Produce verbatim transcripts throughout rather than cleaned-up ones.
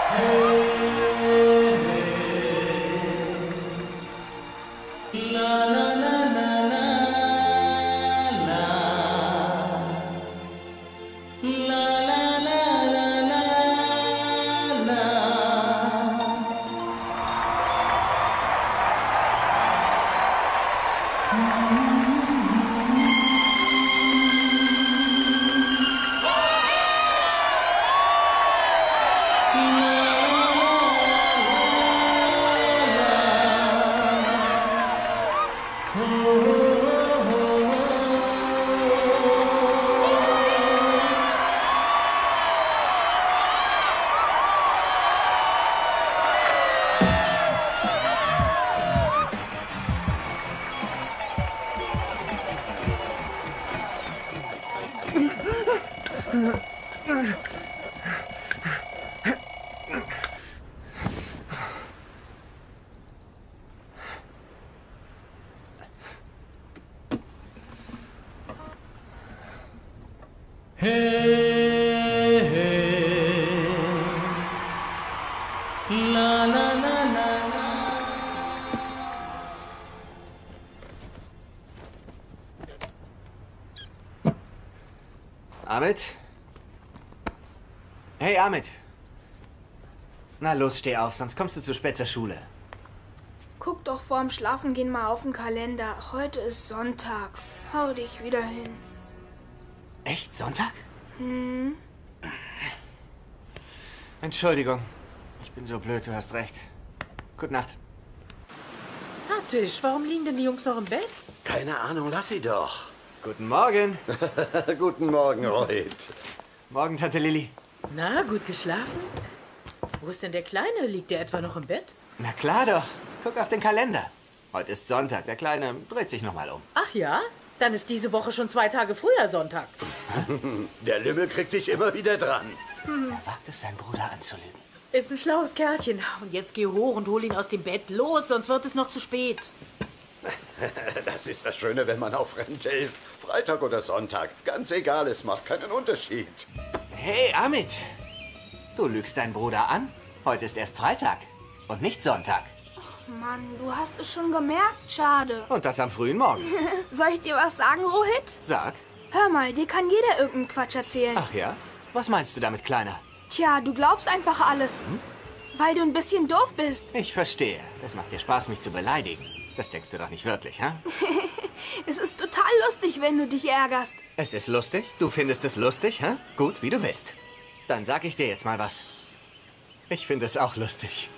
Ahmed? Hey, Ahmed. Na los, steh auf, sonst kommst du zu spät zur Schule. Guck doch vorm Schlafengehen mal auf den Kalender. Heute ist Sonntag. Hau dich wieder hin. Echt? Sonntag? Hm? Entschuldigung. Ich bin so blöd, du hast recht. Gute Nacht. Fatisch, warum liegen denn die Jungs noch im Bett? Keine Ahnung, lass sie doch. Guten Morgen. Guten Morgen, Rohit. Morgen, Tante Lilly. Na, gut geschlafen? Wo ist denn der Kleine? Liegt der etwa noch im Bett? Na klar doch. Guck auf den Kalender. Heute ist Sonntag. Der Kleine dreht sich noch mal um. Ach ja? Dann ist diese Woche schon zwei Tage früher Sonntag. Der Lümmel kriegt dich immer wieder dran. Hm. Er wagt es, seinen Bruder anzulügen. Ist ein schlaues Kerlchen. Und jetzt geh hoch und hol ihn aus dem Bett. Los, sonst wird es noch zu spät. Das ist das Schöne, wenn man auf Rente ist. Freitag oder Sonntag. Ganz egal, es macht keinen Unterschied. Hey, Ahmed. Du lügst deinen Bruder an. Heute ist erst Freitag und nicht Sonntag. Ach Mann, du hast es schon gemerkt. Schade. Und das am frühen Morgen. Soll ich dir was sagen, Rohit? Sag. Hör mal, dir kann jeder irgendeinen Quatsch erzählen. Ach ja? Was meinst du damit, Kleiner? Tja, du glaubst einfach alles. Hm? Weil du ein bisschen doof bist. Ich verstehe. Es macht dir Spaß, mich zu beleidigen. Das denkst du doch nicht wirklich, hä? Es ist total lustig, wenn du dich ärgerst. Es ist lustig? Du findest es lustig, hä? Gut, wie du willst. Dann sag ich dir jetzt mal was. Ich finde es auch lustig.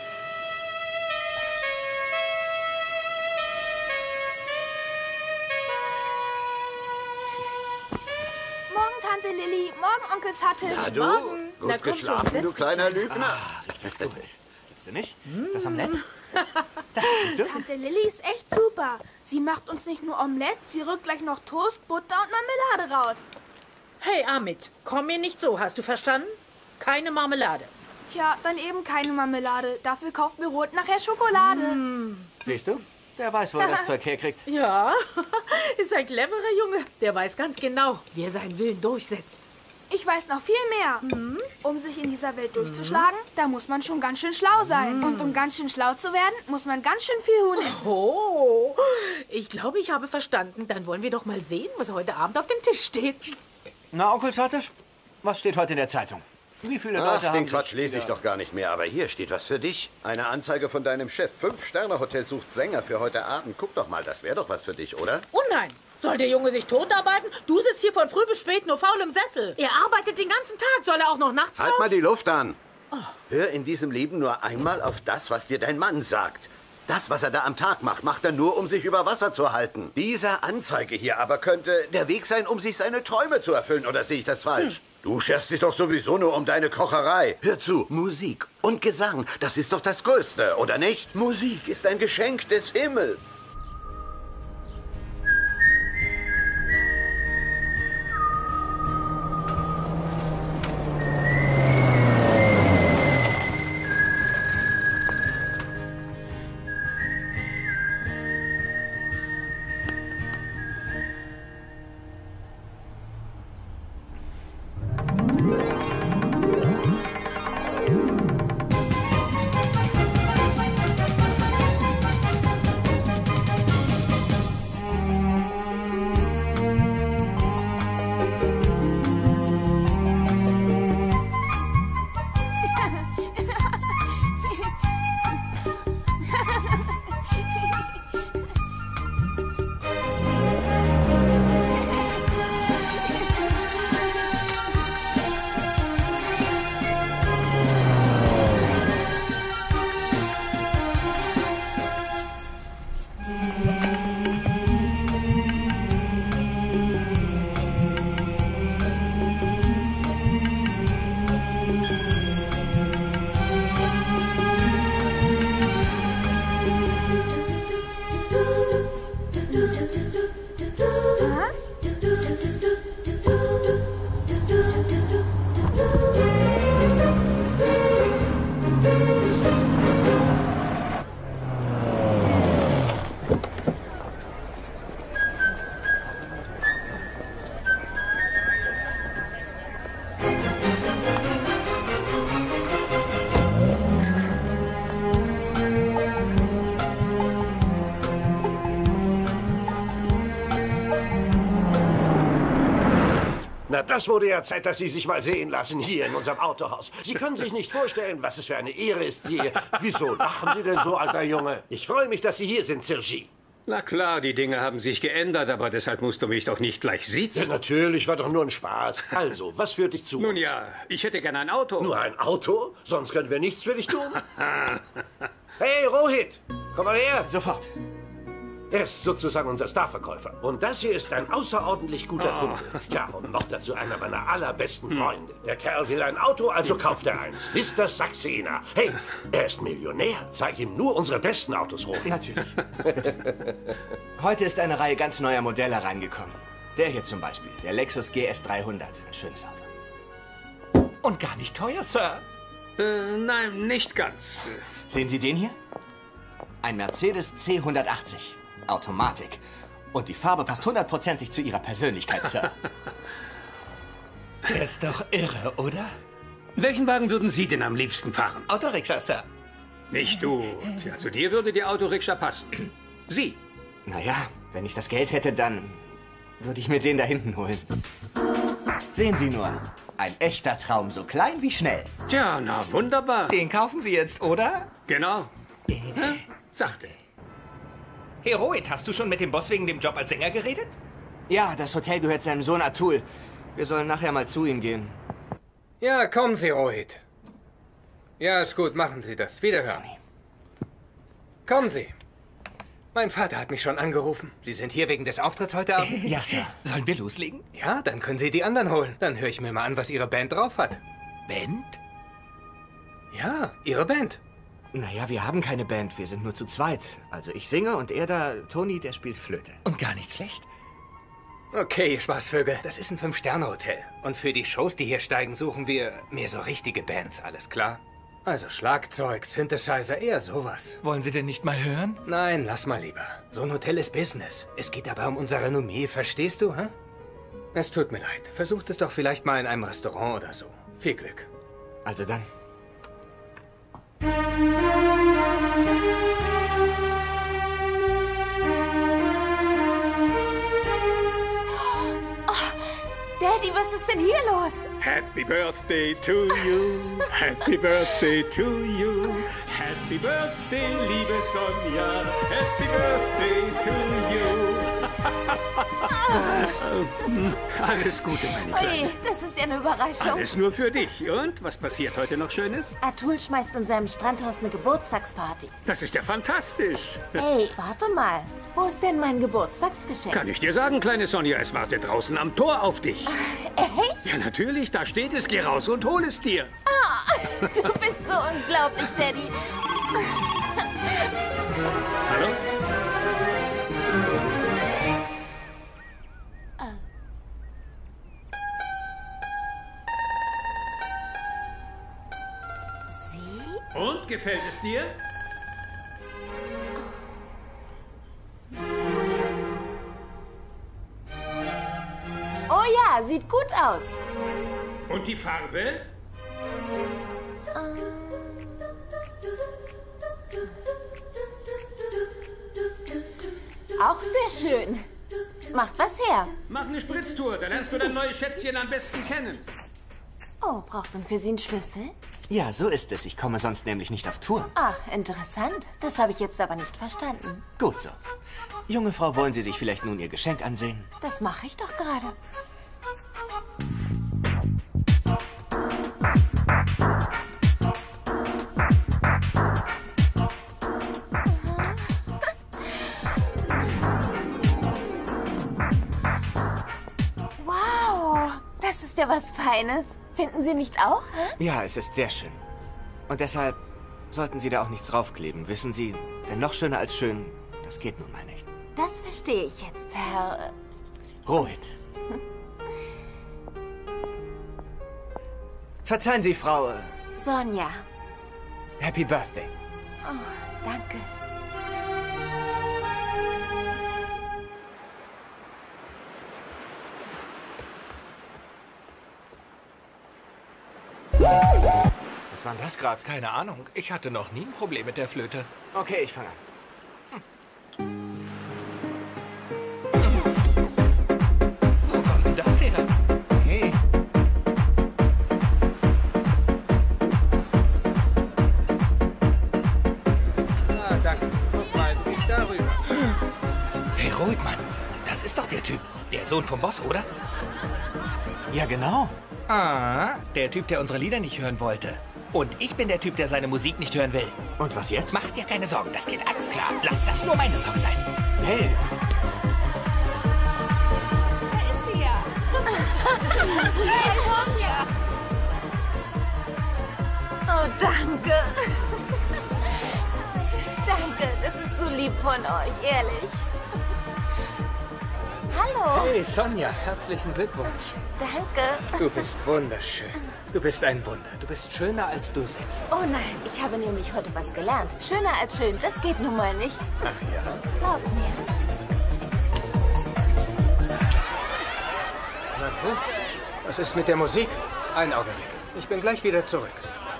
Morgen, Tante Lilly. Morgen, Onkel Satisch. Na du, Morgen. gut Na, komm geschlafen, schon, du kleiner Lügner. Ah, riecht das gut. Willst du nicht? Ist das Omelett? Da, siehst du? Tante Lilly ist echt super. Sie macht uns nicht nur Omelett, sie rückt gleich noch Toast, Butter und Marmelade raus. Hey, Ahmed, komm mir nicht so. Hast du verstanden? Keine Marmelade. Tja, dann eben keine Marmelade. Dafür kauft mir Rot nachher Schokolade. Mm. Siehst du? Der weiß, wo er das Zeug herkriegt. Ja, ist ein cleverer Junge. Der weiß ganz genau, wie er seinen Willen durchsetzt. Ich weiß noch viel mehr. Mhm. Um sich in dieser Welt durchzuschlagen, mhm. da muss man schon ganz schön schlau sein. Mhm. Und um ganz schön schlau zu werden, muss man ganz schön viel Huhn essen. Oh, ich glaube, ich habe verstanden. Dann wollen wir doch mal sehen, was heute Abend auf dem Tisch steht. Na, Onkel Satisch, was steht heute in der Zeitung? Wie viele Ach, Leute haben... den Quatsch lese ich doch gar nicht mehr, aber hier steht was für dich. Eine Anzeige von deinem Chef. Fünf-Sterne-Hotel sucht Sänger für heute Abend. Guck doch mal, das wäre doch was für dich, oder? Oh nein! Soll der Junge sich totarbeiten? Du sitzt hier von früh bis spät nur faul im Sessel. Er arbeitet den ganzen Tag. Soll er auch noch nachts Halt raus? mal die Luft an. Oh. Hör in diesem Leben nur einmal auf das, was dir dein Mann sagt. Das, was er da am Tag macht, macht er nur, um sich über Wasser zu halten. Diese Anzeige hier aber könnte der Weg sein, um sich seine Träume zu erfüllen. Oder sehe ich das falsch? Hm. Du scherst dich doch sowieso nur um deine Kocherei. Hör zu, Musik und Gesang, das ist doch das Größte, oder nicht? Musik ist ein Geschenk des Himmels. Hm? ？ Hm? Das wurde ja Zeit, dass Sie sich mal sehen lassen, hier in unserem Autohaus. Sie können sich nicht vorstellen, was es für eine Ehre ist, Sie... Wieso lachen Sie denn so, alter Junge? Ich freue mich, dass Sie hier sind, Sergi. Na klar, die Dinge haben sich geändert, aber deshalb musst du mich doch nicht gleich Ja, siezen. natürlich, war doch nur ein Spaß. Also, was führt dich zu Nun uns? ja, ich hätte gerne ein Auto. Nur ein Auto? Sonst können wir nichts für dich tun? Hey, Rohit, komm mal her. Sofort. Er ist sozusagen unser Starverkäufer. Und das hier ist ein außerordentlich guter Kunde. Ja, und noch dazu einer meiner allerbesten Freunde. Der Kerl will ein Auto, also kauft er eins. Mister Saxena. Hey, er ist Millionär. Zeig ihm nur unsere besten Autos, Rohit. Natürlich. Heute ist eine Reihe ganz neuer Modelle reingekommen. Der hier zum Beispiel, der Lexus G S dreihundert. Ein schönes Auto. Und gar nicht teuer, Sir. Äh, nein, nicht ganz. Sehen Sie den hier? Ein Mercedes C hundertachtzig. Automatik. Und die Farbe passt hundertprozentig zu Ihrer Persönlichkeit, Sir. Der ist doch irre, oder? Welchen Wagen würden Sie denn am liebsten fahren? Autorikscha, Sir. Nicht du. Tja, zu dir würde die Autorikscha passen. Sie. Naja, wenn ich das Geld hätte, dann würde ich mir den da hinten holen. Sehen Sie nur. Ein echter Traum, so klein wie schnell. Tja, na wunderbar. Den kaufen Sie jetzt, oder? Genau. Hä? Sagte. Heroit, hast du schon mit dem Boss wegen dem Job als Sänger geredet? Ja, das Hotel gehört seinem Sohn Atul. Wir sollen nachher mal zu ihm gehen. Ja, kommen Sie, Rohit. Ja, ist gut, machen Sie das. Wiederhören. Kommen Sie. Mein Vater hat mich schon angerufen. Sie sind hier wegen des Auftritts heute Abend? Ja, Sir. Sollen wir loslegen? Ja, dann können Sie die anderen holen. Dann höre ich mir mal an, was Ihre Band drauf hat. Band? Ja, Ihre Band. Naja, wir haben keine Band, wir sind nur zu zweit. Also ich singe und er da, Toni, der spielt Flöte. Und gar nicht schlecht. Okay, ihr Spaßvögel, das ist ein Fünf-Sterne-Hotel. Und für die Shows, die hier steigen, suchen wir mehr so richtige Bands, alles klar? Also Schlagzeug, Synthesizer, eher sowas. Wollen Sie denn nicht mal hören? Nein, lass mal lieber. So ein Hotel ist Business. Es geht dabei um unser Renommee, verstehst du, hä? Es tut mir leid. Versucht es doch vielleicht mal in einem Restaurant oder so. Viel Glück. Also dann. Daddy, was ist denn hier los? Happy Birthday to you. Happy Birthday to you. Happy Birthday, liebe Sonja. Happy Birthday to you. Alles Gute, meine Kleine. Ui, das ist ja eine Überraschung. Alles nur für dich. Und was passiert heute noch Schönes? Atul schmeißt in seinem Strandhaus eine Geburtstagsparty. Das ist ja fantastisch. Hey, warte mal. Wo ist denn mein Geburtstagsgeschenk? Kann ich dir sagen, kleine Sonja, es wartet draußen am Tor auf dich. Echt? Ja, natürlich, da steht es. Geh raus und hol es dir. Ah, du bist so unglaublich, Daddy. Hallo? Sie? Und, gefällt es dir? Oh ja, sieht gut aus. Und die Farbe? Auch sehr schön. Macht was her. Mach eine Spritztour, da lernst du dein neues Schätzchen am besten kennen. Oh, braucht man für Sie einen Schlüssel? Ja, so ist es. Ich komme sonst nämlich nicht auf Tour. Ach, interessant. Das habe ich jetzt aber nicht verstanden. Gut so. Junge Frau, wollen Sie sich vielleicht nun Ihr Geschenk ansehen? Das mache ich doch gerade. Wow, das ist ja was Feines. Finden Sie nicht auch? Hä? Ja, es ist sehr schön. Und deshalb sollten Sie da auch nichts draufkleben. Wissen Sie, denn noch schöner als schön, das geht nun mal nicht. Das verstehe ich jetzt, Herr... Rohit. Verzeihen Sie, Frau... äh, Sonja. Happy Birthday. Oh, danke. Was war denn das gerade? Keine Ahnung. Ich hatte noch nie ein Problem mit der Flöte. Okay, ich fange an. Wo kommt denn das her? Hey, Ruhig, Mann. Das ist doch der Typ. Der Sohn vom Boss, oder? Ja, genau. Ah, der Typ, der unsere Lieder nicht hören wollte. Und ich bin der Typ, der seine Musik nicht hören will. Und was jetzt? Mach dir keine Sorgen, das geht alles klar. Lass das nur meine Sorge sein. Hey. Da ist sie ja. Hey, Sonja. Oh, danke. Danke, das ist so lieb von euch, ehrlich. Hallo. Hey, Sonja, herzlichen Glückwunsch. Danke. Du bist wunderschön. Du bist ein Wunder. Du bist schöner als du selbst. Oh nein, ich habe nämlich heute was gelernt. Schöner als schön, das geht nun mal nicht. Ach ja? Glaub mir. Na gut. Was ist mit der Musik? Einen Augenblick. Ich bin gleich wieder zurück.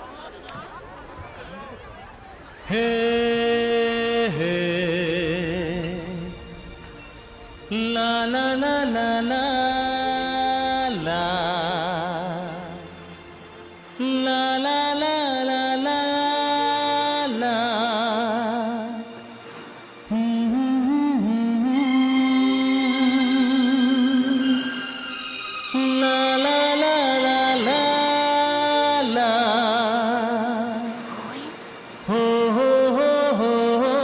Hey, hey. La, la, la, la, la, la. La, la, la, la, la, la. Mm-hmm. La, la, la, la, la, la. Oh, oh, oh, oh, oh.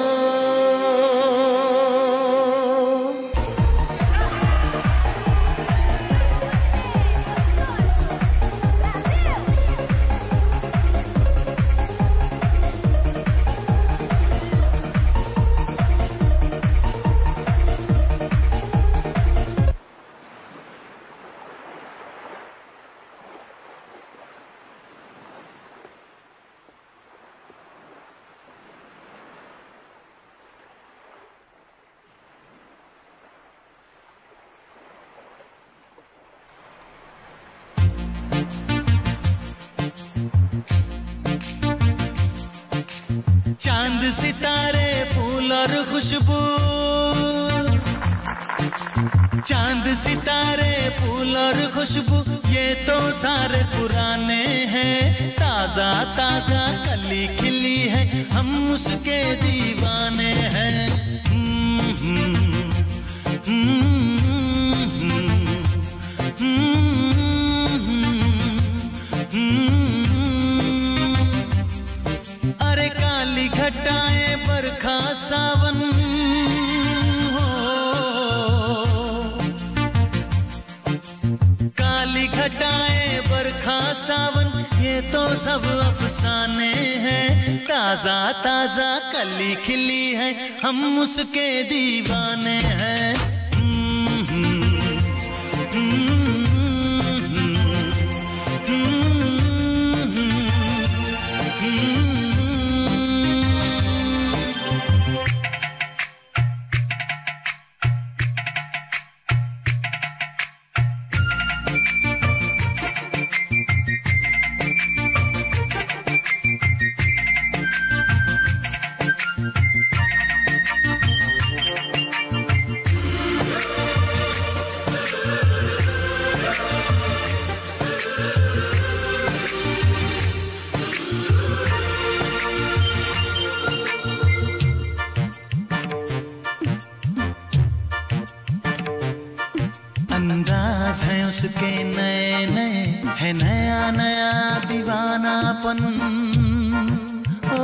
चांद सितारे फूल और खुशबू, चांद सितारे फूल और खुशबू ये तो सारे पुराने हैं। ताजा ताजा कली खिली है, हम उसके दीवाने हैं। अरे काली घटाएं बरखा सावन हो, काली घटाएं बरखा सावन ये तो सब अफसाने हैं। ताजा ताजा कली खिली है, हम उसके दीवाने हैं। अंदाज है उसके नए नए, है नया नया दीवानापन। ओ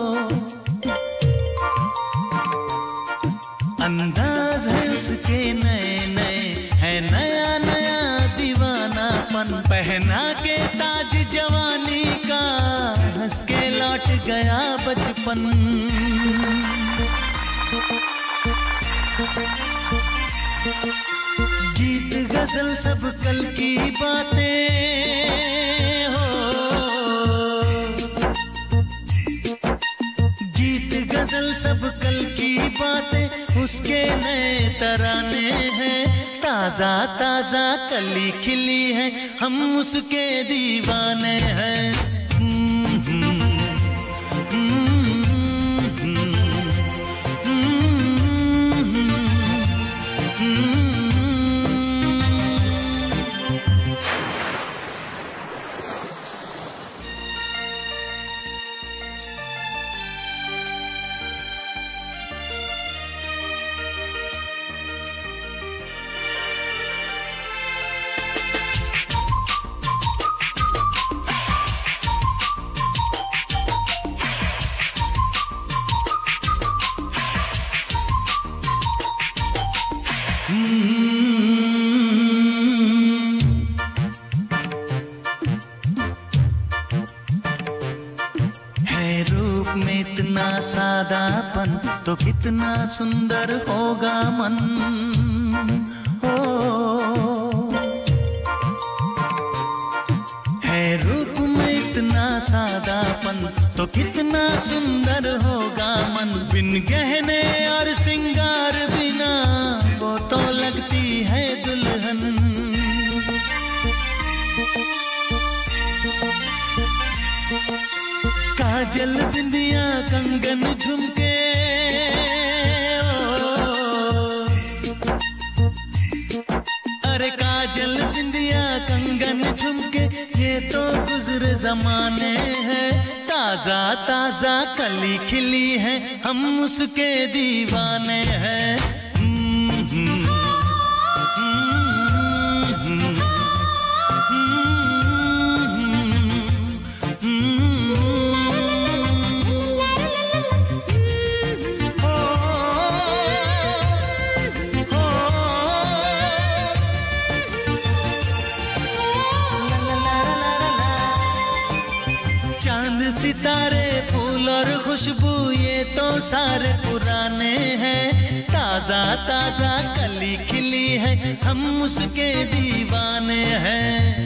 अंदाज है उसके नए नए, है नया नया दीवानापन। पहना के ताज जवानी का, हंस के लौट गया बचपन। गीत गजल सब कल की बातें हो, गीत गजल सब कल की बातें उसके नए तराने हैं। ताजा ताजा कली खिली है, हम उसके दीवाने हैं। रूप में इतना सादापन तो कितना सुंदर होगा मन हो है रूप में इतना सादापन तो कितना सुंदर होगा मन बिन गहने और सिंगार बिना वो तो लगती है दुल्हन काजल बिंदिया कंगन झुमके अरे काजल बिंदिया कंगन झुमके ये तो गुजरे जमाने हैं ताजा ताजा कली खिली है हम उसके दीवाने हैं सितारे फूल और खुशबू ये तो सारे पुराने हैं ताजा ताजा कली खिली है हम उसके दीवाने हैं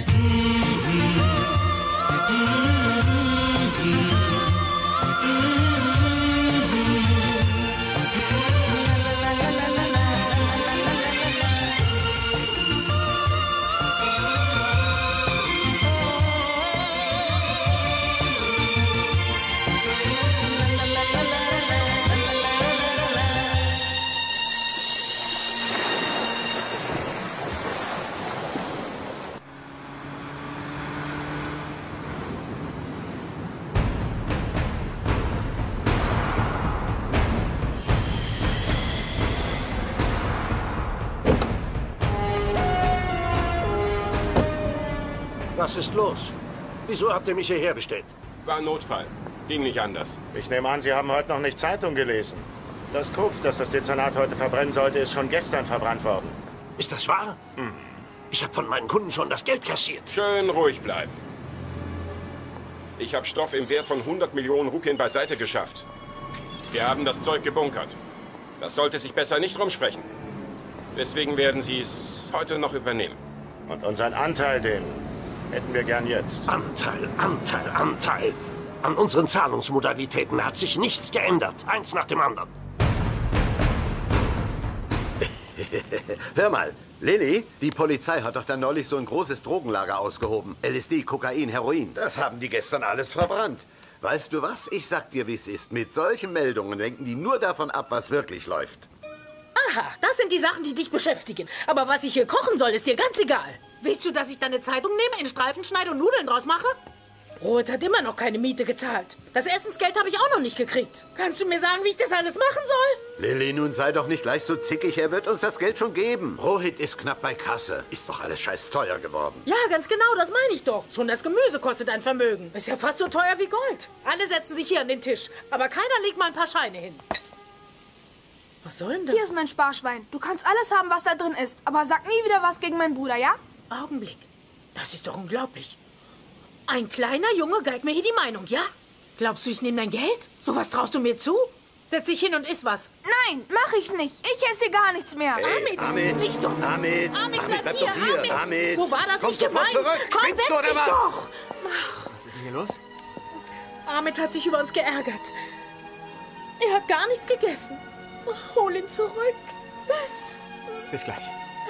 Was ist los? Wieso habt ihr mich hierher bestellt? War ein Notfall. Ging nicht anders. Ich nehme an, Sie haben heute noch nicht Zeitung gelesen. Das Koks, das das Dezernat heute verbrennen sollte, ist schon gestern verbrannt worden. Ist das wahr? Hm. Ich habe von meinen Kunden schon das Geld kassiert. Schön ruhig bleiben. Ich habe Stoff im Wert von hundert Millionen Rupien beiseite geschafft. Wir haben das Zeug gebunkert. Das sollte sich besser nicht rumsprechen. Deswegen werden Sie es heute noch übernehmen. Und unseren Anteil, den hätten wir gern jetzt. Anteil, Anteil, Anteil. An unseren Zahlungsmodalitäten hat sich nichts geändert. Eins nach dem anderen. Hör mal, Lilly, die Polizei hat doch dann neulich so ein großes Drogenlager ausgehoben. L S D, Kokain, Heroin. Das haben die gestern alles verbrannt. Weißt du was? Ich sag dir, wie es ist. Mit solchen Meldungen lenken die nur davon ab, was wirklich läuft. Aha, das sind die Sachen, die dich beschäftigen. Aber was ich hier kochen soll, ist dir ganz egal. Willst du, dass ich deine Zeitung nehme, in Streifen schneide und Nudeln draus mache? Rohit hat immer noch keine Miete gezahlt. Das Essensgeld habe ich auch noch nicht gekriegt. Kannst du mir sagen, wie ich das alles machen soll? Lilly, nun sei doch nicht gleich so zickig. Er wird uns das Geld schon geben. Rohit ist knapp bei Kasse. Ist doch alles scheiß teuer geworden. Ja, ganz genau, das meine ich doch. Schon das Gemüse kostet ein Vermögen. Ist ja fast so teuer wie Gold. Alle setzen sich hier an den Tisch. Aber keiner legt mal ein paar Scheine hin. Was soll denn das? Hier ist mein Sparschwein. Du kannst alles haben, was da drin ist. Aber sag nie wieder was gegen meinen Bruder, ja? Augenblick. Das ist doch unglaublich. Ein kleiner Junge geigt mir hier die Meinung, ja? Glaubst du, ich nehme dein Geld? Sowas traust du mir zu? Setz dich hin und iss was. Nein, mach ich nicht. Ich esse hier gar nichts mehr. Hey, Amit, Amit, nicht doch. Amit, Amit, Amit, bleib bleib hier, doch hier. Amit. Amit. So war das Komm nicht sofort gemeint. zurück. Komm, Spinnst setz du oder dich was? doch. Was ist denn hier los? Amit hat sich über uns geärgert. Er hat gar nichts gegessen. Hol ihn zurück. Bis gleich.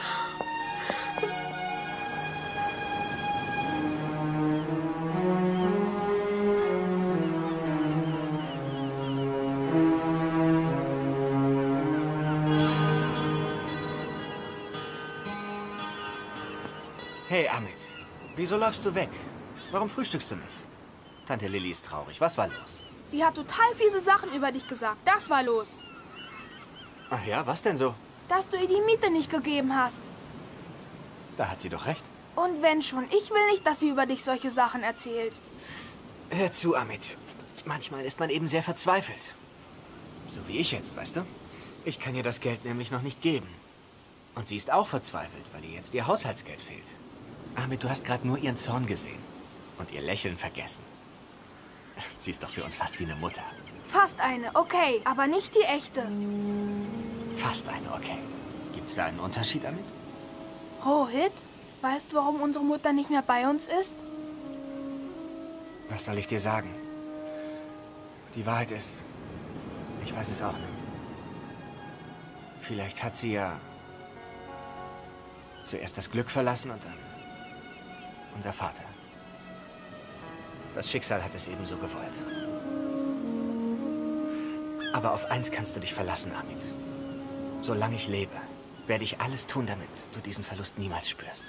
Hey, Amit. Wieso läufst du weg? Warum frühstückst du nicht? Tante Lilly ist traurig. Was war los? Sie hat total fiese Sachen über dich gesagt. Das war los. Ach ja, was denn so? Dass du ihr die Miete nicht gegeben hast. Da hat sie doch recht. Und wenn schon, ich will nicht, dass sie über dich solche Sachen erzählt. Hör zu, Amit. Manchmal ist man eben sehr verzweifelt. So wie ich jetzt, weißt du? Ich kann ihr das Geld nämlich noch nicht geben. Und sie ist auch verzweifelt, weil ihr jetzt ihr Haushaltsgeld fehlt. Amit, du hast gerade nur ihren Zorn gesehen. Und ihr Lächeln vergessen. Sie ist doch für uns fast wie eine Mutter. Fast eine, okay, aber nicht die echte. Fast eine, okay. Gibt's da einen Unterschied damit? Rohit, weißt du, warum unsere Mutter nicht mehr bei uns ist? Was soll ich dir sagen? Die Wahrheit ist, ich weiß es auch nicht. Vielleicht hat sie ja zuerst das Glück verlassen und dann unser Vater. Das Schicksal hat es ebenso gewollt. Aber auf eins kannst du dich verlassen, Amit. Solange ich lebe, werde ich alles tun, damit du diesen Verlust niemals spürst.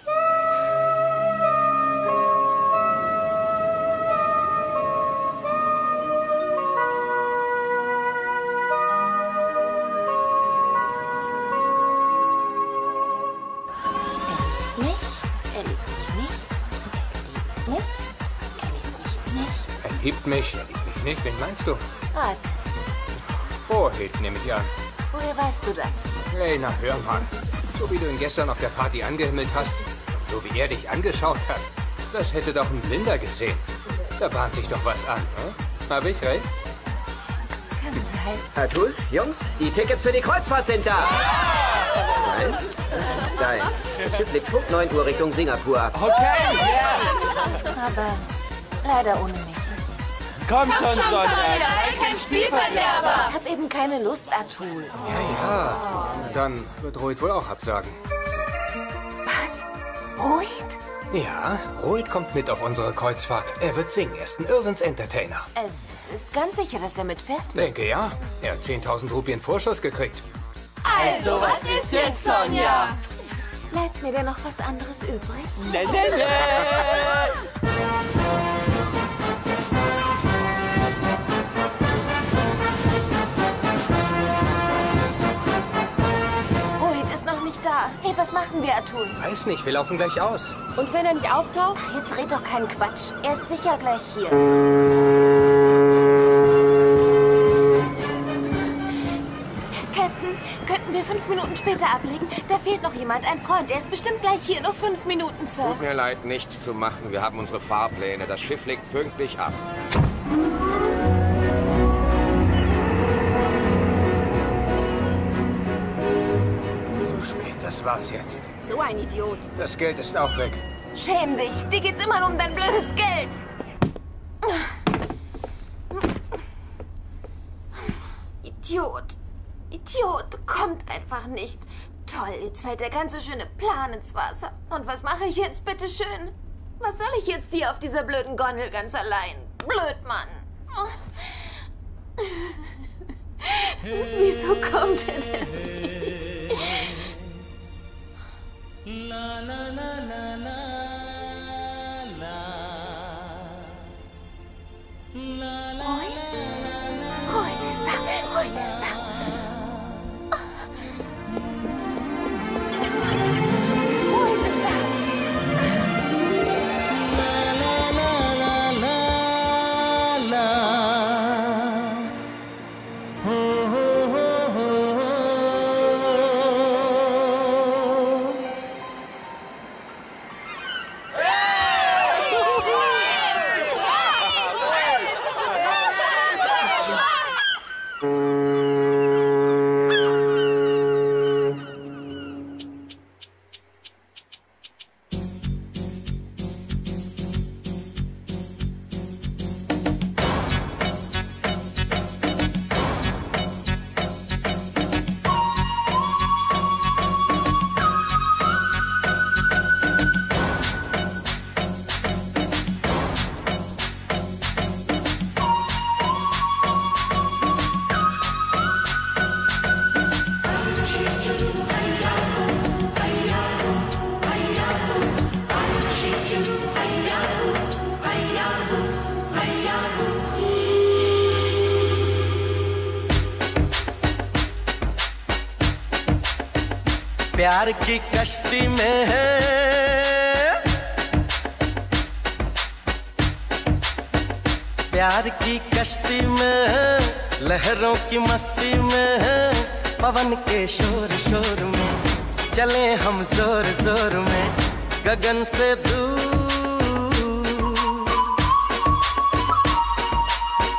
Er liebt mich, er liebt mich nicht. Wen meinst du? Rat. Rohit, nehme ich an. Woher weißt du das? Hey, na hör mal. So wie du ihn gestern auf der Party angehimmelt hast, und so wie er dich angeschaut hat, das hätte doch ein Blinder gesehen. Da bahnt sich doch was an, ne? Hab ich recht? Kann sein. Atul, Jungs, die Tickets für die Kreuzfahrt sind da. Eins, das ist deins. Das Schiff legt Punkt neun Uhr Richtung Singapur ab. Okay, yeah. Aber leider ohne mich. Komm schon, Sonja. Kein Spielverderber. Ich hab eben keine Lust, Atul. Ja, ja. Dann wird Rohit wohl auch absagen. Was? Rohit? Ja, Rohit kommt mit auf unsere Kreuzfahrt. Er wird singen, er ist ein Irrsinns-Entertainer. Es ist ganz sicher, dass er mitfährt? Denke ja. Er hat zehntausend Rupien Vorschuss gekriegt. Also, was ist jetzt, Sonja? Bleibt mir denn noch was anderes übrig? Nee, nee, nee. Rohit ist noch nicht da. Hey, was machen wir, Atul? Weiß nicht, wir laufen gleich aus. Und wenn er nicht auftaucht? Ach, jetzt red doch keinen Quatsch. Er ist sicher gleich hier. Captain, könnten wir fünf Minuten später ablegen? Da fehlt noch jemand, ein Freund. Er ist bestimmt gleich hier. Nur fünf Minuten, Sir. Tut mir leid, nichts zu machen. Wir haben unsere Fahrpläne. Das Schiff legt pünktlich ab. Zu spät, das war's jetzt. So ein Idiot. Das Geld ist auch weg. Schäm dich. Dir geht's immer nur um dein blödes Geld. Idiot. Idiot. Kommt einfach nicht. Toll, jetzt fällt der ganze schöne Plan ins Wasser. Und was mache ich jetzt, bitteschön? Was soll ich jetzt hier auf dieser blöden Gondel ganz allein? Blöd, Mann. Wieso kommt er denn? La la la la la la la la. Rohit? Rohit ist da. Rohit ist da. Rohit ist da. La la la la la. Ho ho ho ho. प्यार की कश्ती में है प्यार की कश्ती में है लहरों की मस्ती में है पवन के शोर शोर में चले हम जोर जोर में गगन से दूर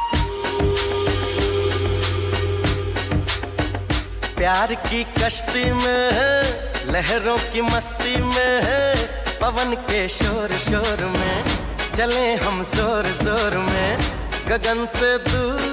प्यार की कश्ती में है, लहरों की मस्ती में है, पवन के शोर शोर में चले हम जोर जोर में गगन से दूर।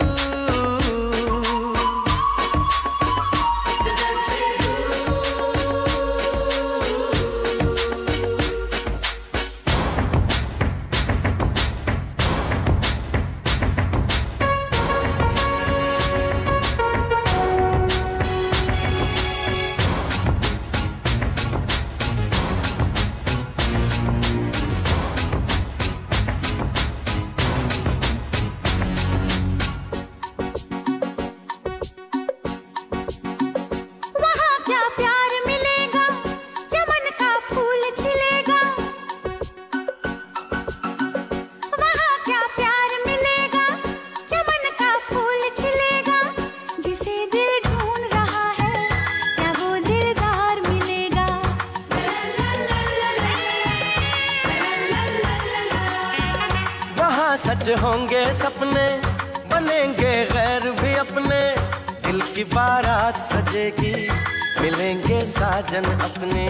सच होंगे सपने, बनेंगे गैर भी अपने, दिल की बारात सजेगी, मिलेंगे साजन अपने।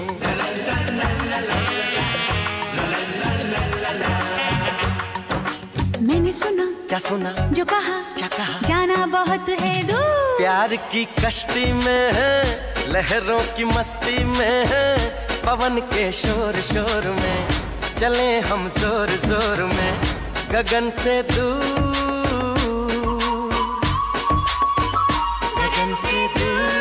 मैंने सुना, क्या सुना, जो कहा, क्या कहा, जाना बहुत है दूर। प्यार की कश्ती में है, लहरों की मस्ती में है, पवन के शोर शोर में चले हम जोर जोर में गगन से दूर, गगन से दूर।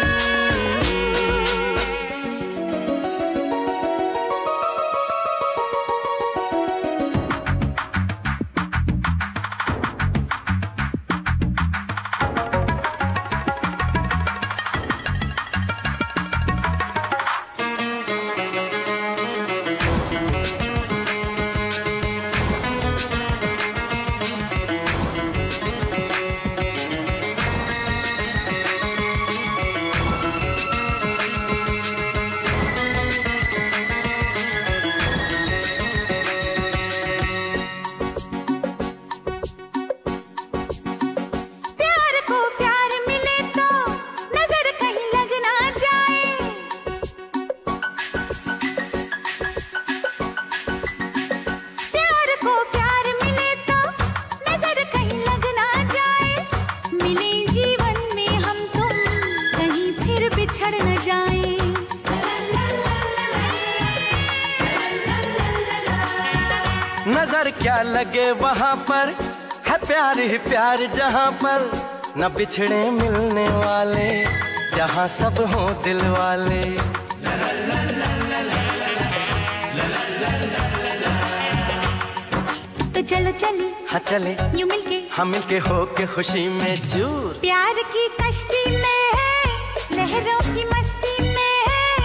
नजर क्या लगे वहाँ पर है प्यार ही प्यार, जहाँ पर न बिछड़े मिलने वाले, जहाँ सब हों दिल वाले। तो चलो चले, हाँ चले, यूं मिलके, हम मिलके हो के खुशी में चूर। प्यार की कश्ती में है, लहरों की मस्ती में है,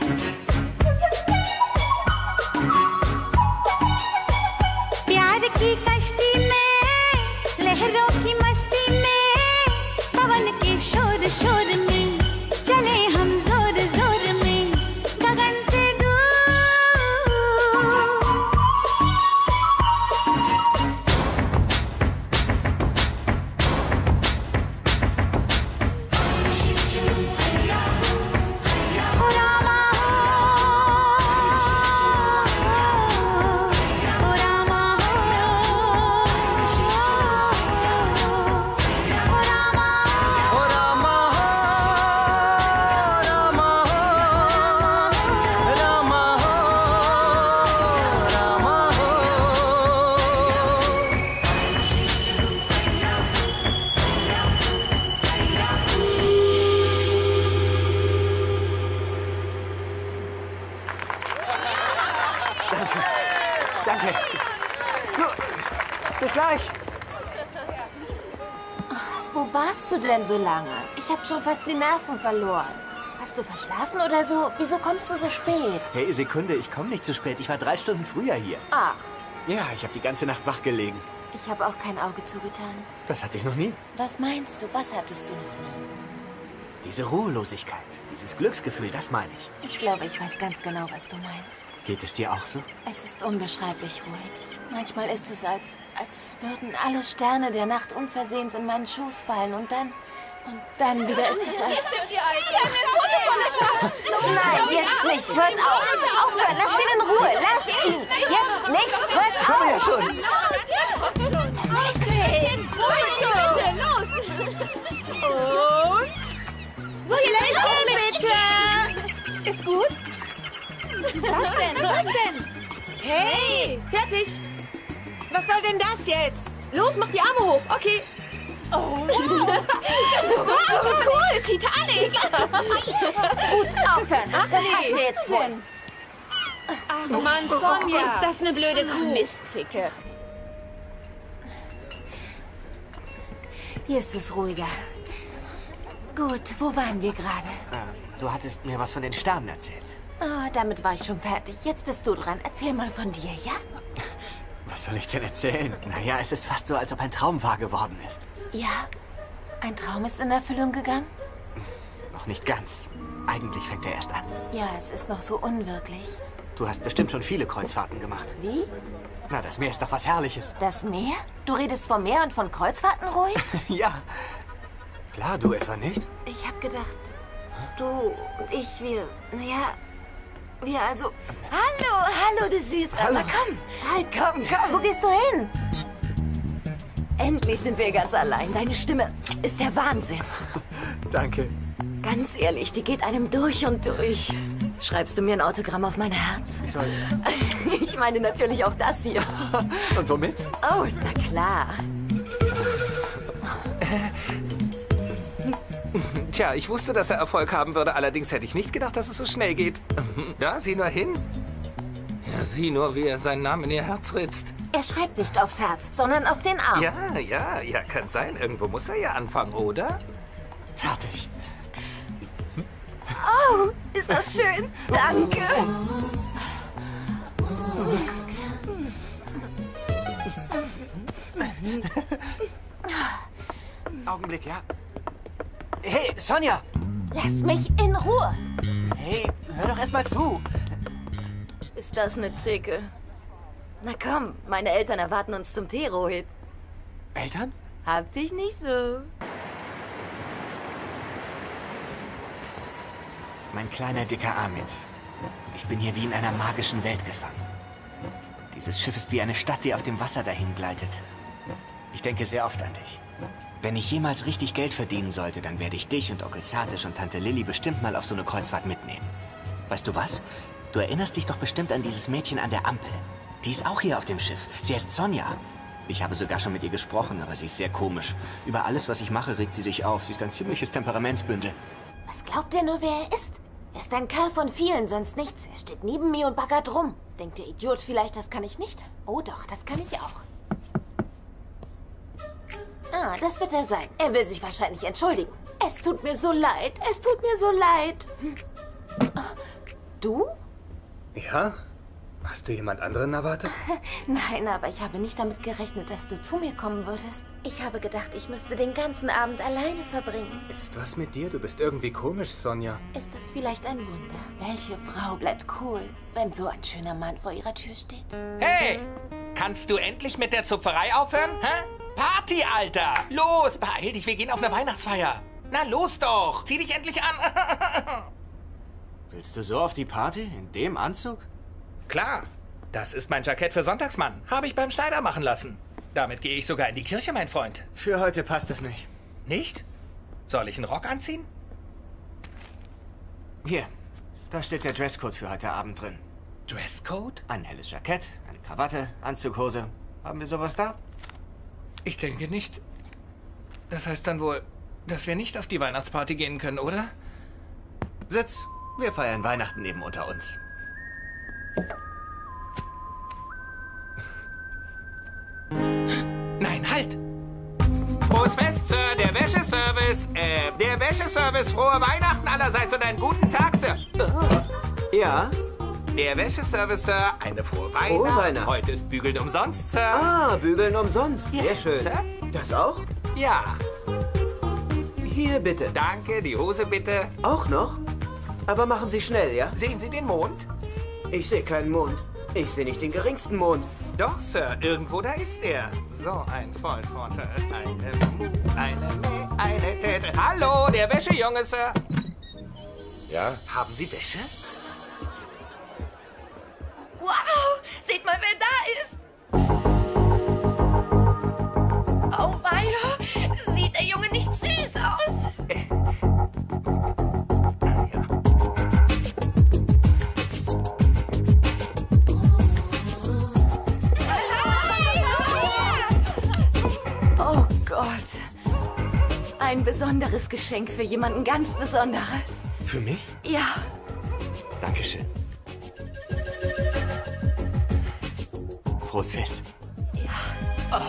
प्यार की कश्ती में है, लहरों की मस्ती में, पवन के शोर शोर में चले हम जोर जोर में गगन से Danke. Bis gleich. Wo warst du denn so lange? Ich habe schon fast die Nerven verloren. Hast du verschlafen oder so? Wieso kommst du so spät? Hey, Sekunde, ich komme nicht zu spät. Ich war drei Stunden früher hier. Ach. Ja, ich habe die ganze Nacht wach gelegen. Ich habe auch kein Auge zugetan. Das hatte ich noch nie. Was meinst du? Was hattest du noch nie? Diese Ruhelosigkeit, dieses Glücksgefühl, das meine ich. Ich glaube, ich weiß ganz genau, was du meinst. Geht es dir auch so? Es ist unbeschreiblich ruhig. Manchmal ist es, als, als würden alle Sterne der Nacht unversehens in meinen Schoß fallen und dann Und dann wieder ist es alt. Jetzt sind wir alt. Nein, jetzt nicht. Hört auf. Aufhören. Lasst ihn in Ruhe. Lasst ihn. Jetzt nicht. Hört auf. Komm her schon. Und? So, jetzt bitte. Ist gut? Was denn? Was denn? Hey, fertig. Was soll denn das jetzt? Los, mach die Arme hoch. Okay. Oh. Cool, Titanic. Gut, aufhören. Das habt ihr jetzt wohl. Ach Mann, Sonja. Ist das eine blöde Kuh? Mistzicke. Hier ist es ruhiger. Gut, wo waren wir gerade? Äh, du hattest mir was von den Sternen erzählt. Ah, damit war ich schon fertig. Jetzt bist du dran. Erzähl mal von dir, ja? Was soll ich denn erzählen? Naja, es ist fast so, als ob ein Traum wahr geworden ist. Ja? Ein Traum ist in Erfüllung gegangen? Noch nicht ganz. Eigentlich fängt er erst an. Ja, es ist noch so unwirklich. Du hast bestimmt schon viele Kreuzfahrten gemacht. Wie? Na, das Meer ist doch was Herrliches. Das Meer? Du redest vom Meer und von Kreuzfahrten, Roy? Ja. Klar, du etwa nicht? Ich hab gedacht, du und ich, wir, naja, wir also... Hallo, hallo, du Süßer. Hallo. Na komm, halt, komm, komm. Wo gehst du hin? Endlich sind wir ganz allein. Deine Stimme ist der Wahnsinn. Danke. Ganz ehrlich, die geht einem durch und durch. Schreibst du mir ein Autogramm auf mein Herz? Ich soll... Ich meine natürlich auch das hier. Und womit? Oh, na klar. Tja, ich wusste, dass er Erfolg haben würde. Allerdings hätte ich nicht gedacht, dass es so schnell geht. Da, sieh nur hin. Ja, sieh nur, wie er seinen Namen in ihr Herz ritzt. Er schreibt nicht aufs Herz, sondern auf den Arm. Ja, ja, ja, kann sein. Irgendwo muss er ja anfangen, oder? Fertig. Oh, ist das schön. Danke. Augenblick, ja? Hey, Sonja! Lass mich in Ruhe. Hey, hör doch erst mal zu. Ist das eine Zicke? Na komm, meine Eltern erwarten uns zum Tee, Rohit. Eltern? Hab dich nicht so. Mein kleiner, dicker Amit. Ich bin hier wie in einer magischen Welt gefangen. Dieses Schiff ist wie eine Stadt, die auf dem Wasser dahin gleitet. Ich denke sehr oft an dich. Wenn ich jemals richtig Geld verdienen sollte, dann werde ich dich und Onkel Satish und Tante Lilly bestimmt mal auf so eine Kreuzfahrt mitnehmen. Weißt du was? Du erinnerst dich doch bestimmt an dieses Mädchen an der Ampel. Die ist auch hier auf dem Schiff. Sie heißt Sonja. Ich habe sogar schon mit ihr gesprochen, aber sie ist sehr komisch. Über alles, was ich mache, regt sie sich auf. Sie ist ein ziemliches Temperamentsbündel. Was glaubt ihr nur, wer er ist? Er ist ein Kerl von vielen, sonst nichts. Er steht neben mir und baggert rum. Denkt der Idiot vielleicht, das kann ich nicht? Oh doch, das kann ich auch. Ah, das wird er sein. Er will sich wahrscheinlich entschuldigen. Es tut mir so leid. Es tut mir so leid. Du? Ja? Hast du jemand anderen erwartet? Nein, aber ich habe nicht damit gerechnet, dass du zu mir kommen würdest. Ich habe gedacht, ich müsste den ganzen Abend alleine verbringen. Ist was mit dir? Du bist irgendwie komisch, Sonja. Ist das vielleicht ein Wunder? Welche Frau bleibt cool, wenn so ein schöner Mann vor ihrer Tür steht? Hey! Kannst du endlich mit der Zupferei aufhören? Hä? Party, Alter! Los, beeil dich, wir gehen auf eine Weihnachtsfeier. Na, los doch! Zieh dich endlich an! Willst du so auf die Party? In dem Anzug? Klar. Das ist mein Jackett für Sonntagsmann. Habe ich beim Schneider machen lassen. Damit gehe ich sogar in die Kirche, mein Freund. Für heute passt es nicht. Nicht? Soll ich einen Rock anziehen? Hier, da steht der Dresscode für heute Abend drin. Dresscode? Ein helles Jackett, eine Krawatte, Anzughose. Haben wir sowas da? Ich denke nicht. Das heißt dann wohl, dass wir nicht auf die Weihnachtsparty gehen können, oder? Sitz. Wir feiern Weihnachten eben unter uns. Nein, halt! Frohes Fest, Sir, der Wäscheservice. Äh, der Wäscheservice. Frohe Weihnachten allerseits und einen guten Tag, Sir. Ja? Der Wäscheservice, Sir. Eine frohe Weihnacht. Frohe Weihnacht. Heute ist Bügeln umsonst, Sir. Ah, Bügeln umsonst. Sehr Ja, schön. Sir? Das auch? Ja. Hier bitte. Danke, die Hose bitte. Auch noch? Aber machen Sie schnell, ja? Sehen Sie den Mond? Ich sehe keinen Mond. Ich sehe nicht den geringsten Mond. Doch, Sir, irgendwo da ist er. So ein Volltrottel. Eine Mu, eine Me, eine Tete. Hallo, der Wäschejunge, Sir. Ja? Haben Sie Wäsche? Wow, seht mal, wer da ist. Oh weia, sieht der Junge nicht süß aus? Äh. Oh Gott. Ein besonderes Geschenk für jemanden ganz Besonderes. Für mich? Ja. Dankeschön. Frohes Fest. Ja. Oh.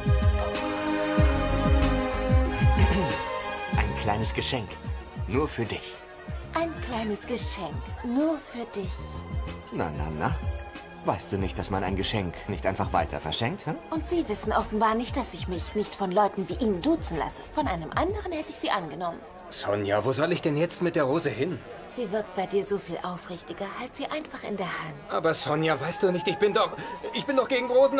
Ein kleines Geschenk. Nur für dich. Ein kleines Geschenk. Nur für dich. Na, na, na. Weißt du nicht, dass man ein Geschenk nicht einfach weiter verschenkt, hm? Und Sie wissen offenbar nicht, dass ich mich nicht von Leuten wie Ihnen duzen lasse. Von einem anderen hätte ich sie angenommen. Sonja, wo soll ich denn jetzt mit der Rose hin? Sie wirkt bei dir so viel aufrichtiger. Halt sie einfach in der Hand. Aber Sonja, weißt du nicht, ich bin doch... Ich bin doch gegen Rosen...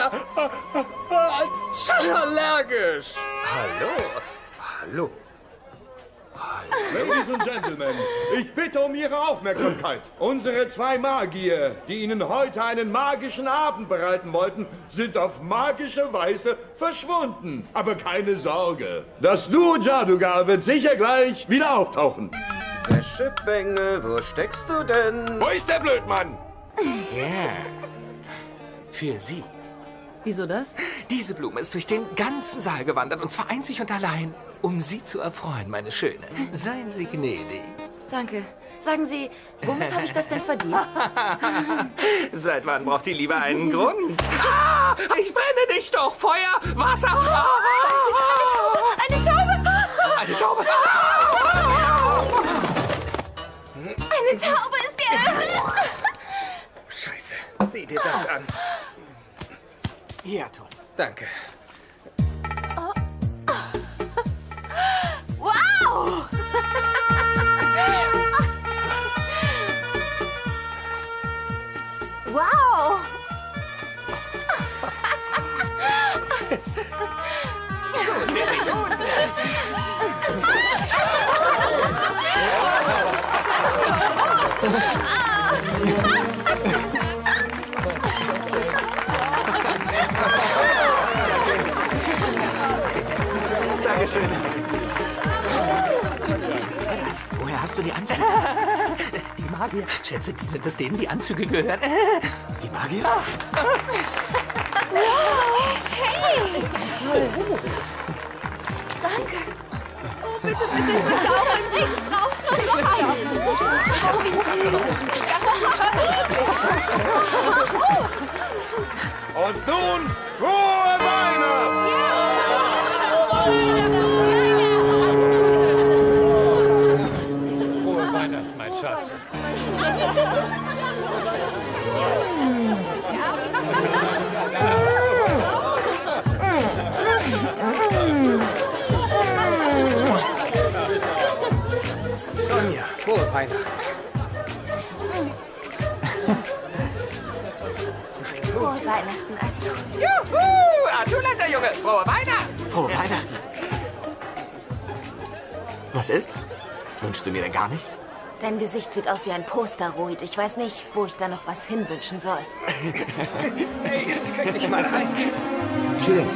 allergisch. Hallo. Hallo. Ladies and Gentlemen, ich bitte um Ihre Aufmerksamkeit. Unsere zwei Magier, die Ihnen heute einen magischen Abend bereiten wollten, sind auf magische Weise verschwunden. Aber keine Sorge, das Duo Jadugar wird sicher gleich wieder auftauchen. Wäschebengel, wo steckst du denn? Wo ist der Blödmann? Ja. Für Sie. Wieso das? Diese Blume ist durch den ganzen Saal gewandert und zwar einzig und allein, um Sie zu erfreuen, meine Schöne. Seien Sie gnädig. Danke. Sagen Sie, womit habe ich das denn verdient? Seit wann braucht die Liebe einen Grund? Ah, ich brenne nicht doch! Feuer, Wasser! Ah, eine Taube! Eine Taube! Eine Taube ist dir... Scheiße. Sieh dir das an. Hier, Ton. Danke. Oh. Wow! Wow! Dankeschön. Woher hast du die Anzüge? Die Magier. Schätze, die sind es, denen die Anzüge gehören. Die Magier? Wow! Hey! Toll. Danke. Oh, bitte, bitte, ich möchte auch ein Brief drauf. Oh, wie süß. Und nun, frohe Weihnachten! Frohe Weihnachten, mein Schatz. Sonja, frohe Weihnachten. Frohe Weihnachten, Arthur. Juhu! Arthur, Junge! Frohe Weihnachten! Frohe Weihnachten! Was ist? Wünschst du mir denn gar nichts? Dein Gesicht sieht aus wie ein Poster-Roid. Ich weiß nicht, wo ich da noch was hinwünschen soll. Hey, jetzt krieg ich mal rein. Tschüss.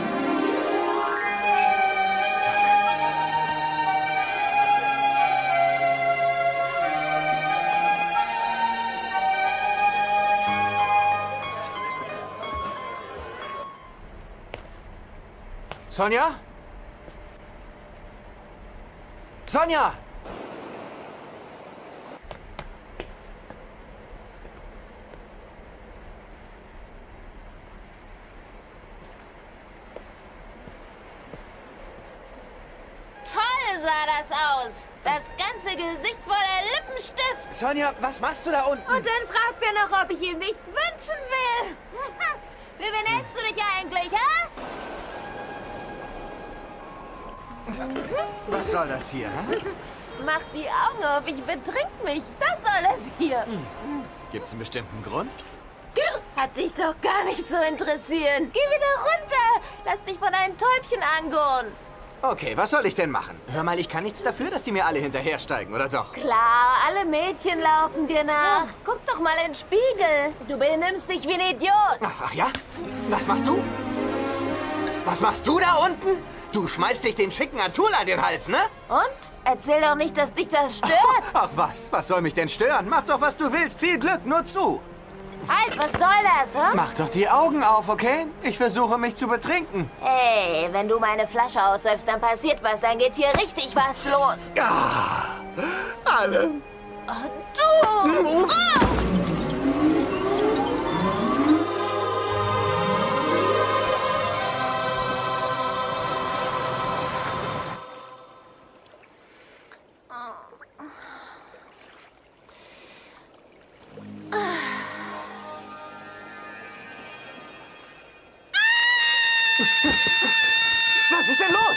Sonja? Sonja! Toll sah das aus. Das ganze Gesicht voller Lippenstift. Sonja, was machst du da unten? Und dann fragt er noch, ob ich ihm nichts wünschen will. Wie benennst du dich eigentlich, hä? Was soll das hier, hä? Mach die Augen auf, ich betrink mich. Das soll es hier. Gibt's einen bestimmten Grund? Hat dich doch gar nicht zu interessieren. Geh wieder runter. Lass dich von einem Täubchen angurren. Okay, was soll ich denn machen? Hör mal, ich kann nichts dafür, dass die mir alle hinterhersteigen, oder doch? Klar, alle Mädchen laufen dir nach. Guck doch mal in den Spiegel. Du benimmst dich wie ein Idiot. Ach ja? Was machst du? Was machst du da unten? Du schmeißt dich dem schicken Atula an den Hals, ne? Und? Erzähl doch nicht, dass dich das stört. Ach was, was soll mich denn stören? Mach doch, was du willst. Viel Glück, nur zu. Halt, was soll das, hä? Mach doch die Augen auf, okay? Ich versuche, mich zu betrinken. Hey, wenn du meine Flasche aussäufst, dann passiert was. Dann geht hier richtig was los. Ah, alle. Oh, du! Oh. Was ist denn los?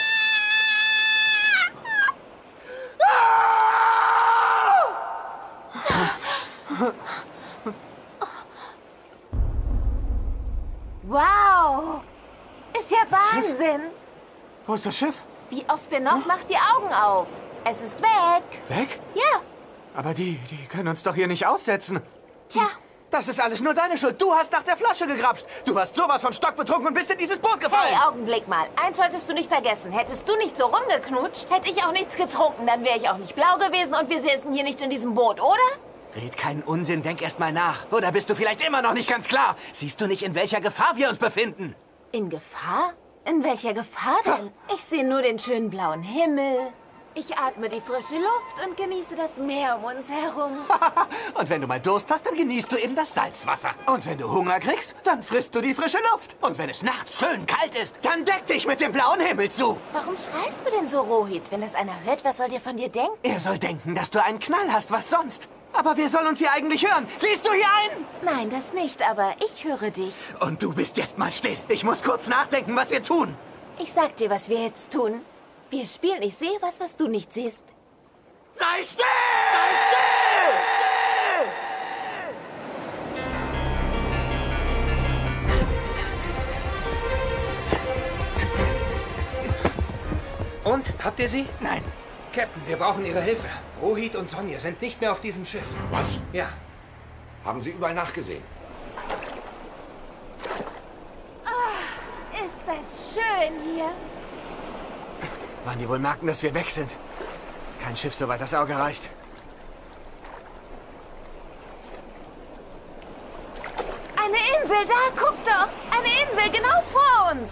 Wow! Ist ja Wahnsinn! Wo ist das Schiff? Wie oft denn noch? Mach die Augen auf! Es ist weg! Weg? Ja! Aber die, die können uns doch hier nicht aussetzen. Tja. Das ist alles nur deine Schuld. Du hast nach der Flasche gegrapscht. Du warst sowas von stockbetrunken und bist in dieses Boot gefallen. Hey, Augenblick mal. Eins solltest du nicht vergessen. Hättest du nicht so rumgeknutscht, hätte ich auch nichts getrunken. Dann wäre ich auch nicht blau gewesen und wir säßen hier nicht in diesem Boot, oder? Red keinen Unsinn, denk erst mal nach. Oder bist du vielleicht immer noch nicht ganz klar? Siehst du nicht, in welcher Gefahr wir uns befinden? In Gefahr? In welcher Gefahr denn? Ich sehe nur den schönen blauen Himmel. Ich atme die frische Luft und genieße das Meer um uns herum. Und wenn du mal Durst hast, dann genießt du eben das Salzwasser. Und wenn du Hunger kriegst, dann frisst du die frische Luft. Und wenn es nachts schön kalt ist, dann deck dich mit dem blauen Himmel zu. Warum schreist du denn so, Rohit? Wenn das einer hört, was soll der von dir denken? Er soll denken, dass du einen Knall hast, was sonst? Aber wer soll uns hier eigentlich hören? Siehst du hier ein? Nein, das nicht, aber ich höre dich. Und du bist jetzt mal still. Ich muss kurz nachdenken, was wir tun. Ich sag dir, was wir jetzt tun. Wir spielen, ich sehe was, was du nicht siehst. Sei still! Sei still! Und? Habt ihr sie? Nein. Captain, wir brauchen Ihre Hilfe. Rohit und Sonja sind nicht mehr auf diesem Schiff. Was? Ja. Haben Sie überall nachgesehen? Oh, ist das schön hier. Wann die wohl merken, dass wir weg sind? Kein Schiff, soweit das Auge reicht. Eine Insel, da, guck doch! Eine Insel, genau vor uns!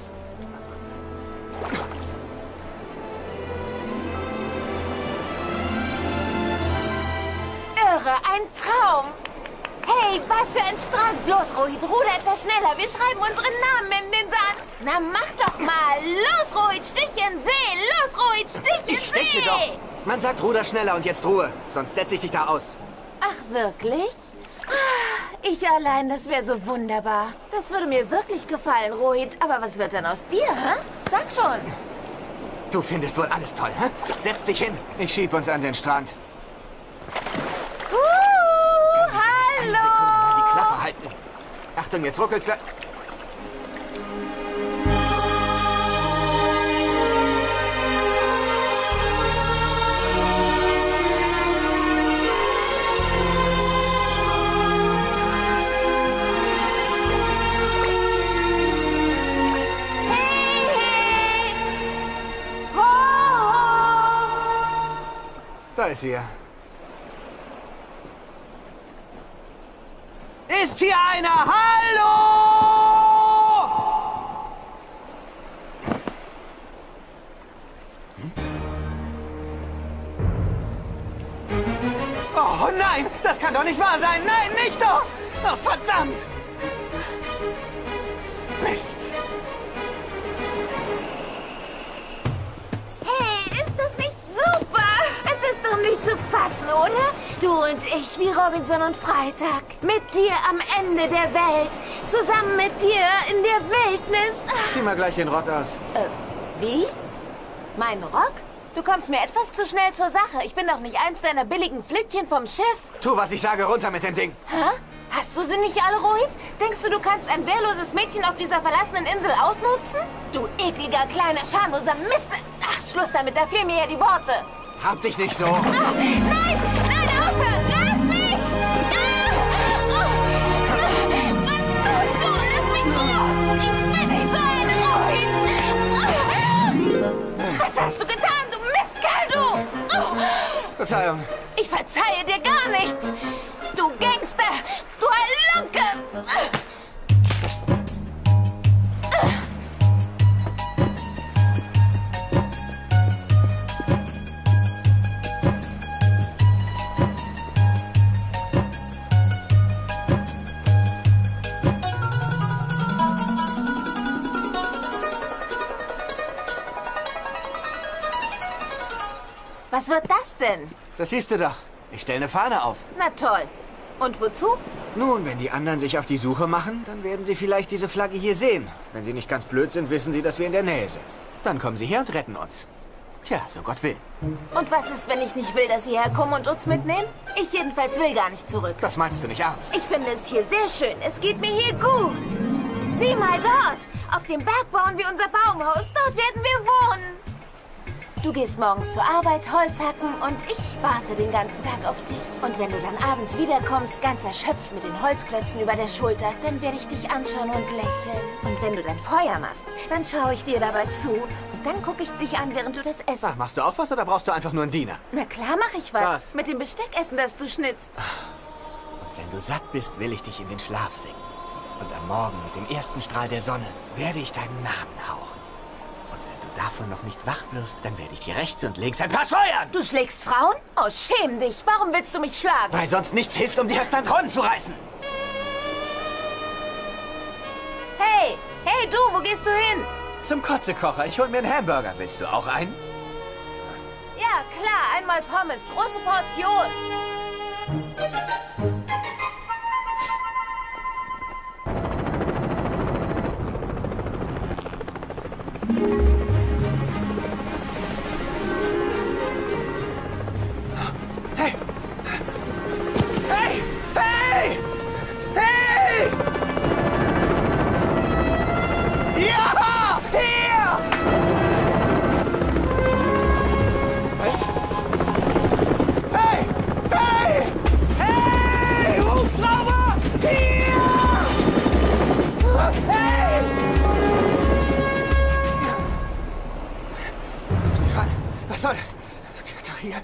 Irre, ein Traum! Hey, was für ein Strand! Los, Rohit, ruder etwas schneller. Wir schreiben unseren Namen in den Sand. Na, mach doch mal! Los, Rohit, stich in See! Los, Rohit, stich in Ich steche See! doch! Man sagt Ruder schneller und jetzt Ruhe. Sonst setze ich dich da aus. Ach, wirklich? Ah, ich allein, das wäre so wunderbar. Das würde mir wirklich gefallen, Rohit. Aber was wird dann aus dir, hä? Sag schon. Du findest wohl alles toll, hä? Setz dich hin. Ich schieb uns an den Strand. Uh, hallo! Eine Sekunde mal die Klappe halten. Achtung, jetzt ruckelt's gleich. Da ist sie ja. Ist hier einer? Hallo! Hm? Oh nein, das kann doch nicht wahr sein. Nein, nicht doch! Oh, verdammt! Mist! Hey, ist das nicht super? Es ist doch nicht zu fassen, oder? Du und ich wie Robinson und Freitag. Mit dir am Ende der Welt. Zusammen mit dir in der Wildnis. Zieh mal gleich den Rock aus. Äh, wie? Mein Rock? Du kommst mir etwas zu schnell zur Sache. Ich bin doch nicht eins deiner billigen Flittchen vom Schiff. Tu, was ich sage, runter mit dem Ding. Hä? Hast du sie nicht alle, Rohit? Denkst du, du kannst ein wehrloses Mädchen auf dieser verlassenen Insel ausnutzen? Du ekliger, kleiner, schamloser Mist! Ach, Schluss damit, da fehlen mir ja die Worte. Hab dich nicht so. Ah, nein, nein, aufhören! Lass mich! Ah, oh, was tust du? Lass mich los! Ich bin nicht so ein Rohit! Was hast du getan, du Mistkerl, du? Oh. Verzeihung. Ich verzeihe dir gar nichts! Du Gangster! Du Halunke! Was wird das denn? Das siehst du doch. Ich stelle eine Fahne auf. Na toll. Und wozu? Nun, wenn die anderen sich auf die Suche machen, dann werden sie vielleicht diese Flagge hier sehen. Wenn sie nicht ganz blöd sind, wissen sie, dass wir in der Nähe sind. Dann kommen sie her und retten uns. Tja, so Gott will. Und was ist, wenn ich nicht will, dass sie herkommen und uns mitnehmen? Ich jedenfalls will gar nicht zurück. Das meinst du nicht ernst? Ich finde es hier sehr schön. Es geht mir hier gut. Sieh mal dort. Auf dem Berg bauen wir unser Baumhaus. Dort werden wir wohnen. Du gehst morgens zur Arbeit, Holz hacken und ich warte den ganzen Tag auf dich. Und wenn du dann abends wiederkommst, ganz erschöpft mit den Holzklötzen über der Schulter, dann werde ich dich anschauen und lächeln. Und wenn du dann Feuer machst, dann schaue ich dir dabei zu und dann gucke ich dich an, während du das isst. Ach, machst du auch was oder brauchst du einfach nur einen Diener? Na klar mache ich was. Was? Mit dem Besteckessen, das du schnitzt. Und wenn du satt bist, will ich dich in den Schlaf singen. Und am Morgen mit dem ersten Strahl der Sonne werde ich deinen Namen hauchen. Davon noch nicht wach wirst, dann werde ich dir rechts und links ein paar scheuern. Du schlägst Frauen? Oh, schäm dich. Warum willst du mich schlagen? Weil sonst nichts hilft, um die Hastandronen zu reißen. Hey, hey du, wo gehst du hin? Zum Kotzekocher. Ich hol mir einen Hamburger. Willst du auch einen? Ja, klar. Einmal Pommes. Große Portion. Hey! Hey! Hey! Hey! Ja! Hier! Hey! Hey! Hey! Hubschrauber! Hier! Hey! Wo ist die Fahne? Was soll das? Doch hier.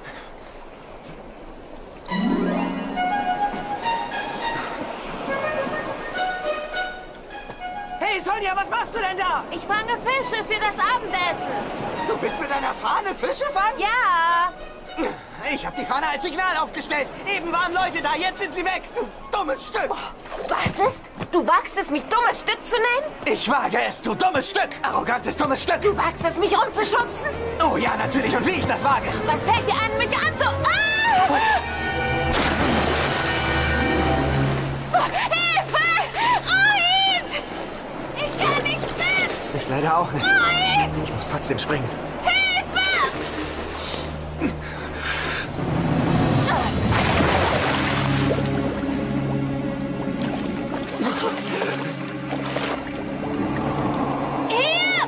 Hey Sonja, was machst du denn da? Ich fange Fische für das Abendessen. Du willst mit deiner Fahne Fische fangen? Ja. Ich habe die Fahne als Signal aufgestellt. Eben waren Leute da, jetzt sind sie weg. Du dummes Stück. Was ist? Du wagst es, mich dummes Stück zu nennen? Ich wage es, du dummes Stück. Arrogantes, dummes Stück. Du wagst es, mich umzuschubsen? Oh ja, natürlich. Und wie ich das wage. Was fällt dir an, mich anzu... Ah! Hilfe! Rohit! Ich kann nicht stimmen! Ich leider auch nicht. Rohit! Ich muss trotzdem springen. Hilfe! Hier!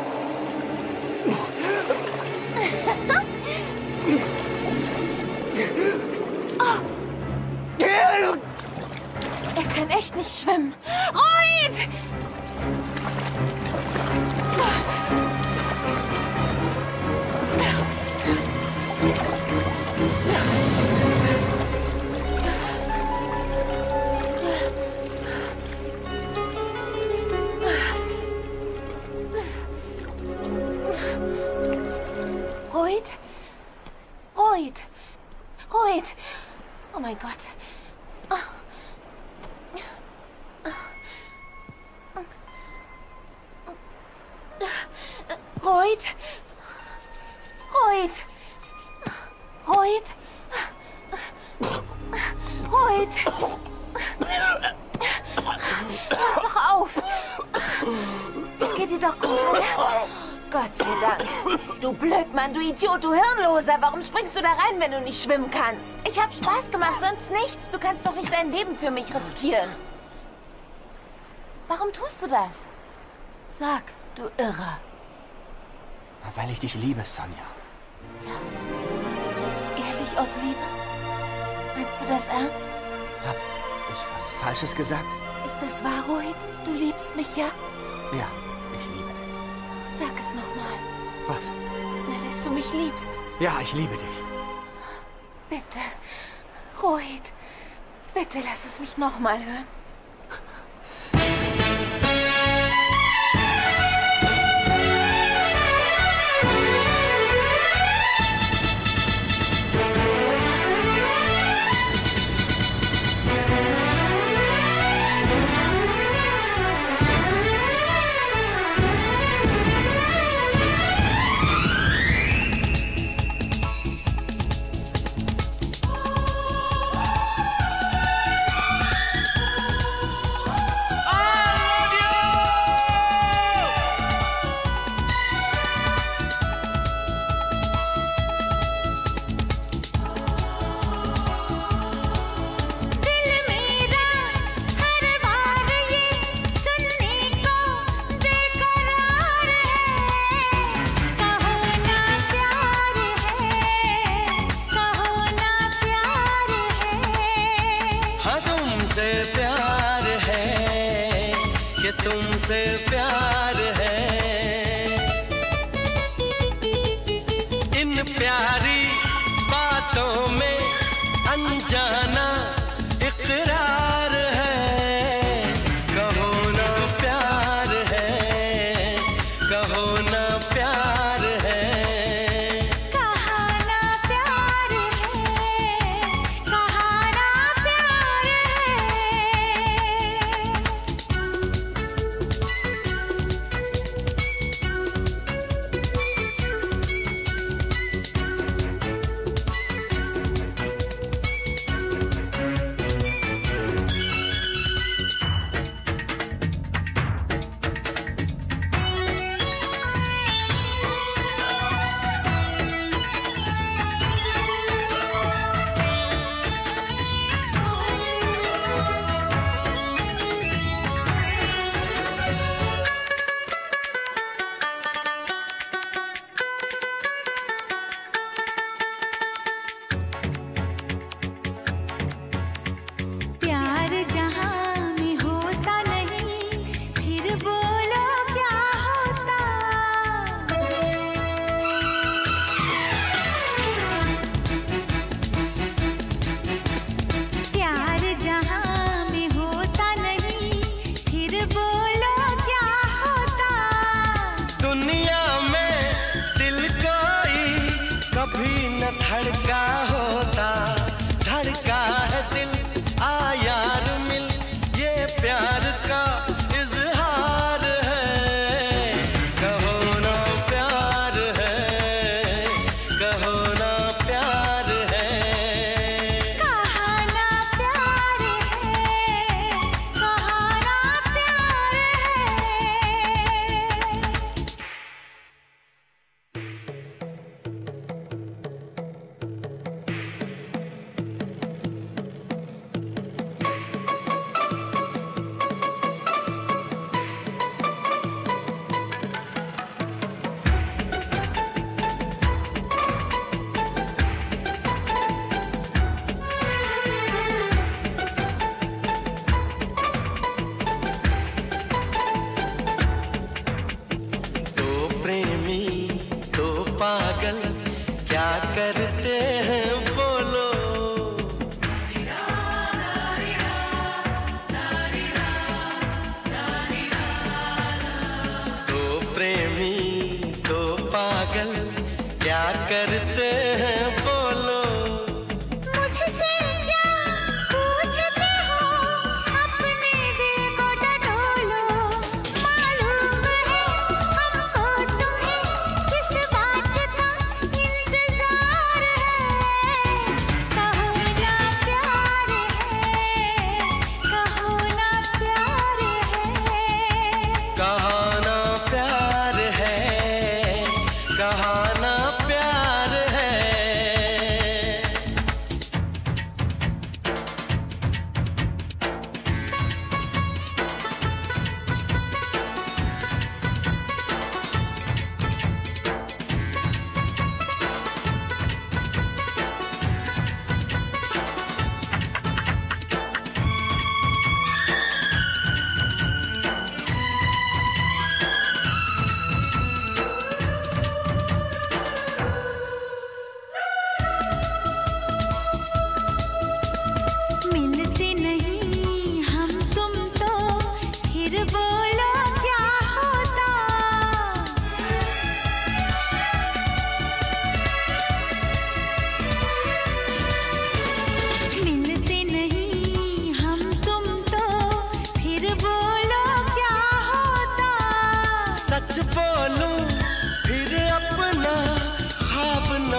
Er kann echt nicht schwimmen. Rohit! Rohit? Rohit? Rohit? Oh mein Gott. Rohit? Rohit? Rohit? Rohit? Hör doch auf. Es geht dir doch gut, oder? Gott sei Dank. Du Blödmann, du Idiot, du Hirnloser. Warum springst du da rein, wenn du nicht schwimmen kannst? Ich hab Spaß gemacht, sonst nichts. Du kannst doch nicht dein Leben für mich riskieren. Warum tust du das? Sag, du Irrer. Weil ich dich liebe, Sonja. Ja. Ehrlich aus Liebe? Meinst du das ernst? Hab ich was Falsches gesagt? Ist das wahr, Rohit? Du liebst mich, ja? Ja, ich liebe dich. Sag es nochmal. Was? Na, dass du mich liebst. Ja, ich liebe dich. Bitte, Rohit, bitte lass es mich nochmal hören.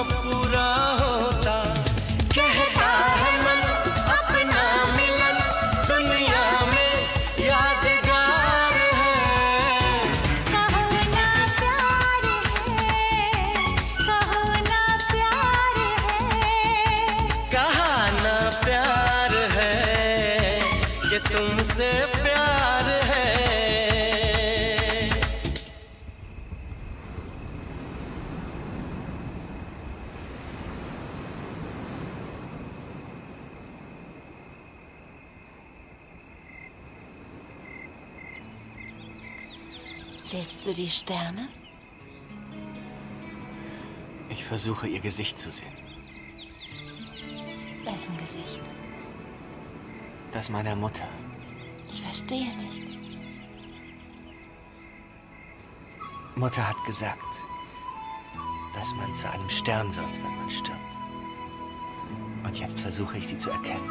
पूरा होता कहता है मन अपना मिलन दुनिया में यादगार है कहो ना प्यार है कहो ना प्यार है कहा ना प्यार है कि तुमसे प्यार है Zählst du die Sterne? Ich versuche, ihr Gesicht zu sehen. Wessen Gesicht? Das meiner Mutter. Ich verstehe nicht. Mutter hat gesagt, dass man zu einem Stern wird, wenn man stirbt. Und jetzt versuche ich, sie zu erkennen.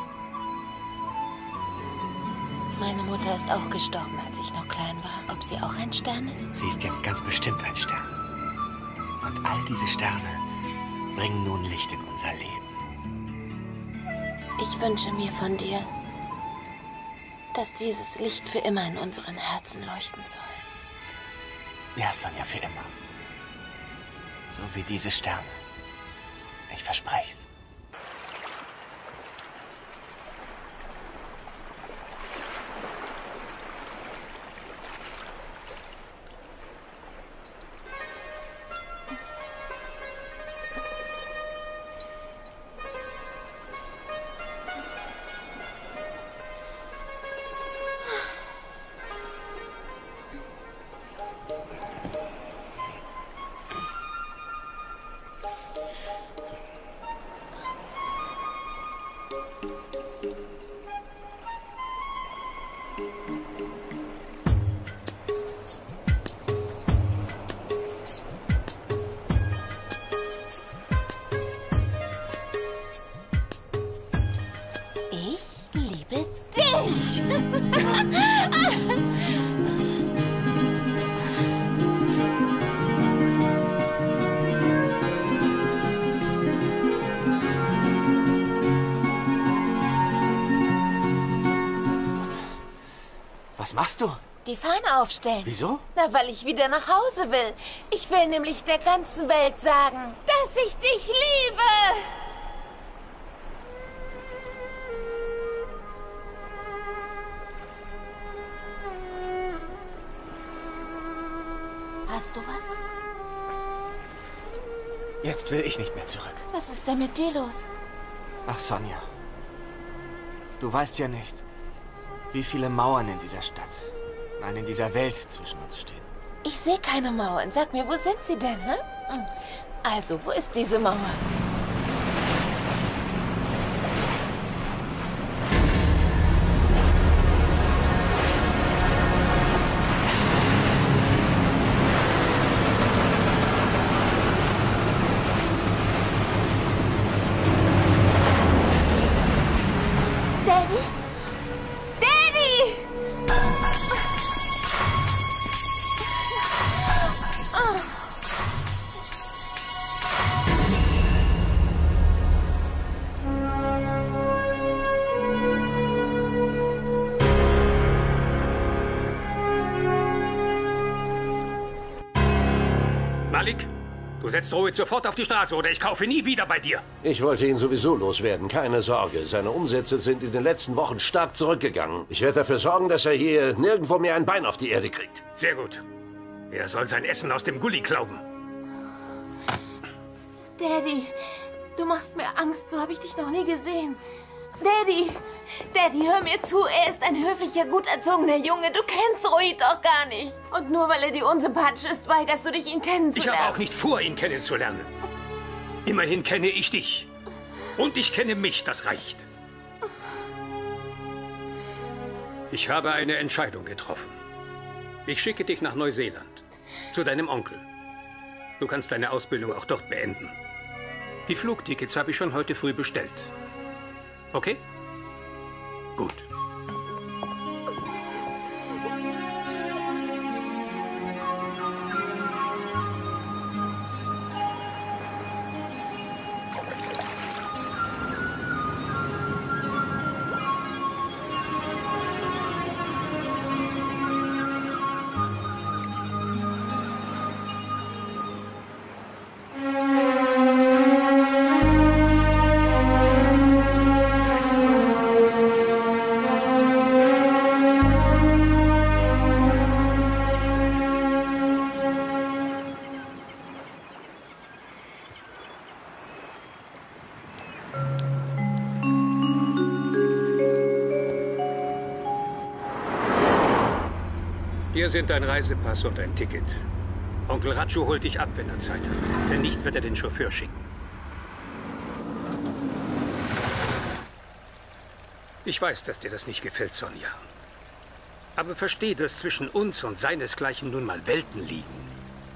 Meine Mutter ist auch gestorben, als ich noch klein war. Ob sie auch ein Stern ist? Sie ist jetzt ganz bestimmt ein Stern. Und all diese Sterne bringen nun Licht in unser Leben. Ich wünsche mir von dir, dass dieses Licht für immer in unseren Herzen leuchten soll. Ja, Sonja, für immer. So wie diese Sterne. Ich verspreche es. Ich liebe dich! Was machst du? Die Fahne aufstellen. Wieso? Na, weil ich wieder nach Hause will. Ich will nämlich der ganzen Welt sagen, dass ich dich liebe. Hast du was? Jetzt will ich nicht mehr zurück. Was ist denn mit dir los? Ach, Sonja. Du weißt ja nicht, wie viele Mauern in dieser Stadt, nein, in dieser Welt zwischen uns stehen. Ich sehe keine Mauern. Sag mir, wo sind sie denn, hä? Also, wo ist diese Mauer? Daddy? Daddy! Oh. Malik, du setzt Rohit sofort auf die Straße oder ich kaufe nie wieder bei dir. Ich wollte ihn sowieso loswerden, keine Sorge. Seine Umsätze sind in den letzten Wochen stark zurückgegangen. Ich werde dafür sorgen, dass er hier nirgendwo mehr ein Bein auf die Erde kriegt. Sehr gut. Er soll sein Essen aus dem Gully klauben. Daddy, du machst mir Angst. So habe ich dich noch nie gesehen. Daddy, Daddy, hör mir zu. Er ist ein höflicher, gut erzogener Junge. Du kennst Rohit doch gar nicht. Und nur weil er dir unsympathisch ist, weigerst du dich, ihn kennenzulernen. Ich habe auch nicht vor, ihn kennenzulernen. Immerhin kenne ich dich. Und ich kenne mich, das reicht. Ich habe eine Entscheidung getroffen. Ich schicke dich nach Neuseeland. Zu deinem Onkel. Du kannst deine Ausbildung auch dort beenden. Die Flugtickets habe ich schon heute früh bestellt. Okay? Gut. Hier sind dein Reisepass und ein Ticket. Onkel Ratschu holt dich ab, wenn er Zeit hat. Wenn nicht, wird er den Chauffeur schicken. Ich weiß, dass dir das nicht gefällt, Sonja. Aber versteh, dass zwischen uns und seinesgleichen nun mal Welten liegen.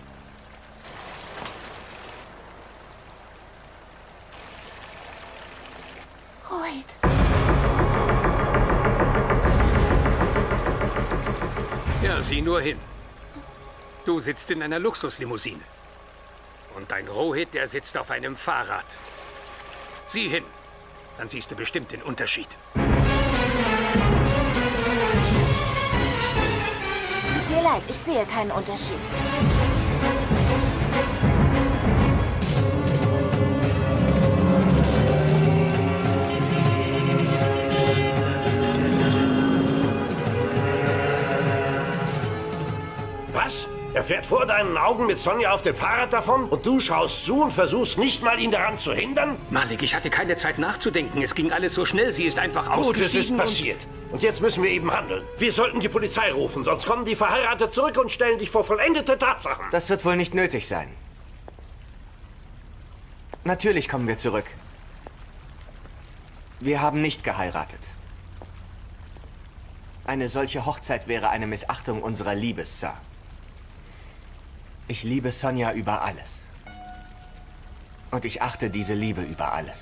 Rohit. Ja, sieh nur hin. Du sitzt in einer Luxuslimousine. Und dein Rohit, der sitzt auf einem Fahrrad. Sieh hin, dann siehst du bestimmt den Unterschied. Tut mir leid, ich sehe keinen Unterschied. Was? Er fährt vor deinen Augen mit Sonja auf dem Fahrrad davon und du schaust zu und versuchst nicht mal, ihn daran zu hindern? Malik, ich hatte keine Zeit nachzudenken. Es ging alles so schnell. Sie ist einfach ausgestiegen. Gut, es ist passiert. Und jetzt müssen wir eben handeln. Wir sollten die Polizei rufen, sonst kommen die Verheirateten zurück und stellen dich vor vollendete Tatsachen. Das wird wohl nicht nötig sein. Natürlich kommen wir zurück. Wir haben nicht geheiratet. Eine solche Hochzeit wäre eine Missachtung unserer Liebe, Sir. Ich liebe Sonja über alles. Und ich achte diese Liebe über alles.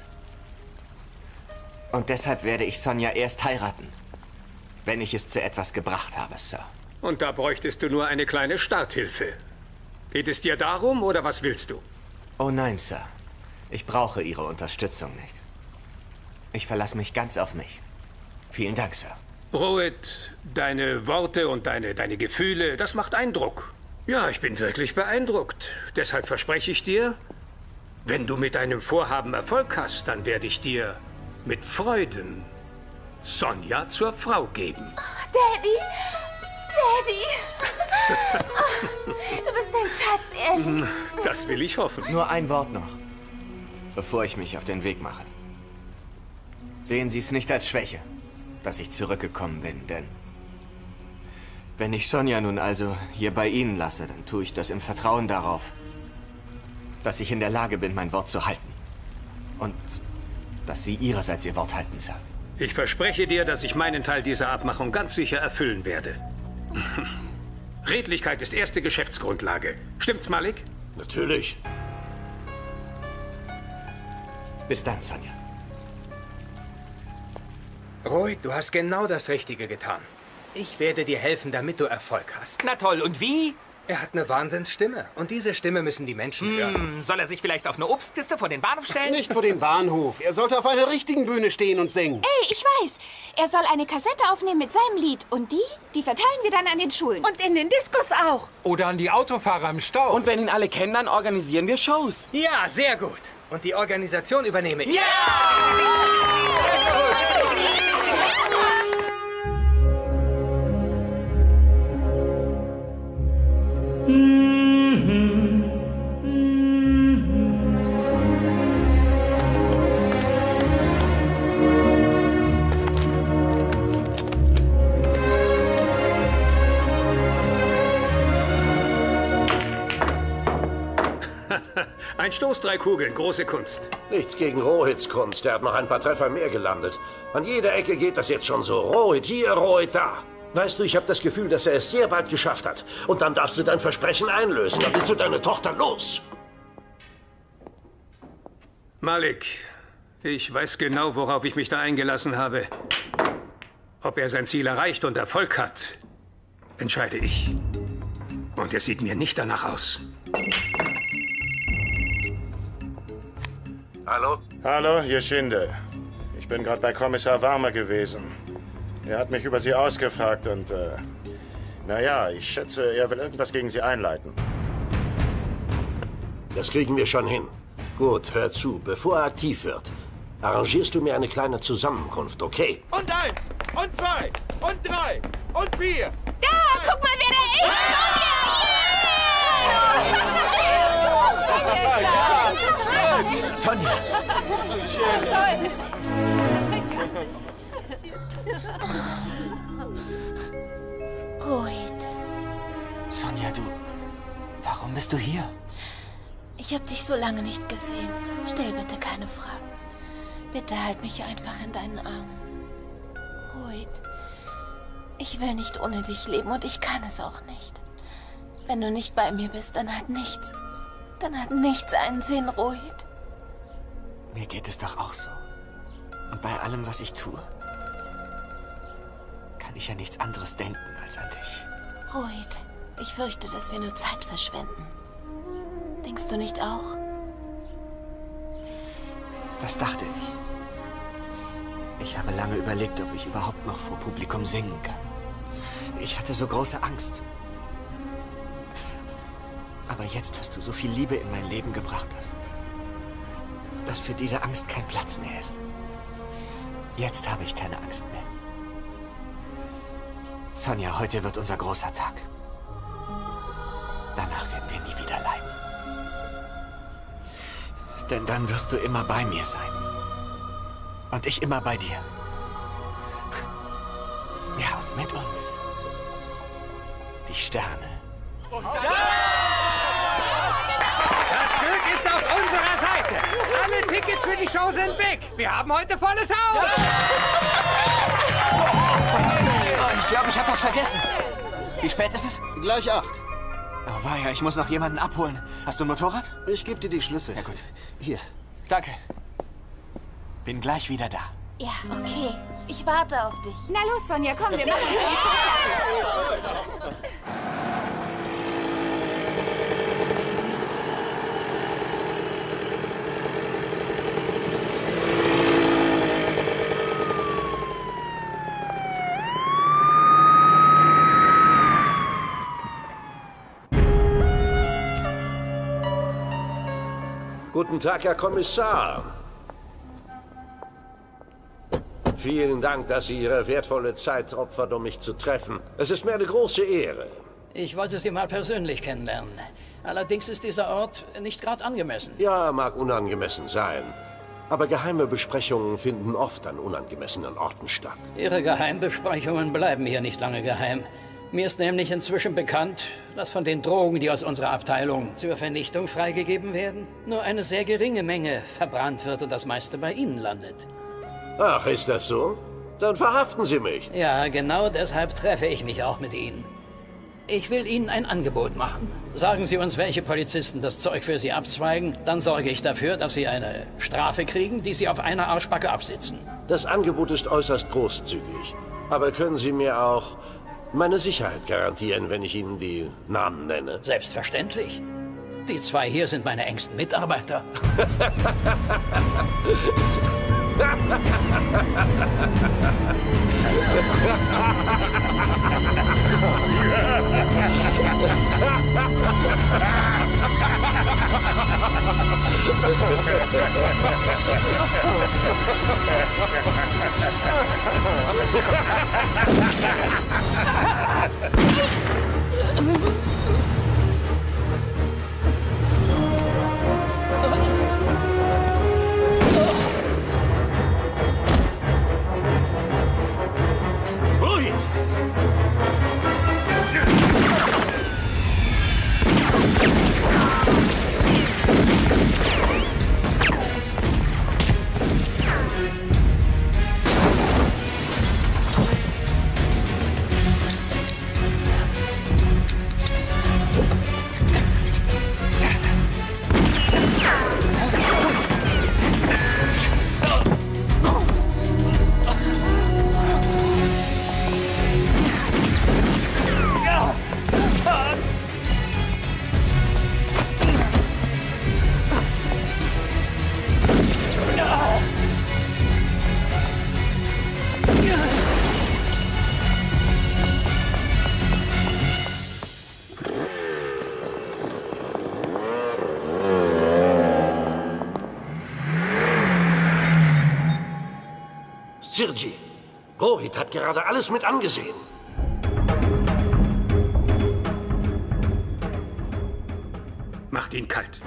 Und deshalb werde ich Sonja erst heiraten, wenn ich es zu etwas gebracht habe, Sir. Und da bräuchtest du nur eine kleine Starthilfe. Geht es dir darum, oder was willst du? Oh nein, Sir. Ich brauche Ihre Unterstützung nicht. Ich verlasse mich ganz auf mich. Vielen Dank, Sir. Rohit, deine Worte und deine, deine Gefühle, das macht Eindruck. Ja, ich bin wirklich beeindruckt. Deshalb verspreche ich dir, wenn du mit deinem Vorhaben Erfolg hast, dann werde ich dir mit Freuden Sonja zur Frau geben. Oh, Daddy! Daddy! Oh, du bist ein Schatz, ehrlich. Das will ich hoffen. Nur ein Wort noch, bevor ich mich auf den Weg mache. Sehen Sie es nicht als Schwäche, dass ich zurückgekommen bin, denn wenn ich Sonja nun also hier bei Ihnen lasse, dann tue ich das im Vertrauen darauf, dass ich in der Lage bin, mein Wort zu halten. Und dass Sie Ihrerseits Ihr Wort halten, Sir. Ich verspreche dir, dass ich meinen Teil dieser Abmachung ganz sicher erfüllen werde. Redlichkeit ist erste Geschäftsgrundlage. Stimmt's, Malik? Natürlich. Bis dann, Sonja. Rohit, du hast genau das Richtige getan. Ich werde dir helfen, damit du Erfolg hast. Na toll, und wie? Er hat eine Wahnsinnsstimme. Und diese Stimme müssen die Menschen hm, hören. Soll er sich vielleicht auf eine Obstkiste vor den Bahnhof stellen? Nicht vor den Bahnhof. Er sollte auf einer richtigen Bühne stehen und singen. Ey, ich weiß. Er soll eine Kassette aufnehmen mit seinem Lied. Und die, die verteilen wir dann an den Schulen. Und in den Diskos auch. Oder an die Autofahrer im Stau. Und wenn ihn alle kennen, dann organisieren wir Shows. Ja, sehr gut. Und die Organisation übernehme ich. Ja! Ein Stoß, drei Kugeln, große Kunst. Nichts gegen Rohits Kunst, der hat noch ein paar Treffer mehr gelandet. An jeder Ecke geht das jetzt schon so. Rohit hier, Rohit da. Weißt du, ich habe das Gefühl, dass er es sehr bald geschafft hat. Und dann darfst du dein Versprechen einlösen, dann bist du deine Tochter los. Malik, ich weiß genau, worauf ich mich da eingelassen habe. Ob er sein Ziel erreicht und Erfolg hat, entscheide ich. Und es sieht mir nicht danach aus. Hallo? Hallo, hier Schinde. Ich bin gerade bei Kommissar Warmer gewesen. Er hat mich über Sie ausgefragt und, äh, naja, ich schätze, er will irgendwas gegen Sie einleiten. Das kriegen wir schon hin. Gut, hör zu, bevor er aktiv wird, arrangierst du mir eine kleine Zusammenkunft, okay? Und eins, und zwei, und drei, und vier. Da, guck mal, wer da ist! Sonja! Toll! Rohit. Sonja, du... Warum bist du hier? Ich habe dich so lange nicht gesehen. Stell bitte keine Fragen. Bitte halt mich einfach in deinen Armen. Rohit, ich will nicht ohne dich leben und ich kann es auch nicht. Wenn du nicht bei mir bist, dann hat nichts. Dann hat nichts einen Sinn, Rohit. Mir geht es doch auch so. Und bei allem, was ich tue, kann ich ja nichts anderes denken als an dich. Rohit, ich fürchte, dass wir nur Zeit verschwenden. Denkst du nicht auch? Das dachte ich. Ich habe lange überlegt, ob ich überhaupt noch vor Publikum singen kann. Ich hatte so große Angst. Aber jetzt hast du so viel Liebe in mein Leben gebracht, dass, dass für diese Angst kein Platz mehr ist. Jetzt habe ich keine Angst mehr. Sonja, heute wird unser großer Tag. Danach werden wir nie wieder leiden. Denn dann wirst du immer bei mir sein. Und ich immer bei dir. Ja, und mit uns. Die Sterne. Das Glück ist auf unserer Seite. Alle Tickets für die Show sind weg. Wir haben heute volles Haus. Oh, ich glaube, ich habe was vergessen. Wie spät ist es? Gleich acht. Oh weia, ich muss noch jemanden abholen. Hast du ein Motorrad? Ich gebe dir die Schlüssel. Ja gut. Hier. Danke. Bin gleich wieder da. Ja, okay. Ich warte auf dich. Na los, Sonja, komm, wir machen uns die Show fertig. Guten Tag, Herr Kommissar. Vielen Dank, dass Sie Ihre wertvolle Zeit opfern, um mich zu treffen. Es ist mir eine große Ehre. Ich wollte Sie mal persönlich kennenlernen. Allerdings ist dieser Ort nicht gerade angemessen. Ja, mag unangemessen sein. Aber geheime Besprechungen finden oft an unangemessenen Orten statt. Ihre Geheimbesprechungen bleiben hier nicht lange geheim. Mir ist nämlich inzwischen bekannt, dass von den Drogen, die aus unserer Abteilung zur Vernichtung freigegeben werden, nur eine sehr geringe Menge verbrannt wird und das meiste bei Ihnen landet. Ach, ist das so? Dann verhaften Sie mich. Ja, genau deshalb treffe ich mich auch mit Ihnen. Ich will Ihnen ein Angebot machen. Sagen Sie uns, welche Polizisten das Zeug für Sie abzweigen, dann sorge ich dafür, dass Sie eine Strafe kriegen, die Sie auf einer Arschbacke absitzen. Das Angebot ist äußerst großzügig. Aber können Sie mir auch meine Sicherheit garantieren, wenn ich Ihnen die Namen nenne? Selbstverständlich. Die zwei hier sind meine engsten Mitarbeiter. Sirji, Rohit hat gerade alles mit angesehen. Macht ihn kalt.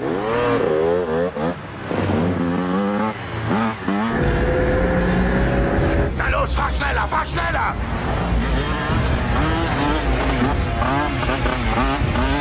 Na los, fahr schneller, fahr schneller!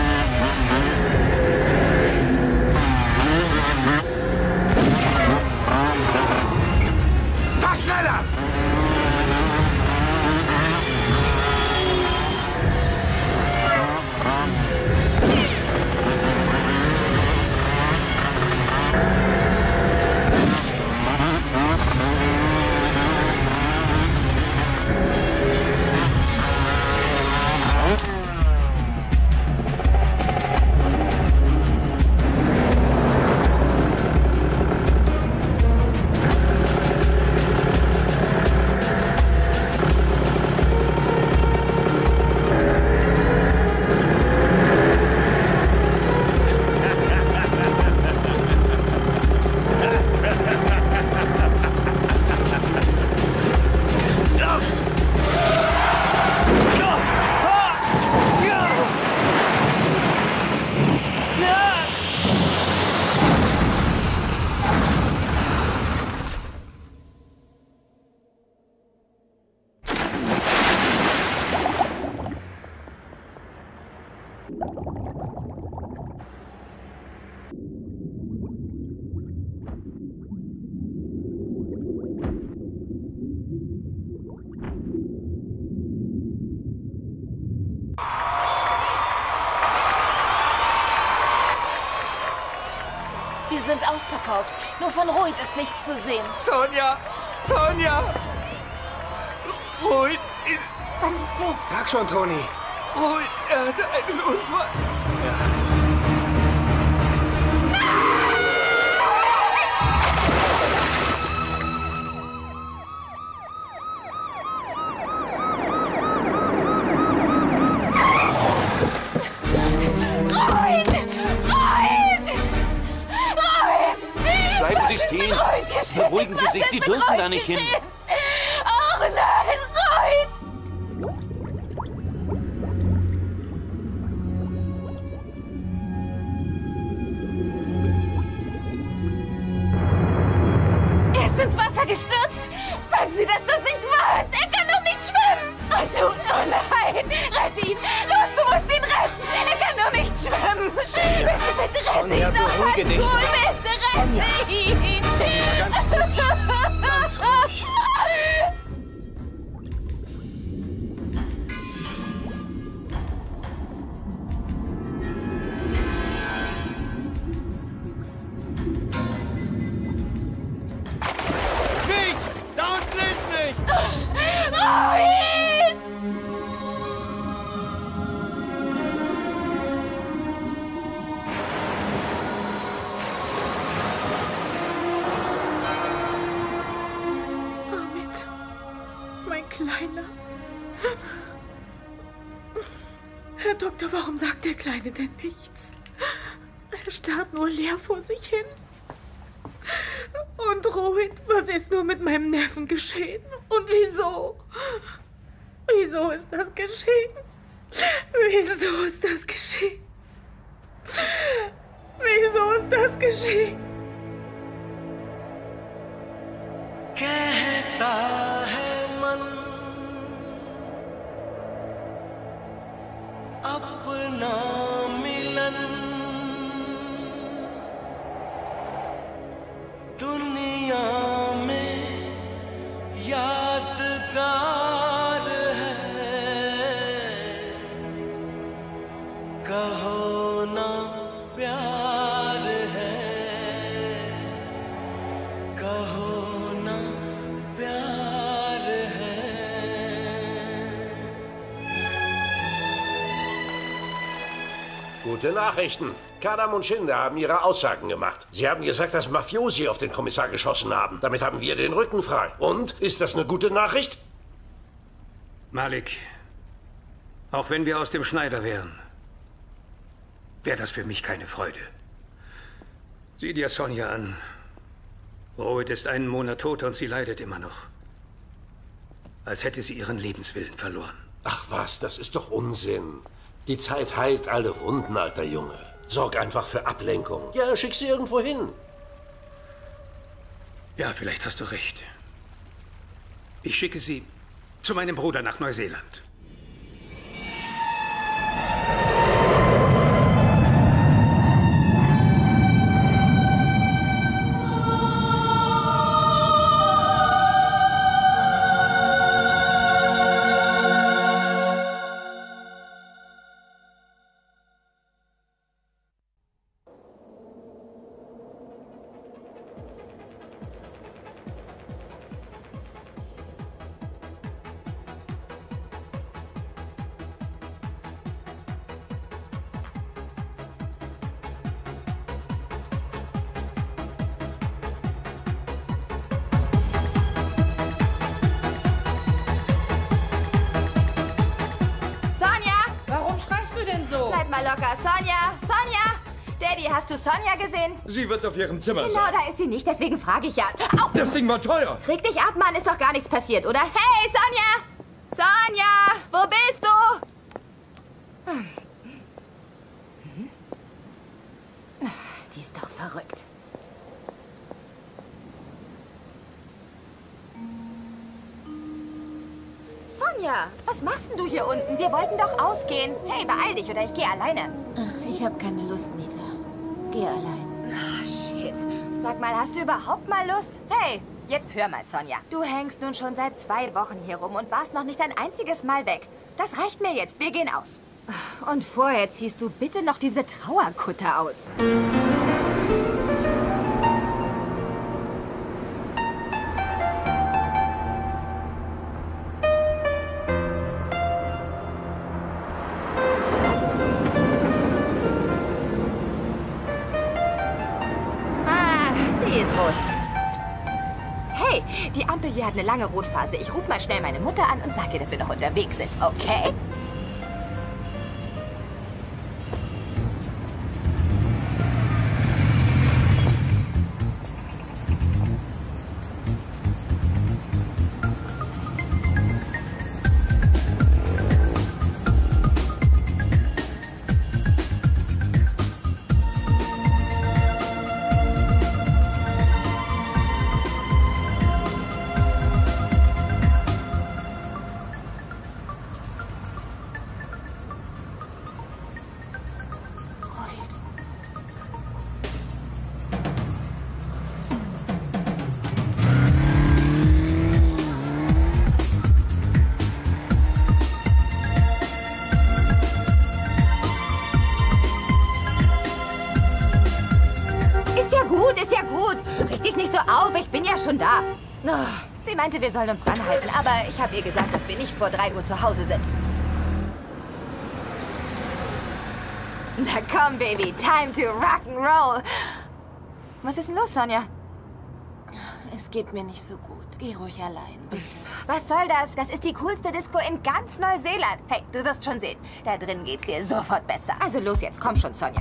verkauft. Nur von Rohit ist nichts zu sehen. Sonja! Sonja! Rohit ist... Was ist los? Sag schon, Toni. Rohit, er hatte einen Unfall. Bleiben Sie stehen. Beruhigen Sie sich, Sie dürfen da nicht hin. Ach nein, Rohit! Er ist ins Wasser gestürzt. Sagen Sie, dass das nicht wahr ist. Er kann doch nicht schwimmen. Und du, oh nein, rette ihn. Los, du musst ihn retten. Er kann doch nicht schwimmen. Bitte, bitte rette Sonja, ihn doch. beruhige dich doch. Bitte rette ihn. Sonja, ganz ruhig. Ganz ruhig. Nicht! Da unten ist nicht! Rohit! Amit, mein Kleiner. Herr Doktor, warum sagt der Kleine denn nichts? Er starrt nur leer vor sich hin. Und Rohit, was ist nur mit meinem Neffen geschehen? Und wieso? Wieso ist das geschehen? Wieso ist das geschehen? Wieso ist das geschehen? कहता है मन अपना मिलन दुनिया में यादगार है कहो ना प्यार है कहो ना प्यार है Gute Nachrichten. Kadam und Schinde haben ihre Aussagen gemacht. Sie haben gesagt, dass Mafiosi auf den Kommissar geschossen haben. Damit haben wir den Rücken frei. Und? Ist das eine gute Nachricht? Malik, auch wenn wir aus dem Schneider wären, wäre das für mich keine Freude. Sieh dir Sonja an. Rohit ist einen Monat tot und sie leidet immer noch. Als hätte sie ihren Lebenswillen verloren. Ach was, das ist doch Unsinn. Die Zeit heilt alle Wunden, alter Junge. Sorg einfach für Ablenkung. Ja, schick sie irgendwo hin. Ja, vielleicht hast du recht. Ich schicke sie zu meinem Bruder nach Neuseeland. Bleib mal locker. Sonja! Sonja! Daddy, hast du Sonja gesehen? Sie wird auf ihrem Zimmer Genau, sein. da ist sie nicht, deswegen frage ich ja. Au! Das Ding war teuer. Reg dich ab, Mann, ist doch gar nichts passiert, oder? Hey, Sonja! Sonja! Wo bist du? Die ist doch verrückt. Sonja, was machst denn du hier unten? Wir wollten doch ausgehen. Hey, beeil dich oder ich gehe alleine. Ich habe keine Lust, Nita. Geh allein. Ah, shit. Sag mal, hast du überhaupt mal Lust? Hey, jetzt hör mal, Sonja. Du hängst nun schon seit zwei Wochen hier rum und warst noch nicht ein einziges Mal weg. Das reicht mir jetzt. Wir gehen aus. Und vorher ziehst du bitte noch diese Trauerkutte aus. Die ist rot. Hey, die Ampel hier hat eine lange Rotphase. Ich rufe mal schnell meine Mutter an und sage ihr, dass wir noch unterwegs sind, okay? Ich bin ja schon da. Oh, sie meinte, wir sollen uns ranhalten, aber ich habe ihr gesagt, dass wir nicht vor drei Uhr zu Hause sind. Na komm, Baby, time to rock'n'roll. Was ist denn los, Sonja? Es geht mir nicht so gut. Geh ruhig allein, bitte. Was soll das? Das ist die coolste Disco in ganz Neuseeland. Hey, du wirst schon sehen. Da drin geht's dir sofort besser. Also los jetzt, komm schon, Sonja.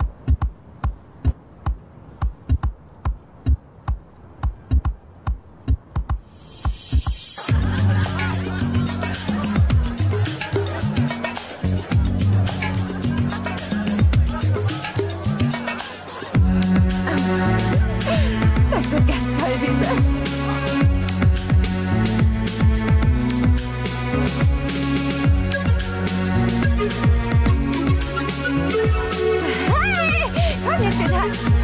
Das wird ganz toll, Süße. Hey, komm jetzt wieder.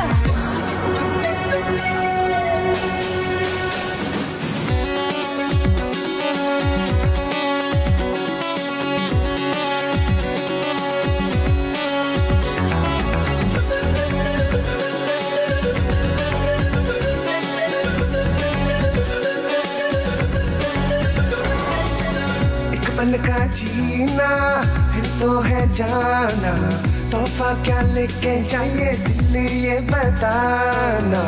पल का जीना फिर तो है जाना तोहफा क्या लेके जाइए दिल ये बताना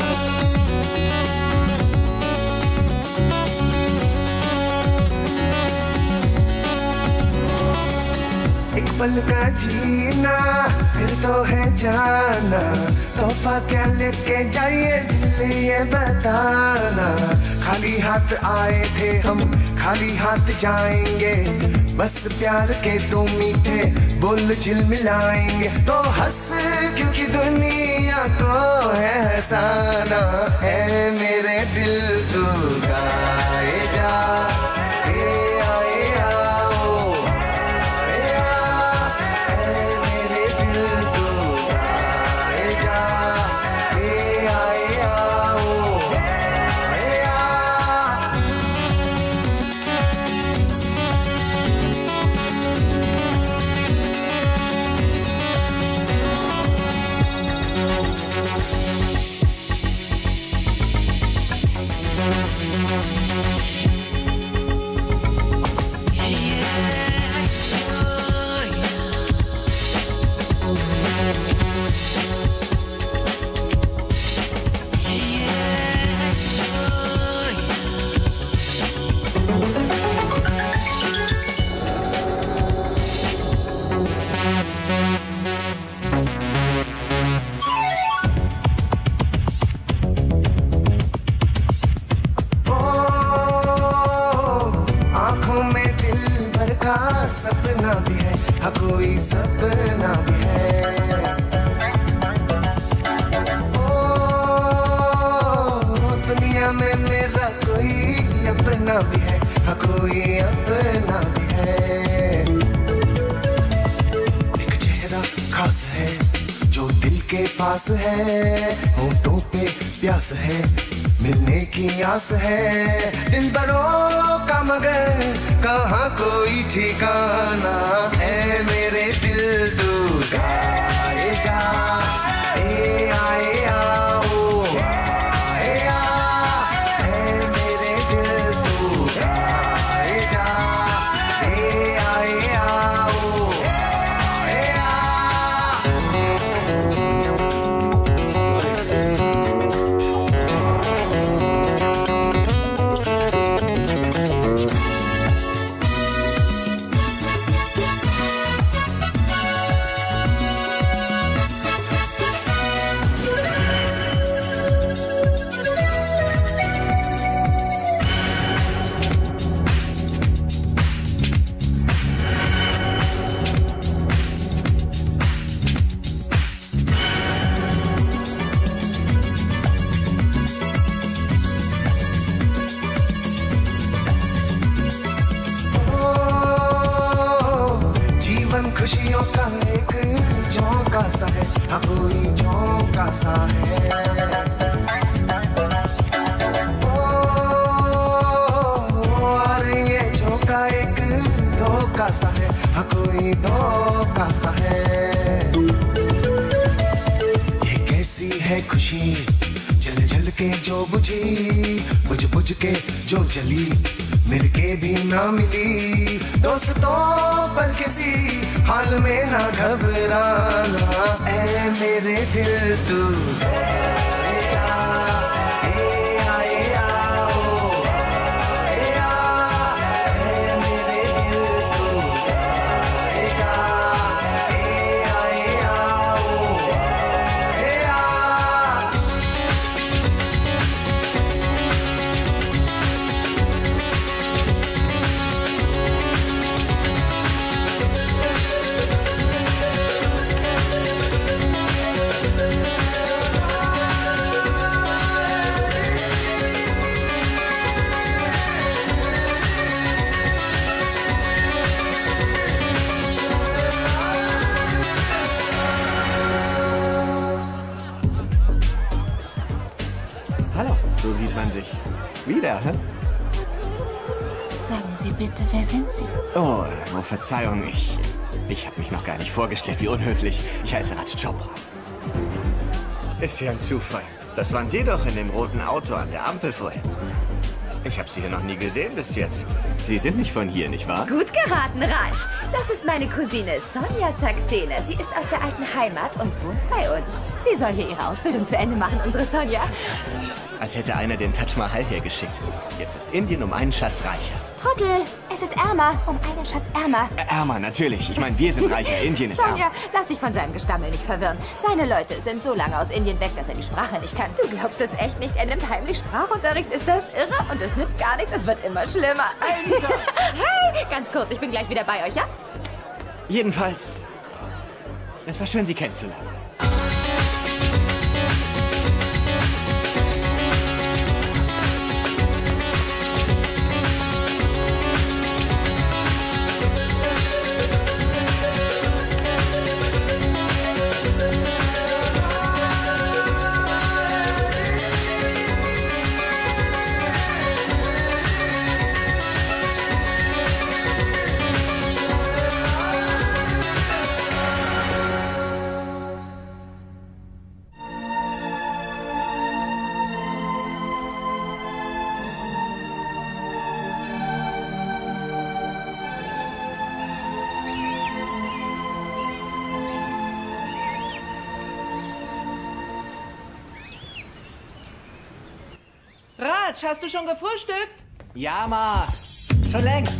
एक पल का जीना फिर तो है जाना तोहफा क्या लेके जाइए दिल ये बताना खाली हाथ आए थे हम खाली हाथ जाएंगे बस प्यार के दो मीठे बोल झिलमिलाएंगे तो हंस क्योंकि दुनिया को है हंसाना है मेरे दिल तू गाए जा ए आए आओ आए आ है मेरे दिल तू गाए जा ए आए आओ आए आ सपना भी है हाँ कोई सपना भी है ओ दुनिया में मेरा कोई अपना भी है हाँ कोई अपना भी है एक चेहरा खास है जो दिल के पास है होठों पे प्यास है मिलने की आस है दिल बरों का मगर कहाँ कोई ठिकाना है मेरे दिल तू गाए जा ए आए आओ आए आ है मेरे दिल तू गाए जा ए आए आओ आए आ धोखा सा है ये कैसी है खुशी जल जल के जो बुझी बुझ बुझ के जो जली मिलके भी ना मिली दोस्तों पर किसी हाल में ना घबराना ऐ मेरे दिल तू So sieht man sich wieder, hä? Sagen Sie bitte, wer sind Sie? Oh, oh Verzeihung, ich... Ich habe mich noch gar nicht vorgestellt, wie unhöflich. Ich heiße Raj Chopra. Ist ja ein Zufall. Das waren Sie doch in dem roten Auto an der Ampel vorhin. Ich habe Sie hier noch nie gesehen bis jetzt. Sie sind nicht von hier, nicht wahr? Gut geraten, Raj. Das ist meine Cousine Sonja Saxena. Sie ist aus der alten Heimat und wohnt bei uns. Sie soll hier ihre Ausbildung zu Ende machen, unsere Sonja. Fantastisch. Als hätte einer den Taj Mahal hergeschickt. Jetzt ist Indien um einen Schatz reicher. Trottel, es ist ärmer. Um einen Schatz ärmer. Ärmer, natürlich. Ich meine, wir sind reicher. Indien ist Sonja, ärmer. lass dich von seinem Gestammel nicht verwirren. Seine Leute sind so lange aus Indien weg, dass er die Sprache nicht kann. Du glaubst es echt nicht? Er nimmt heimlich Sprachunterricht. Ist das irre? Und es nützt gar nichts. Es wird immer schlimmer. Hey, ganz kurz. Ich bin gleich wieder bei euch, ja? Jedenfalls, es war schön, Sie kennenzulernen. Raj, hast du schon gefrühstückt? Ja, Ma. Schon längst.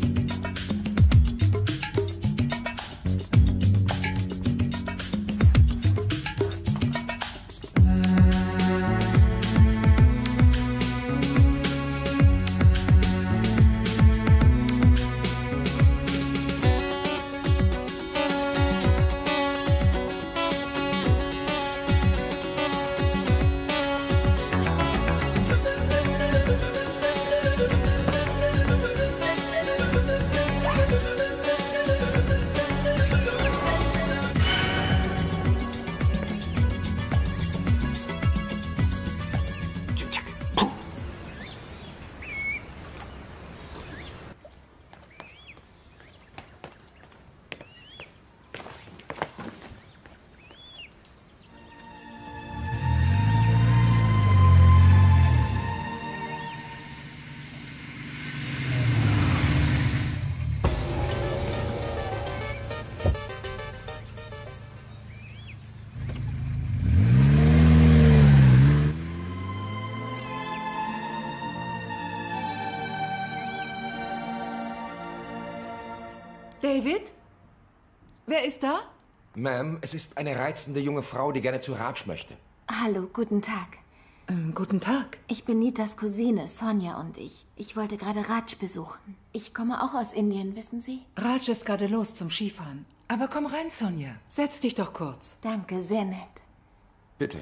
David? Wer ist da? Ma'am, es ist eine reizende junge Frau, die gerne zu Raj möchte. Hallo, guten Tag. Ähm, guten Tag. Ich bin Nitas Cousine, Sonja und ich. Ich wollte gerade Raj besuchen. Ich komme auch aus Indien, wissen Sie? Raj ist gerade los zum Skifahren. Aber komm rein, Sonja. Setz dich doch kurz. Danke, sehr nett. Bitte.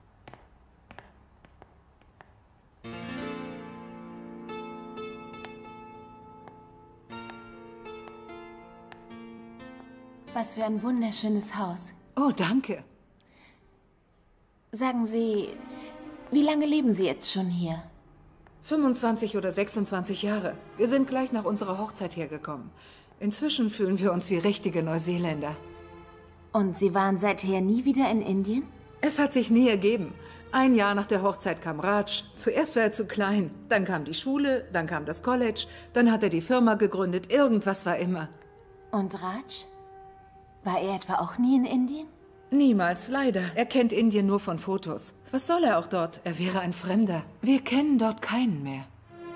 Was für ein wunderschönes Haus. Oh, danke. Sagen Sie, wie lange leben Sie jetzt schon hier? fünfundzwanzig oder sechsundzwanzig Jahre. Wir sind gleich nach unserer Hochzeit hergekommen. Inzwischen fühlen wir uns wie richtige Neuseeländer. Und Sie waren seither nie wieder in Indien? Es hat sich nie ergeben. Ein Jahr nach der Hochzeit kam Raj. Zuerst war er zu klein, dann kam die Schule, dann kam das College, dann hat er die Firma gegründet. Irgendwas war immer. Und Raj? War er etwa auch nie in Indien? Niemals, leider. Er kennt Indien nur von Fotos. Was soll er auch dort? Er wäre ein Fremder. Wir kennen dort keinen mehr.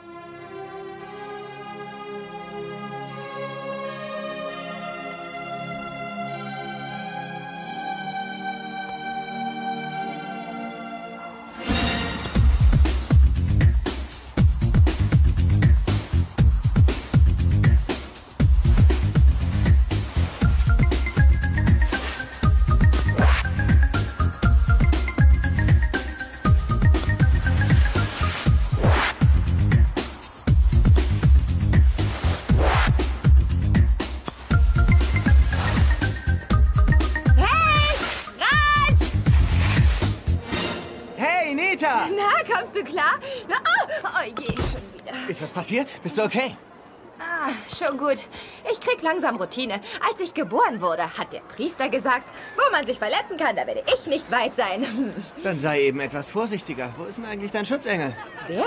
Na, kommst du klar? Na, oh, oh je, schon wieder. Ist was passiert? Bist du okay? Ah, schon gut. Ich krieg langsam Routine. Als ich geboren wurde, hat der Priester gesagt, wo man sich verletzen kann, da werde ich nicht weit sein. Hm. Dann sei eben etwas vorsichtiger. Wo ist denn eigentlich dein Schutzengel? Wer?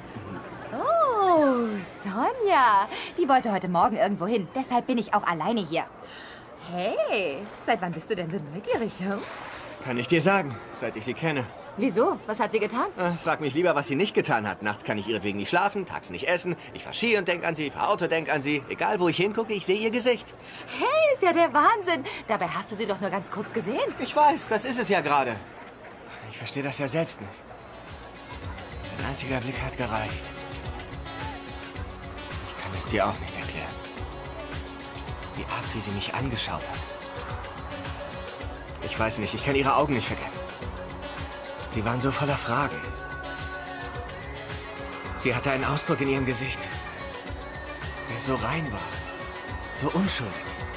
Oh, Sonja. Die wollte heute Morgen irgendwo hin. Deshalb bin ich auch alleine hier. Hey, seit wann bist du denn so neugierig? Hm? Kann ich dir sagen, seit ich sie kenne. Wieso? Was hat sie getan? Äh, frag mich lieber, was sie nicht getan hat. Nachts kann ich ihretwegen nicht schlafen, tags nicht essen. Ich fahr Ski und denk an sie, fahr Auto, denk an sie. Egal, wo ich hingucke, ich sehe ihr Gesicht. Hey, ist ja der Wahnsinn. Dabei hast du sie doch nur ganz kurz gesehen. Ich weiß, das ist es ja gerade. Ich verstehe das ja selbst nicht. Ein einziger Blick hat gereicht. Ich kann es dir auch nicht erklären. Die Art, wie sie mich angeschaut hat. Ich weiß nicht, ich kann ihre Augen nicht vergessen. Sie waren so voller Fragen. Sie hatte einen Ausdruck in ihrem Gesicht, der so rein war, so unschuldig.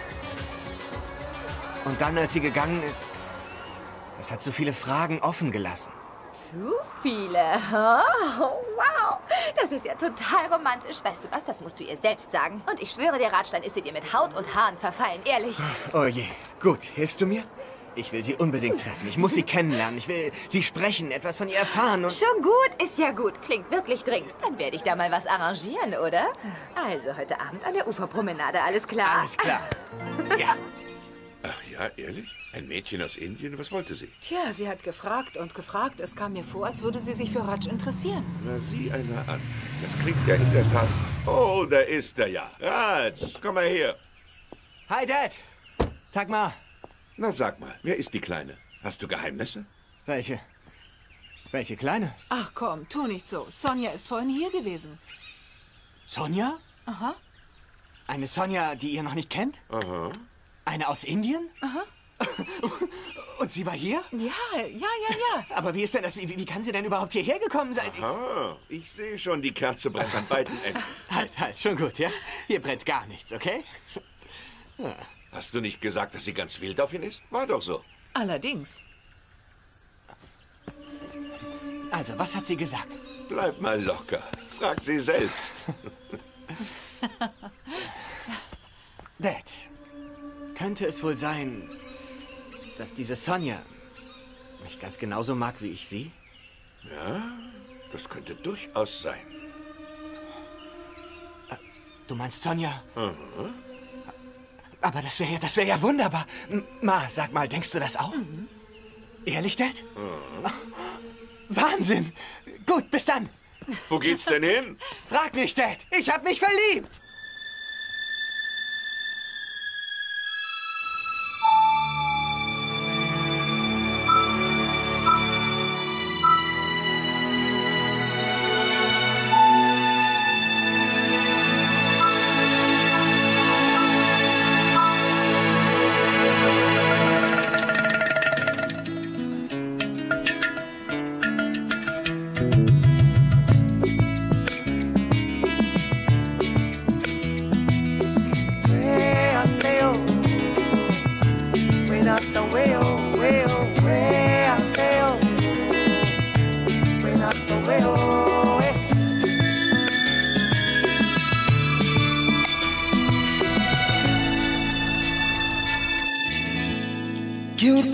Und dann, als sie gegangen ist, das hat so viele Fragen offen gelassen. Zu viele, oh, wow. Das ist ja total romantisch. Weißt du was, das musst du ihr selbst sagen. Und ich schwöre, der Radstein ist dir mit Haut und Haaren verfallen, ehrlich. Oh je, gut, hilfst du mir? Ich will sie unbedingt treffen. Ich muss sie kennenlernen. Ich will sie sprechen, etwas von ihr erfahren und... Schon gut, ist ja gut. Klingt wirklich dringend. Dann werde ich da mal was arrangieren, oder? Also heute Abend an der Uferpromenade, alles klar? Alles klar. Ja. Ach ja, ehrlich? Ein Mädchen aus Indien? Was wollte sie? Tja, sie hat gefragt und gefragt. Es kam mir vor, als würde sie sich für Raj interessieren. Na, sieh einer an. Das klingt ja in der Tat... Oh, da ist er ja. Raj, komm mal her. Hi, Dad. Tag mal. Na, sag mal, wer ist die Kleine? Hast du Geheimnisse? Welche? Welche Kleine? Ach komm, tu nicht so. Sonja ist vorhin hier gewesen. Sonja? Aha. Eine Sonja, die ihr noch nicht kennt? Aha. Eine aus Indien? Aha. Und sie war hier? Ja, ja, ja, ja. Aber wie ist denn das? Wie, wie kann sie denn überhaupt hierher gekommen sein? Aha, ich sehe schon, die Kerze brennt an beiden Enden. Halt, halt, schon gut, ja? Hier brennt gar nichts, okay? Ja. Hast du nicht gesagt, dass sie ganz wild auf ihn ist? War doch so. Allerdings. Also, was hat sie gesagt? Bleib mal locker. Frag sie selbst. Dad, könnte es wohl sein, dass diese Sonja mich ganz genauso mag wie ich sie? Ja, das könnte durchaus sein. Du meinst Sonja? Aha. Aber das wäre ja, das wäre ja wunderbar. M Ma, sag mal, denkst du das auch? Mhm. Ehrlich, Dad? Mhm. Wahnsinn! Gut, bis dann. Wo geht's denn hin? Frag nicht, Dad. Ich hab mich verliebt.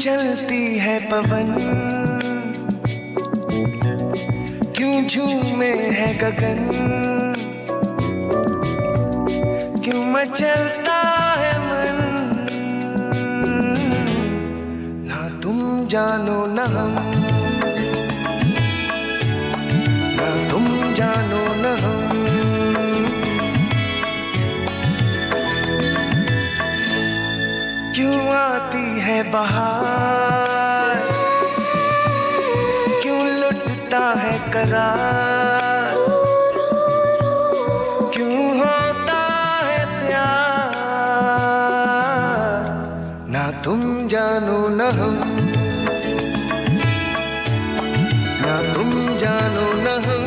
चलती है पवन, क्यों झूमे है गगन, क्यों मचलता है मन, ना तुम जानो न हम, ना तुम जानो न हम। क्यों आती है बहार, क्यों लुटता है करार, क्यों होता है प्यार, ना तुम जानो न हम, ना तुम जानो न हम।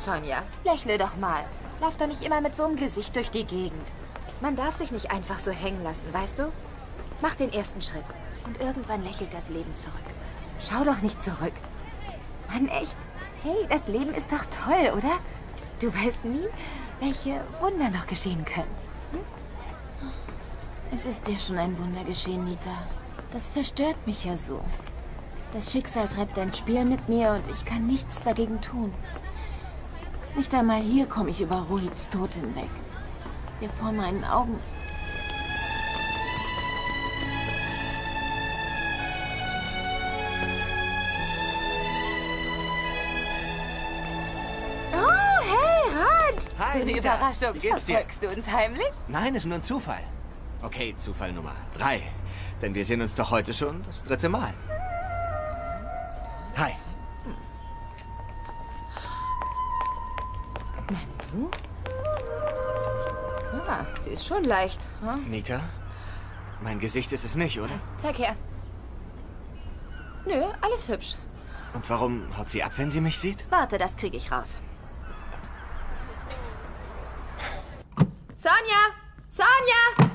Sonja, lächle doch mal. Lauf doch nicht immer mit so einem Gesicht durch die Gegend. Man darf sich nicht einfach so hängen lassen, weißt du? Mach den ersten Schritt und irgendwann lächelt das Leben zurück. Schau doch nicht zurück. Mann, echt? Hey, das Leben ist doch toll, oder? Du weißt nie, welche Wunder noch geschehen können. Hm? Es ist dir schon ein Wunder geschehen, Nita. Das verstört mich ja so. Das Schicksal treibt ein Spiel mit mir und ich kann nichts dagegen tun. Nicht einmal hier komme ich über Rohits Tod hinweg. Der vor meinen Augen... Oh, hey, Raj! Hi, so eine Nita. Überraschung. Wie geht's dir? Verfolgst du uns heimlich? Nein, ist nur ein Zufall. Okay, Zufall Nummer drei. Denn wir sehen uns doch heute schon das dritte Mal. Hi. Du? Ja, sie ist schon leicht. Hm? Nita, mein Gesicht ist es nicht, oder? Zeig her. Nö, alles hübsch. Und warum haut sie ab, wenn sie mich sieht? Warte, das kriege ich raus. Sonja! Sonja!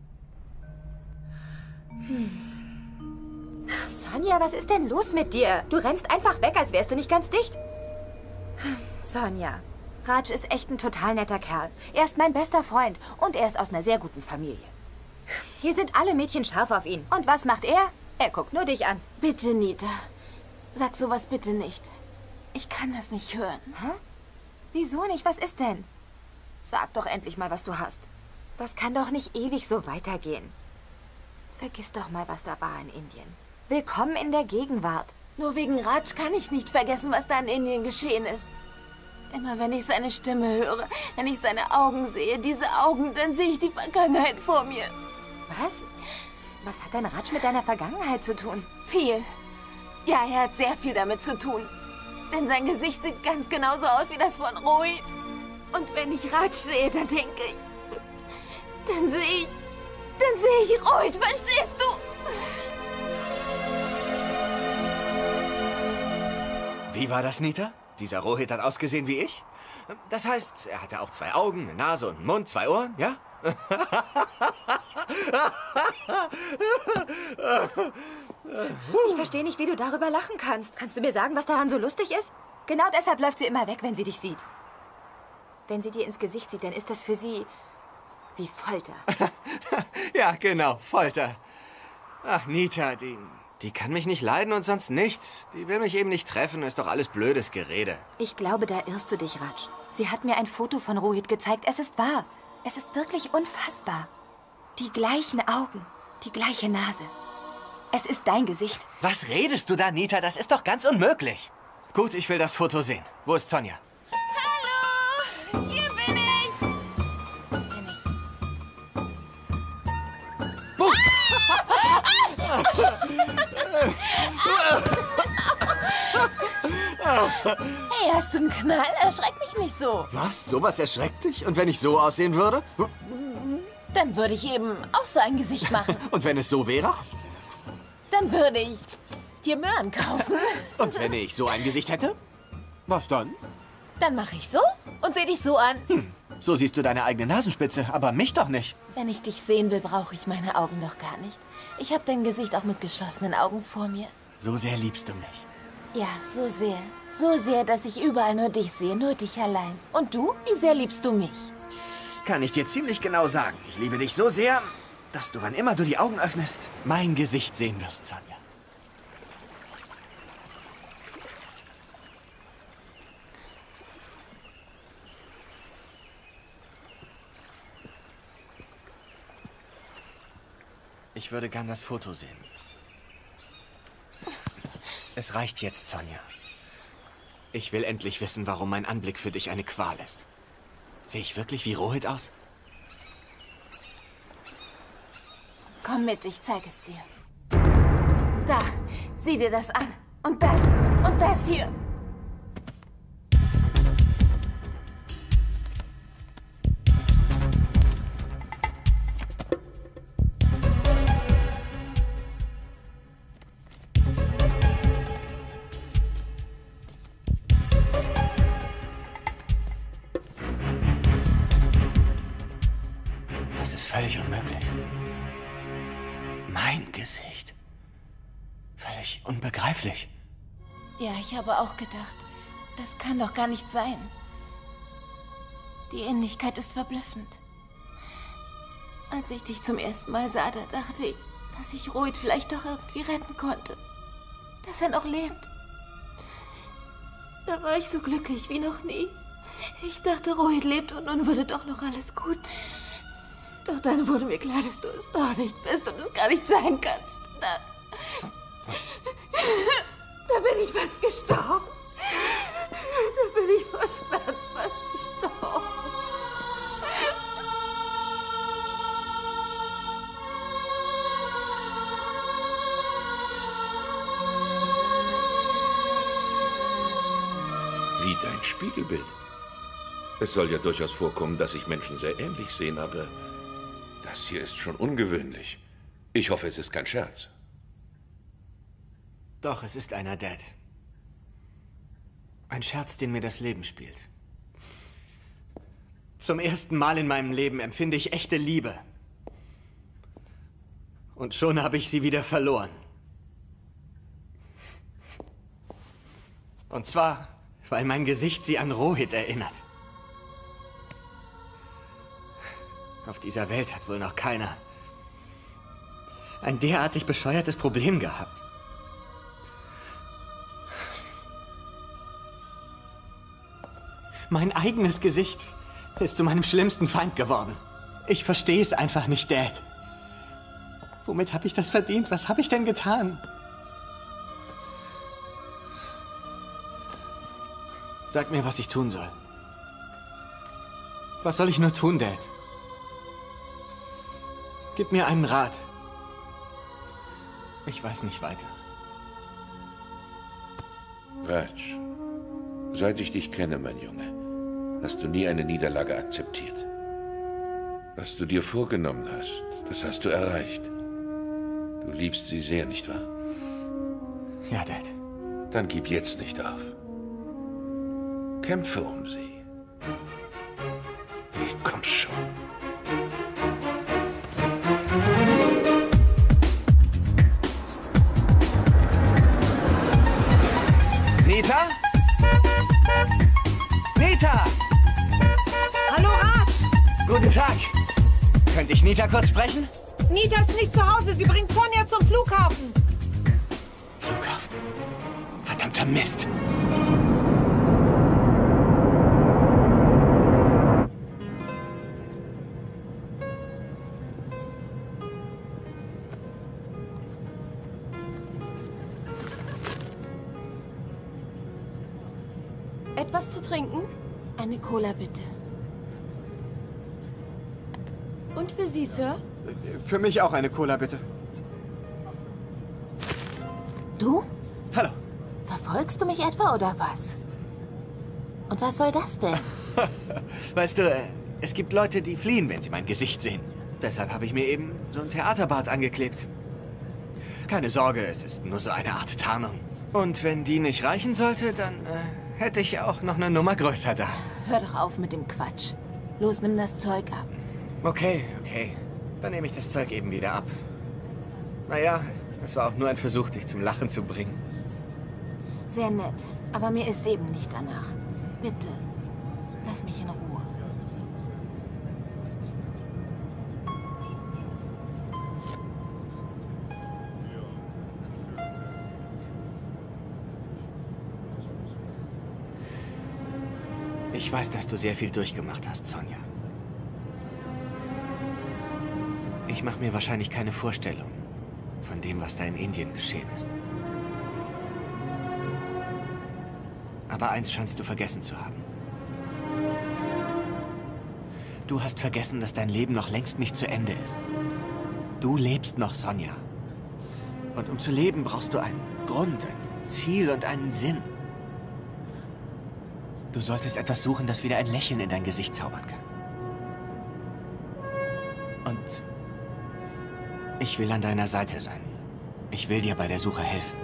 Hm. Sonja, was ist denn los mit dir? Du rennst einfach weg, als wärst du nicht ganz dicht. Sonja, Raj ist echt ein total netter Kerl. Er ist mein bester Freund und er ist aus einer sehr guten Familie. Hier sind alle Mädchen scharf auf ihn. Und was macht er? Er guckt nur dich an. Bitte, Nita. Sag sowas bitte nicht. Ich kann das nicht hören. Hä? Wieso nicht? Was ist denn? Sag doch endlich mal, was du hast. Das kann doch nicht ewig so weitergehen. Vergiss doch mal, was da war in Indien. Willkommen in der Gegenwart. Nur wegen Raj kann ich nicht vergessen, was da in Indien geschehen ist. Immer wenn ich seine Stimme höre, wenn ich seine Augen sehe, diese Augen, dann sehe ich die Vergangenheit vor mir. Was? Was hat denn Raj mit deiner Vergangenheit zu tun? Viel. Ja, er hat sehr viel damit zu tun. Denn sein Gesicht sieht ganz genauso aus wie das von Rohit. Und wenn ich Raj sehe, dann denke ich... Dann sehe ich... Dann sehe ich Rohit, verstehst du? Wie war das, Nita? Dieser Rohit hat ausgesehen wie ich? Das heißt, er hatte auch zwei Augen, eine Nase und einen Mund, zwei Ohren, ja? Ich verstehe nicht, wie du darüber lachen kannst. Kannst du mir sagen, was daran so lustig ist? Genau deshalb läuft sie immer weg, wenn sie dich sieht. Wenn sie dir ins Gesicht sieht, dann ist das für sie wie Folter. Ja, genau, Folter. Ach, Nita, die, die kann mich nicht leiden und sonst nichts. Die will mich eben nicht treffen, ist doch alles blödes Gerede. Ich glaube, da irrst du dich, Raj. Sie hat mir ein Foto von Rohit gezeigt. Es ist wahr. Es ist wirklich unfassbar. Die gleichen Augen, die gleiche Nase. Es ist dein Gesicht. Was redest du da, Nita? Das ist doch ganz unmöglich. Gut, ich will das Foto sehen. Wo ist Sonja? Hallo! Hier bin ich! Ist er nicht? Hey, hast du einen Knall? Erschreck mich nicht so. Was? Sowas erschreckt dich? Und wenn ich so aussehen würde? Dann würde ich eben auch so ein Gesicht machen. Und wenn es so wäre? Dann würde ich dir Möhren kaufen. Und wenn ich so ein Gesicht hätte? Was dann? Dann mache ich so und sehe dich so an. Hm, so siehst du deine eigene Nasenspitze, aber mich doch nicht. Wenn ich dich sehen will, brauche ich meine Augen doch gar nicht. Ich habe dein Gesicht auch mit geschlossenen Augen vor mir. So sehr liebst du mich. Ja, so sehr. So sehr, dass ich überall nur dich sehe, nur dich allein. Und du? Wie sehr liebst du mich? Kann ich dir ziemlich genau sagen. Ich liebe dich so sehr, dass du, wann immer du die Augen öffnest, mein Gesicht sehen wirst, Sonja. Ich würde gern das Foto sehen. Es reicht jetzt, Sonja. Ich will endlich wissen, warum mein Anblick für dich eine Qual ist. Sehe ich wirklich wie Rohit aus? Komm mit, ich zeig es dir. Da, sieh dir das an. Und das, und das hier. Das ist völlig unmöglich. Mein Gesicht. Völlig unbegreiflich. Ja, ich habe auch gedacht, das kann doch gar nicht sein. Die Ähnlichkeit ist verblüffend. Als ich dich zum ersten Mal sah, da dachte ich, dass ich Rohit vielleicht doch irgendwie retten konnte. Dass er noch lebt. Da war ich so glücklich wie noch nie. Ich dachte, Rohit lebt und nun würde doch noch alles gut. Doch dann wurde mir klar, dass du es doch nicht bist und es gar nicht sein kannst. Da, da bin ich fast gestorben. Da bin ich vor Schmerz fast gestorben. Wie dein Spiegelbild. Es soll ja durchaus vorkommen, dass sich Menschen sehr ähnlich sehen, aber das hier ist schon ungewöhnlich. Ich hoffe, es ist kein Scherz. Doch, es ist einer, Dad. Ein Scherz, den mir das Leben spielt. Zum ersten Mal in meinem Leben empfinde ich echte Liebe. Und schon habe ich sie wieder verloren. Und zwar, weil mein Gesicht sie an Rohit erinnert. Auf dieser Welt hat wohl noch keiner ein derartig bescheuertes Problem gehabt. Mein eigenes Gesicht ist zu meinem schlimmsten Feind geworden. Ich verstehe es einfach nicht, Dad. Womit habe ich das verdient? Was habe ich denn getan? Sag mir, was ich tun soll. Was soll ich nur tun, Dad? Gib mir einen Rat. Ich weiß nicht weiter. Raj, seit ich dich kenne, mein Junge, hast du nie eine Niederlage akzeptiert. Was du dir vorgenommen hast, das hast du erreicht. Du liebst sie sehr, nicht wahr? Ja, Dad. Dann gib jetzt nicht auf. Kämpfe um sie. Ich komm schon. Nita? Nita! Hallo, Raj! Guten Tag. Könnte ich Nita kurz sprechen? Nita ist nicht zu Hause. Sie bringt Sonja zum Flughafen. Flughafen? Verdammter Mist. Etwas zu trinken? Eine Cola, bitte. Und für Sie, Sir? Für mich auch eine Cola, bitte. Du? Hallo. Verfolgst du mich etwa oder was? Und was soll das denn? Weißt du, es gibt Leute, die fliehen, wenn sie mein Gesicht sehen. Deshalb habe ich mir eben so ein Theaterbart angeklebt. Keine Sorge, es ist nur so eine Art Tarnung. Und wenn die nicht reichen sollte, dann äh, hätte ich auch noch eine Nummer größer da. Hör doch auf mit dem Quatsch. Los, nimm das Zeug ab. Okay, okay. Dann nehme ich das Zeug eben wieder ab. Naja, es war auch nur ein Versuch, dich zum Lachen zu bringen. Sehr nett, aber mir ist eben nicht danach. Bitte, lass mich in Ruhe. Ich weiß, dass du sehr viel durchgemacht hast, Sonja. Ich mache mir wahrscheinlich keine Vorstellung von dem, was da in Indien geschehen ist. Aber eins scheinst du vergessen zu haben. Du hast vergessen, dass dein Leben noch längst nicht zu Ende ist. Du lebst noch, Sonja. Und um zu leben, brauchst du einen Grund, ein Ziel und einen Sinn. Du solltest etwas suchen, das wieder ein Lächeln in dein Gesicht zaubern kann. Und ich will an deiner Seite sein. Ich will dir bei der Suche helfen.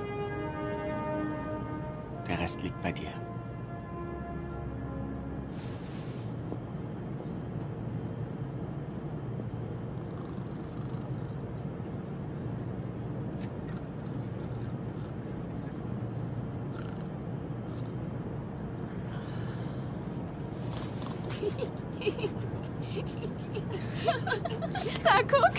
Der Rest liegt bei dir. Na, guck.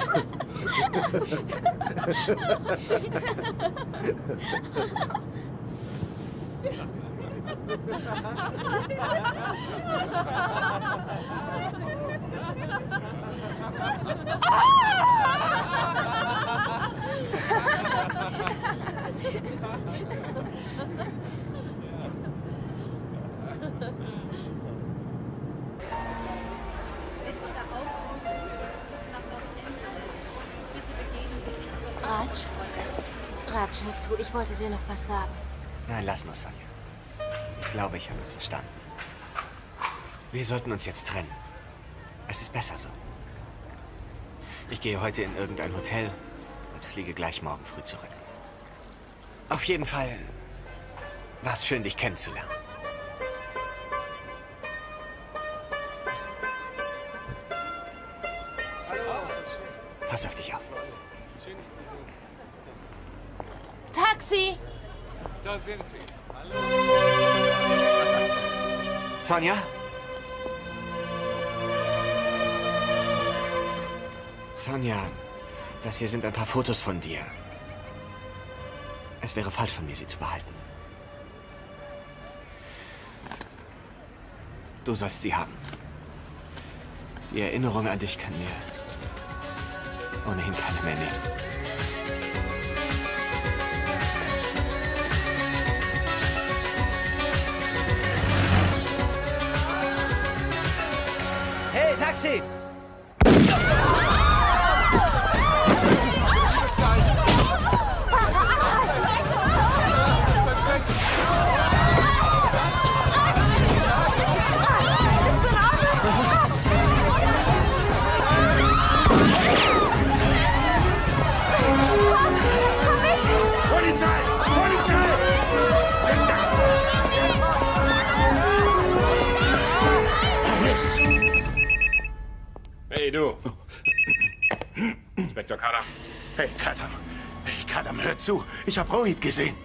Raj? Raj, hör zu, ich wollte dir noch was sagen. Nein, lass nur, Sonja. Ich glaube, ich habe es verstanden. Wir sollten uns jetzt trennen. Es ist besser so. Ich gehe heute in irgendein Hotel und fliege gleich morgen früh zurück. Auf jeden Fall war es schön, dich kennenzulernen. Pass auf dich auf. Schön, dich zu sehen. Taxi! Da sind Sie. Sonja? Sonja, das hier sind ein paar Fotos von dir. Es wäre falsch von mir, sie zu behalten. Du sollst sie haben. Die Erinnerung an dich kann mir ohnehin keine mehr nehmen. Hey, Taxi! Hey, du. Inspektor Kadam. Hey, Kadam. Hey, Kadam, hör zu. Ich habe Rohit gesehen.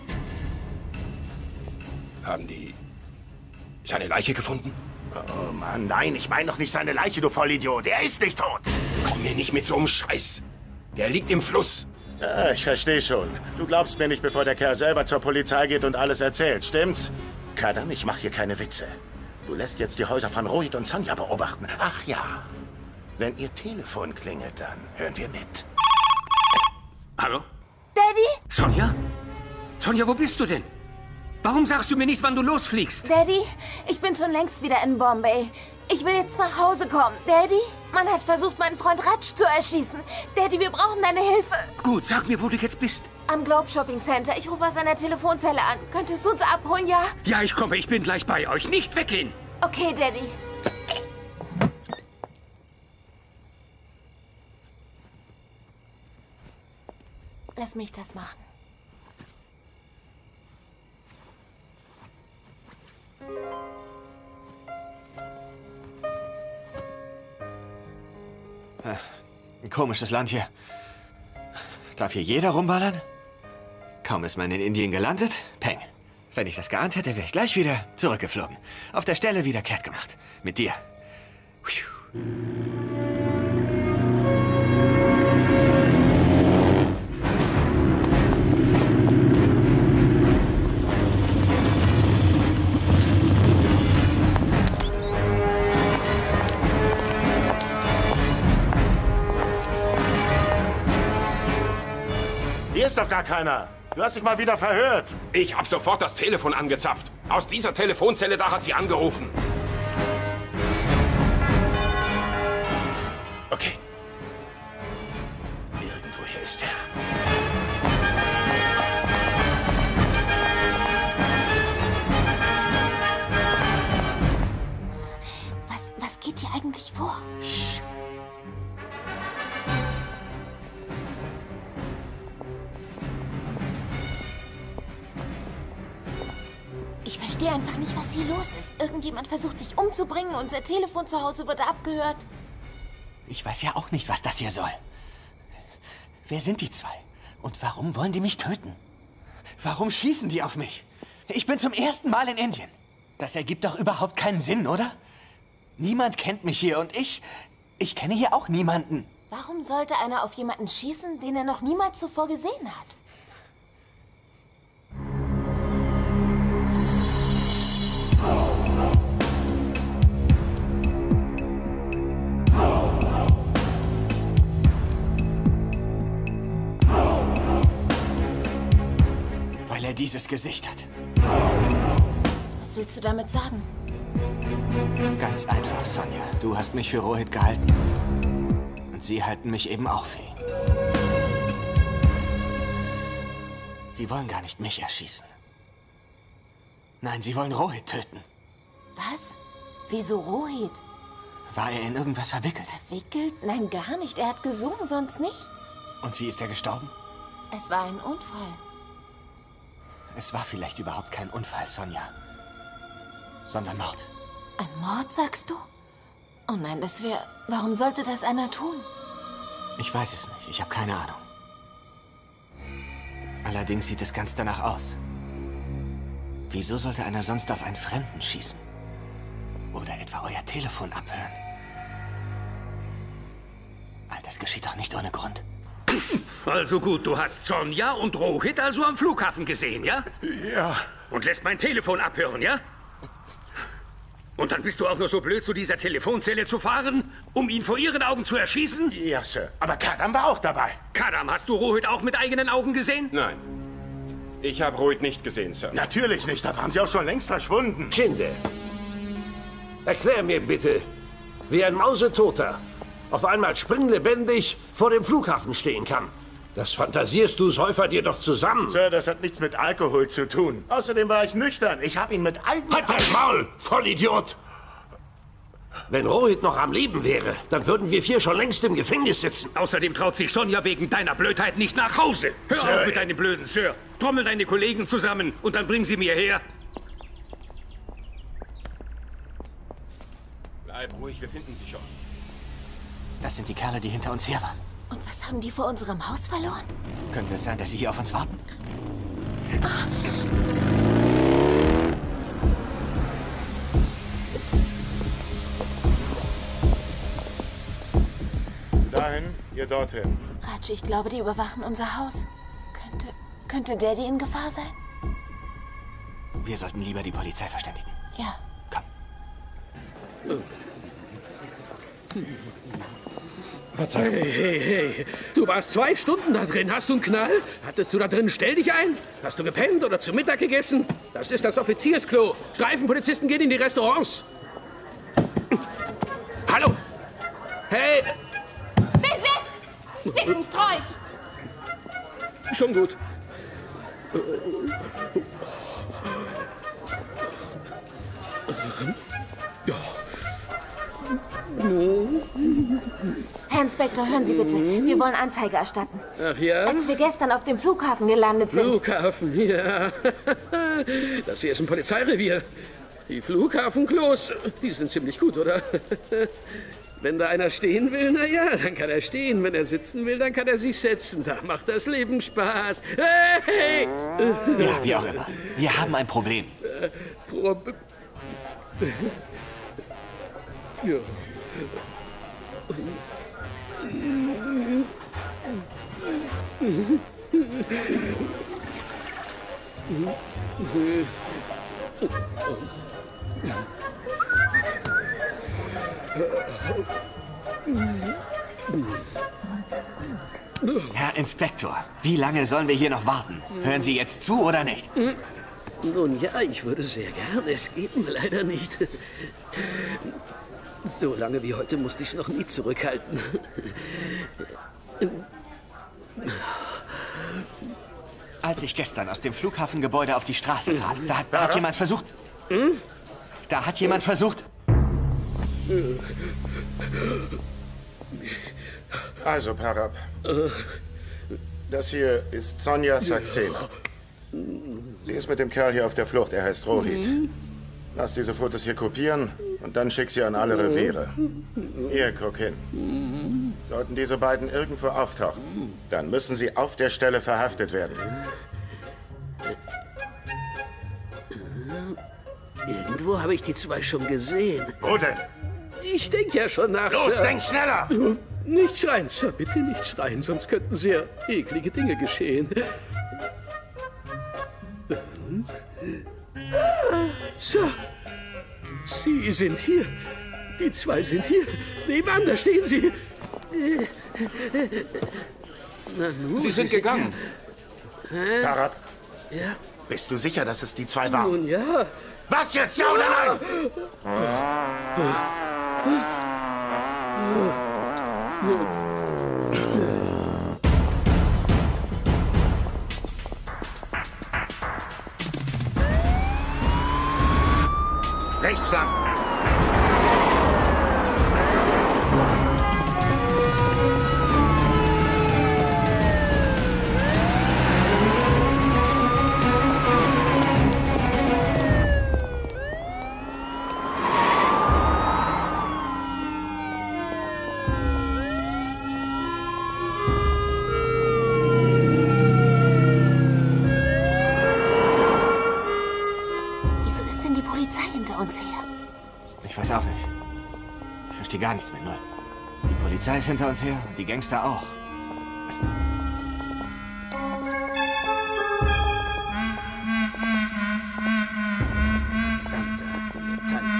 Haben die seine Leiche gefunden? Oh, Mann, nein, ich meine doch nicht seine Leiche, du Vollidiot. Er ist nicht tot. Komm mir nicht mit so einem Scheiß. Der liegt im Fluss. Ja, ich verstehe schon. Du glaubst mir nicht, bevor der Kerl selber zur Polizei geht und alles erzählt, stimmt's? Kadam, ich mache hier keine Witze. Du lässt jetzt die Häuser von Rohit und Sonja beobachten. Ach ja. Wenn ihr Telefon klingelt, dann hören wir mit. Hallo? Daddy? Sonja? Sonja, wo bist du denn? Warum sagst du mir nicht, wann du losfliegst? Daddy, ich bin schon längst wieder in Bombay. Ich will jetzt nach Hause kommen. Daddy, man hat versucht, meinen Freund Raj zu erschießen. Daddy, wir brauchen deine Hilfe. Gut, sag mir, wo du jetzt bist. Am Globe Shopping Center. Ich rufe aus einer Telefonzelle an. Könntest du uns abholen, ja? Ja, ich komme. Ich bin gleich bei euch. Nicht weggehen. Okay, Daddy. Lass mich das machen. Ein komisches Land hier. Darf hier jeder rumballern? Kaum ist man in Indien gelandet, peng. Wenn ich das geahnt hätte, wäre ich gleich wieder zurückgeflogen. Auf der Stelle wieder kehrt gemacht. Mit dir. Hier ist doch gar keiner. Du hast dich mal wieder verhört. Ich habe sofort das Telefon angezapft. Aus dieser Telefonzelle da hat sie angerufen. Okay. Irgendwoher ist er. Was, was geht hier eigentlich vor? Shh. Ich verstehe einfach nicht, was hier los ist. Irgendjemand versucht, dich umzubringen. Unser Telefon zu Hause wurde abgehört. Ich weiß ja auch nicht, was das hier soll. Wer sind die zwei? Und warum wollen die mich töten? Warum schießen die auf mich? Ich bin zum ersten Mal in Indien. Das ergibt doch überhaupt keinen Sinn, oder? Niemand kennt mich hier und ich... Ich kenne hier auch niemanden. Warum sollte einer auf jemanden schießen, den er noch niemals zuvor gesehen hat? Weil er dieses Gesicht hat. Was willst du damit sagen? Ganz einfach, Sonja. Du hast mich für Rohit gehalten. Und sie halten mich eben auch für ihn. Sie wollen gar nicht mich erschießen. Nein, sie wollen Rohit töten. Was? Wieso Rohit? War er in irgendwas verwickelt? Verwickelt? Nein, gar nicht. Er hat gesungen, sonst nichts. Und wie ist er gestorben? Es war ein Unfall. Es war vielleicht überhaupt kein Unfall, Sonja. Sondern Mord. Ein Mord, sagst du? Oh nein, das wäre... Warum sollte das einer tun? Ich weiß es nicht. Ich habe keine Ahnung. Allerdings sieht es ganz danach aus. Wieso sollte einer sonst auf einen Fremden schießen? Oder etwa euer Telefon abhören? All das geschieht doch nicht ohne Grund. Also gut, du hast Sonja und Rohit also am Flughafen gesehen, ja? Ja. Und lässt mein Telefon abhören, ja? Und dann bist du auch nur so blöd, zu dieser Telefonzelle zu fahren, um ihn vor ihren Augen zu erschießen? Ja, Sir. Aber Kadam war auch dabei. Kadam, hast du Rohit auch mit eigenen Augen gesehen? Nein. Ich habe Rohit nicht gesehen, Sir. Natürlich nicht. Da waren sie auch schon längst verschwunden. Schinde, erklär mir bitte, wie ein Mausetoter auf einmal springlebendig vor dem Flughafen stehen kann. Das fantasierst du Säufer dir doch zusammen. Sir, das hat nichts mit Alkohol zu tun. Außerdem war ich nüchtern. Ich habe ihn mit eigenen... Halt dein Maul, Vollidiot! Wenn Rohit noch am Leben wäre, dann würden wir vier schon längst im Gefängnis sitzen. Außerdem traut sich Sonja wegen deiner Blödheit nicht nach Hause. Hör Sir, auf mit deinem blöden Sir. Trommel deine Kollegen zusammen und dann bring sie mir her. Bleib ruhig, wir finden sie schon. Das sind die Kerle, die hinter uns her waren. Und was haben die vor unserem Haus verloren? Könnte es sein, dass sie hier auf uns warten? Dahin, ihr dorthin. Ratsch, ich glaube, die überwachen unser Haus. Könnte, könnte Daddy in Gefahr sein? Wir sollten lieber die Polizei verständigen. Ja. Verzeihung. Hey, hey, hey. Du warst zwei Stunden da drin. Hast du einen Knall? Hattest du da drin Stell dich ein? Hast du gepennt oder zu Mittag gegessen? Das ist das Offiziersklo. Streifenpolizisten gehen in die Restaurants. Hallo? Hey! Besitzt! Sigmundstreich! Schon gut. Herr Inspektor, hören Sie bitte. Wir wollen Anzeige erstatten. Ach ja? Als wir gestern auf dem Flughafen gelandet sind. Flughafen, ja. Das hier ist ein Polizeirevier. Die Flughafenklos, die sind ziemlich gut, oder? Wenn da einer stehen will, na ja, dann kann er stehen. Wenn er sitzen will, dann kann er sich setzen. Da macht das Leben Spaß. Hey! Ja, wie auch immer. Wir haben ein Problem. Äh, Prob ja. Herr Inspektor, wie lange sollen wir hier noch warten? Hören Sie jetzt zu oder nicht? Nun ja, ich würde sehr gerne. Es geht mir leider nicht. So lange wie heute musste ich es noch nie zurückhalten. Als ich gestern aus dem Flughafengebäude auf die Straße trat, da hat, da hat jemand versucht... Hm? Da hat jemand versucht... Also, Parab. Das hier ist Sonja Saxena. Sie ist mit dem Kerl hier auf der Flucht. Er heißt Rohit. Lass diese Fotos hier kopieren und dann schick sie an alle Reviere. Hier, guck hin. Sollten diese beiden irgendwo auftauchen, dann müssen sie auf der Stelle verhaftet werden. Irgendwo habe ich die zwei schon gesehen. Wo denn? Ich denke ja schon nach, Los, Sir. denk schneller! Nicht schreien, Sir. Bitte nicht schreien, sonst könnten sehr eklige Dinge geschehen. Sir, Sie sind hier. Die zwei sind hier. Nebenan, da stehen sie. Na nun, Sie sind gegangen. Hä? Karat, Ja? bist du sicher, dass es die zwei waren? Nun ja. Was jetzt, ja oder nein? Rechts lang. Wieso ist denn die Polizei hinter uns her? Ich weiß auch nicht. Ich verstehe gar nichts mehr, null. Die Polizei ist hinter uns her und die Gangster auch. Verdammter Dilettant.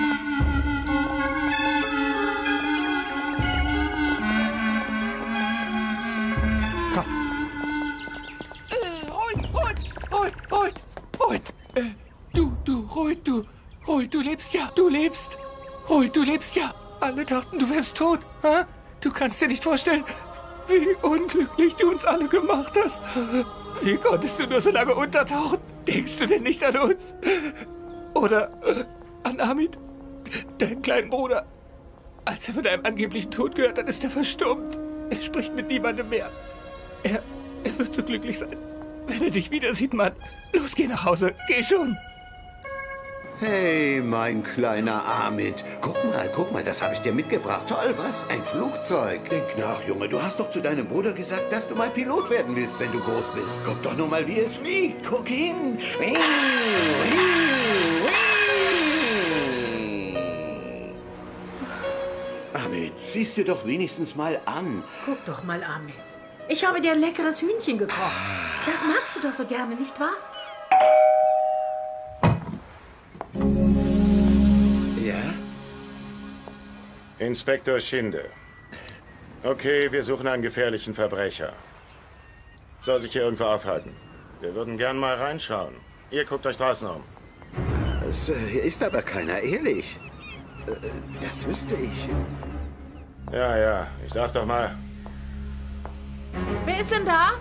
Äh, Holt, holt, holt, holt, holt. Äh, du, du, holt, du, holt, du lebst ja, du lebst. Holt, du lebst ja. Alle dachten, du wärst tot. Ha? Du kannst dir nicht vorstellen, wie unglücklich du uns alle gemacht hast. Wie konntest du nur so lange untertauchen? Denkst du denn nicht an uns? Oder äh, an Amit, deinen kleinen Bruder? Als er von deinem angeblichen Tod gehört hat, ist er verstummt. Er spricht mit niemandem mehr. Er, er wird so glücklich sein, wenn er dich wieder sieht, Mann. Los, geh nach Hause. Geh schon. Hey, mein kleiner Amit. Guck mal, guck mal, das habe ich dir mitgebracht. Toll, was? Ein Flugzeug. Denk nach, Junge. Du hast doch zu deinem Bruder gesagt, dass du mal Pilot werden willst, wenn du groß bist. Guck doch nur mal, wie es fliegt. Guck hin. Amit, siehst dir doch wenigstens mal an. Guck doch mal, Amit. Ich habe dir ein leckeres Hühnchen gekocht. Das magst du doch so gerne, nicht wahr? Ja? Inspektor Schinde. Okay, wir suchen einen gefährlichen Verbrecher. Soll sich hier irgendwo aufhalten. Wir würden gern mal reinschauen. Ihr guckt euch draußen um. Es äh, hier ist aber keiner, ehrlich. Äh, Das wüsste ich. Ja, ja, ich sag doch mal. Wer ist denn da?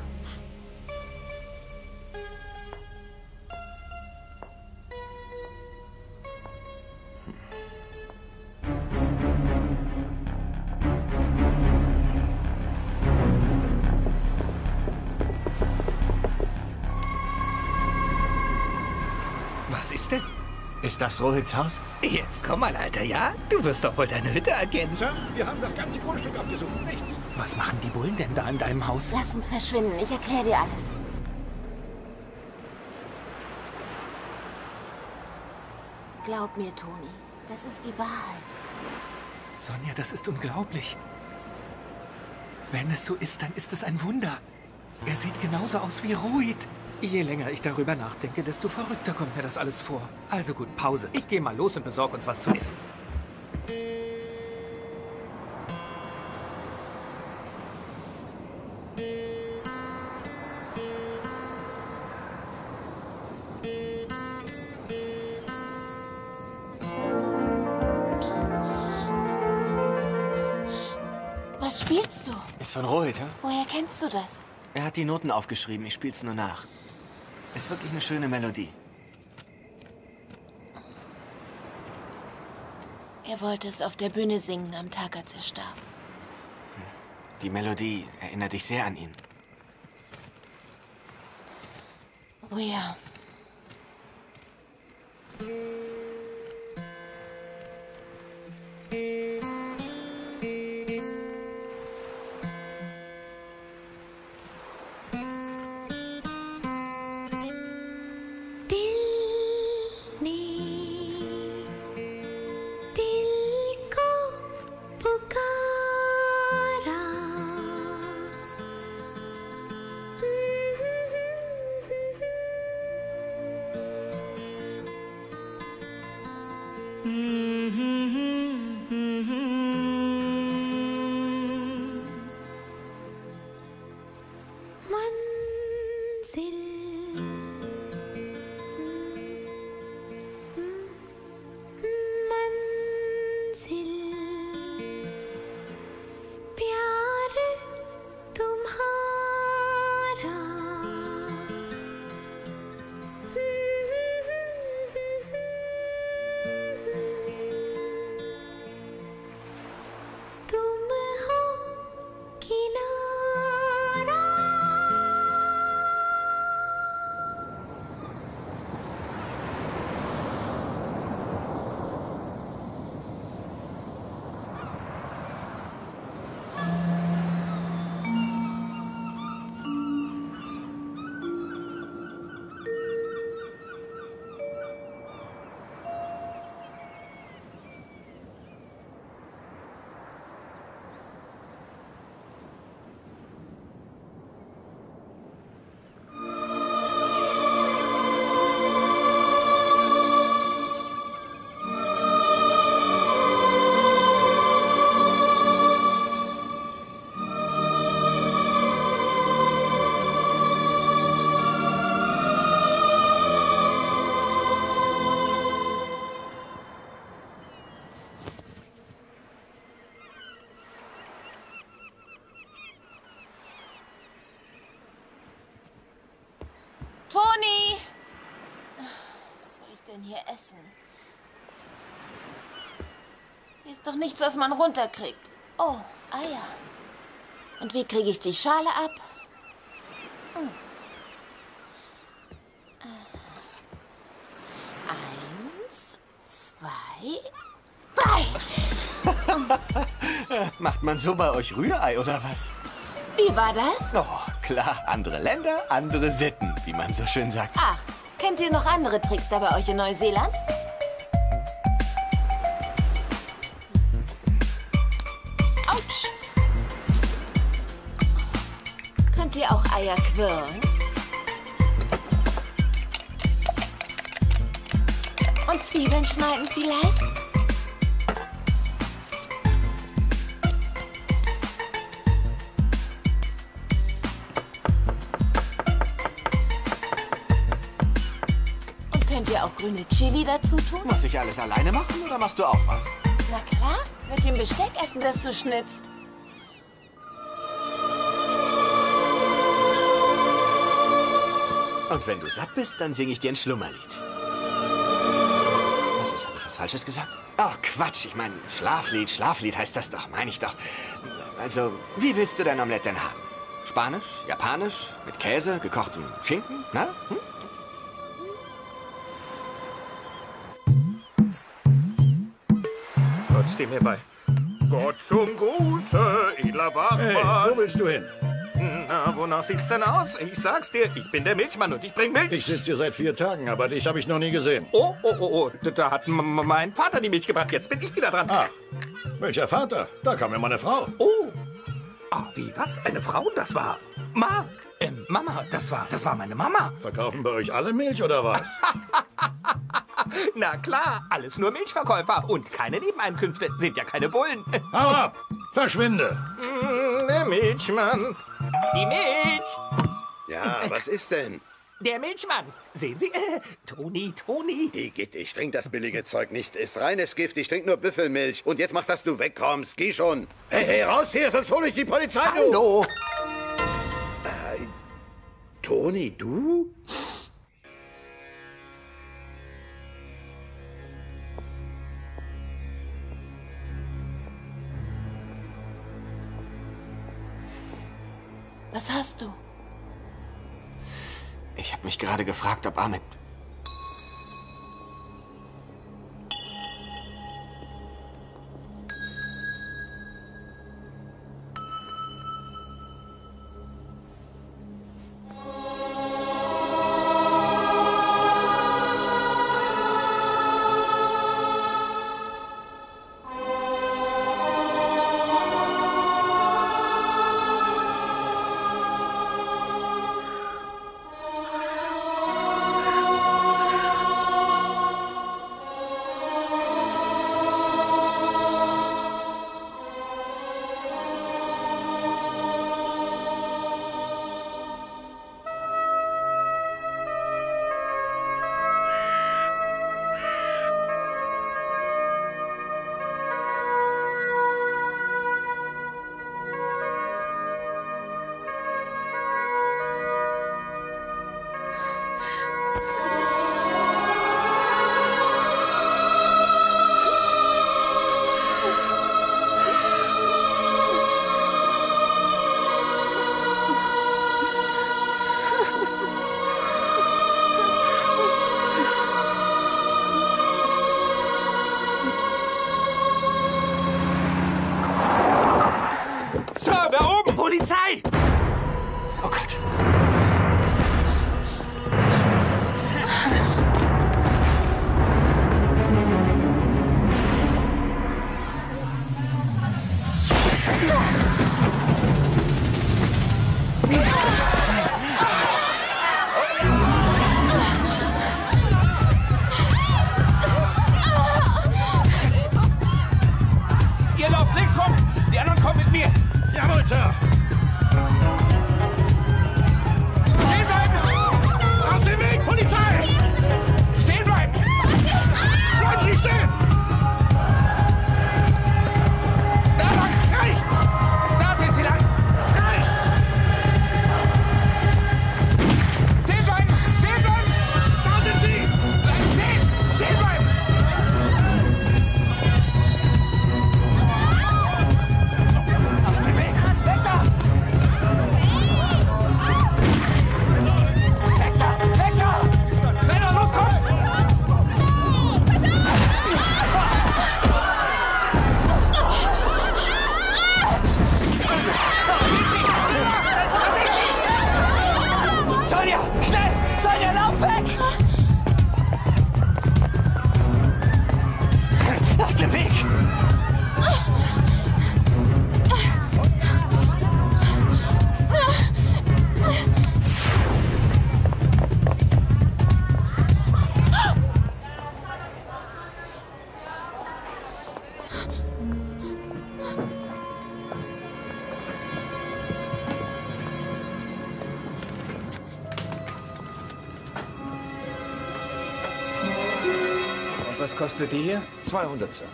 Was ist denn? Ist das Rohits Haus? Jetzt komm mal, Alter, ja? Du wirst doch wohl deine Hütte erkennen. Sir, wir haben das ganze Grundstück abgesucht. Nichts. Was machen die Bullen denn da in deinem Haus? Lass uns verschwinden. Ich erkläre dir alles. Glaub mir, Toni. Das ist die Wahrheit. Sonja, das ist unglaublich. Wenn es so ist, dann ist es ein Wunder. Er sieht genauso aus wie Ruid. Je länger ich darüber nachdenke, desto verrückter kommt mir das alles vor. Also gut, Pause. Ich gehe mal los und besorge uns was zu essen. Was spielst du? Ist von Rohit, hä? Woher kennst du das? Er hat die Noten aufgeschrieben, ich spiel's nur nach. Ist wirklich eine schöne Melodie. Er wollte es auf der Bühne singen am Tag, als er starb. Die Melodie erinnert dich sehr an ihn. Oh ja. दिल को Toni! Was soll ich denn hier essen? Hier ist doch nichts, was man runterkriegt. Oh, Eier. Und wie kriege ich die Schale ab? Hm. Eins, zwei, drei. Macht man so bei euch Rührei oder was? Wie war das? Oh, klar. Andere Länder, andere Sitten, wie man so schön sagt. Ach, kennt ihr noch andere Tricks da bei euch in Neuseeland? Autsch! Könnt ihr auch Eier quirlen? Und Zwiebeln schneiden vielleicht? Und könnt ihr auch grüne Chili dazu tun? Muss ich alles alleine machen oder machst du auch was? Na klar, mit dem Besteck essen, das du schnitzt. Und wenn du satt bist, dann singe ich dir ein Schlummerlied. Was ist, habe ich was Falsches gesagt? Ach, Quatsch, ich meine, Schlaflied, Schlaflied heißt das doch, meine ich doch. Also, wie willst du dein Omelett denn haben? Spanisch, Japanisch, mit Käse, gekochtem Schinken, na? Hm? Gott, steh mir bei. Gott zum Gruße, edler Wachmann. Hey, wo willst du hin? Na, wonach sieht's denn aus? Ich sag's dir, ich bin der Milchmann und ich bring Milch. Ich sitze hier seit vier Tagen, aber dich habe ich noch nie gesehen. Oh, oh, oh, oh, da hat m- mein Vater die Milch gebracht. Jetzt bin ich wieder dran. Ach, welcher Vater? Da kam immer eine Frau. Oh. Ah, wie, was? Eine Frau? Das war Ma. Ähm, Mama, das war, das war meine Mama. Verkaufen bei euch alle Milch oder was? Na klar, alles nur Milchverkäufer und keine Nebeneinkünfte. Sind ja keine Bullen. Hau ab! Verschwinde! Mm, der Milchmann. Die Milch. Ja, was ist denn? Der Milchmann. Sehen Sie? Äh, Toni, Toni. Igitt, ich trink das billige Zeug nicht. Ist reines Gift. Ich trink nur Büffelmilch. Und jetzt mach, dass du wegkommst. Geh schon. Hey, hey, raus hier, sonst hole ich die Polizei. Hallo. Äh, Toni, du? Was hast du? Ich habe mich gerade gefragt, ob Ahmed... Polizei! Oh Gott. Ihr lauft links rum, die anderen kommen mit mir. Jawohl, Sir. Was kostet die hier? zweihundert, Sir.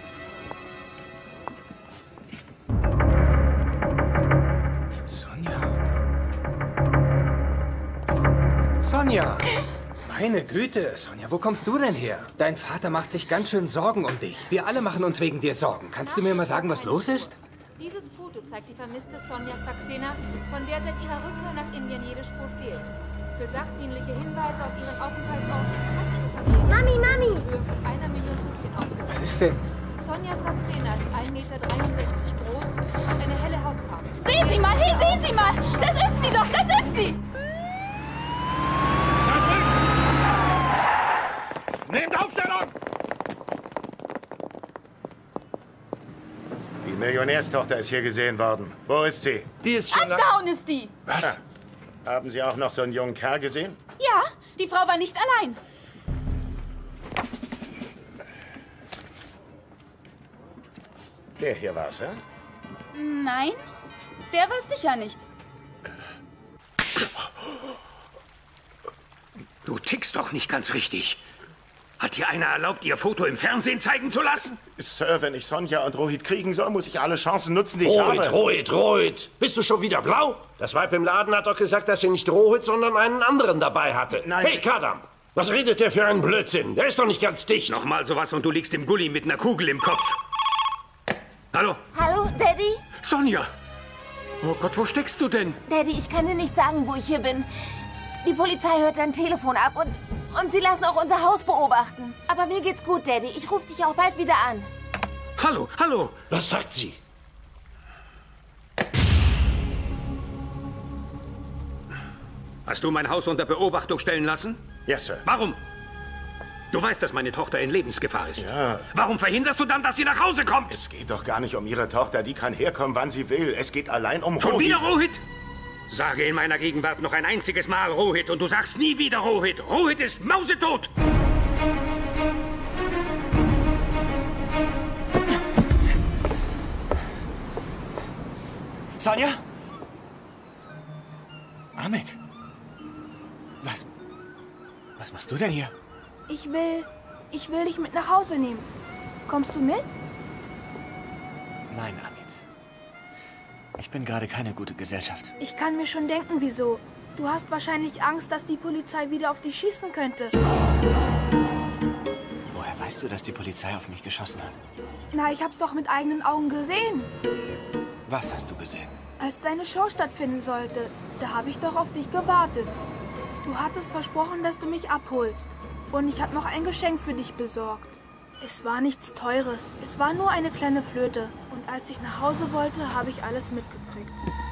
Sonja. Sonja! Meine Güte, Sonja, wo kommst du denn her? Dein Vater macht sich ganz schön Sorgen um dich. Wir alle machen uns wegen dir Sorgen. Kannst du mir mal sagen, was los ist? Dieses Foto zeigt die vermisste Sonja Saxena, von der seit ihrer Rückkehr nach Indien jede Spur fehlt. Für sachdienliche Hinweise auf ihren Aufenthaltsort hat ihre Familie Mami, Mami! einer Million Rupien ausgezahlt. Was ist denn? Sonja Saxena ist ein Meter dreiundsechzig groß und eine helle Hautfarbe. Sehen Sie mal, hier sehen Sie mal! Das ist sie doch, das ist sie! Nehmt Aufstellung! Die Millionärstochter ist hier gesehen worden. Wo ist sie? Die ist schon Abgehauen ist die! Was? Haben Sie auch noch so einen jungen Kerl gesehen? Ja, die Frau war nicht allein. Der hier war's, hä? Nein, der war es sicher nicht. Du tickst doch nicht ganz richtig. Hat dir einer erlaubt, ihr Foto im Fernsehen zeigen zu lassen? Sir, wenn ich Sonja und Rohit kriegen soll, muss ich alle Chancen nutzen, die ich Rohit, habe. Rohit, Rohit. Bist du schon wieder blau? Das Weib im Laden hat doch gesagt, dass sie nicht Rohit, sondern einen anderen dabei hatte. Nein. Hey, Kadam, was redet der für einen Blödsinn? Der ist doch nicht ganz dicht. Nochmal sowas und du liegst im Gully mit einer Kugel im Kopf. Hallo? Hallo, Daddy? Sonja! Oh Gott, wo steckst du denn? Daddy, ich kann dir nicht sagen, wo ich hier bin. Die Polizei hört dein Telefon ab und, und sie lassen auch unser Haus beobachten. Aber mir geht's gut, Daddy. Ich rufe dich auch bald wieder an. Hallo, hallo! Was sagt sie? Hast du mein Haus unter Beobachtung stellen lassen? Ja, Sir. Warum? Du weißt, dass meine Tochter in Lebensgefahr ist. Ja. Warum verhinderst du dann, dass sie nach Hause kommt? Es geht doch gar nicht um Ihre Tochter. Die kann herkommen, wann sie will. Es geht allein um Schon Rohit. wieder Rohit? Sage in meiner Gegenwart noch ein einziges Mal Rohit und du sagst nie wieder Rohit. Rohit ist mausetot! Sonja? Amit? Was? Was machst du denn hier? Ich will... Ich will dich mit nach Hause nehmen. Kommst du mit? Nein, Amit. Ich bin gerade keine gute Gesellschaft. Ich kann mir schon denken, wieso. Du hast wahrscheinlich Angst, dass die Polizei wieder auf dich schießen könnte. Woher weißt du, dass die Polizei auf mich geschossen hat? Na, ich hab's doch mit eigenen Augen gesehen. Was hast du gesehen? Als deine Show stattfinden sollte, da habe ich doch auf dich gewartet. Du hattest versprochen, dass du mich abholst. Und ich habe noch ein Geschenk für dich besorgt. Es war nichts Teures. Es war nur eine kleine Flöte. Und als ich nach Hause wollte, habe ich alles mitgekriegt.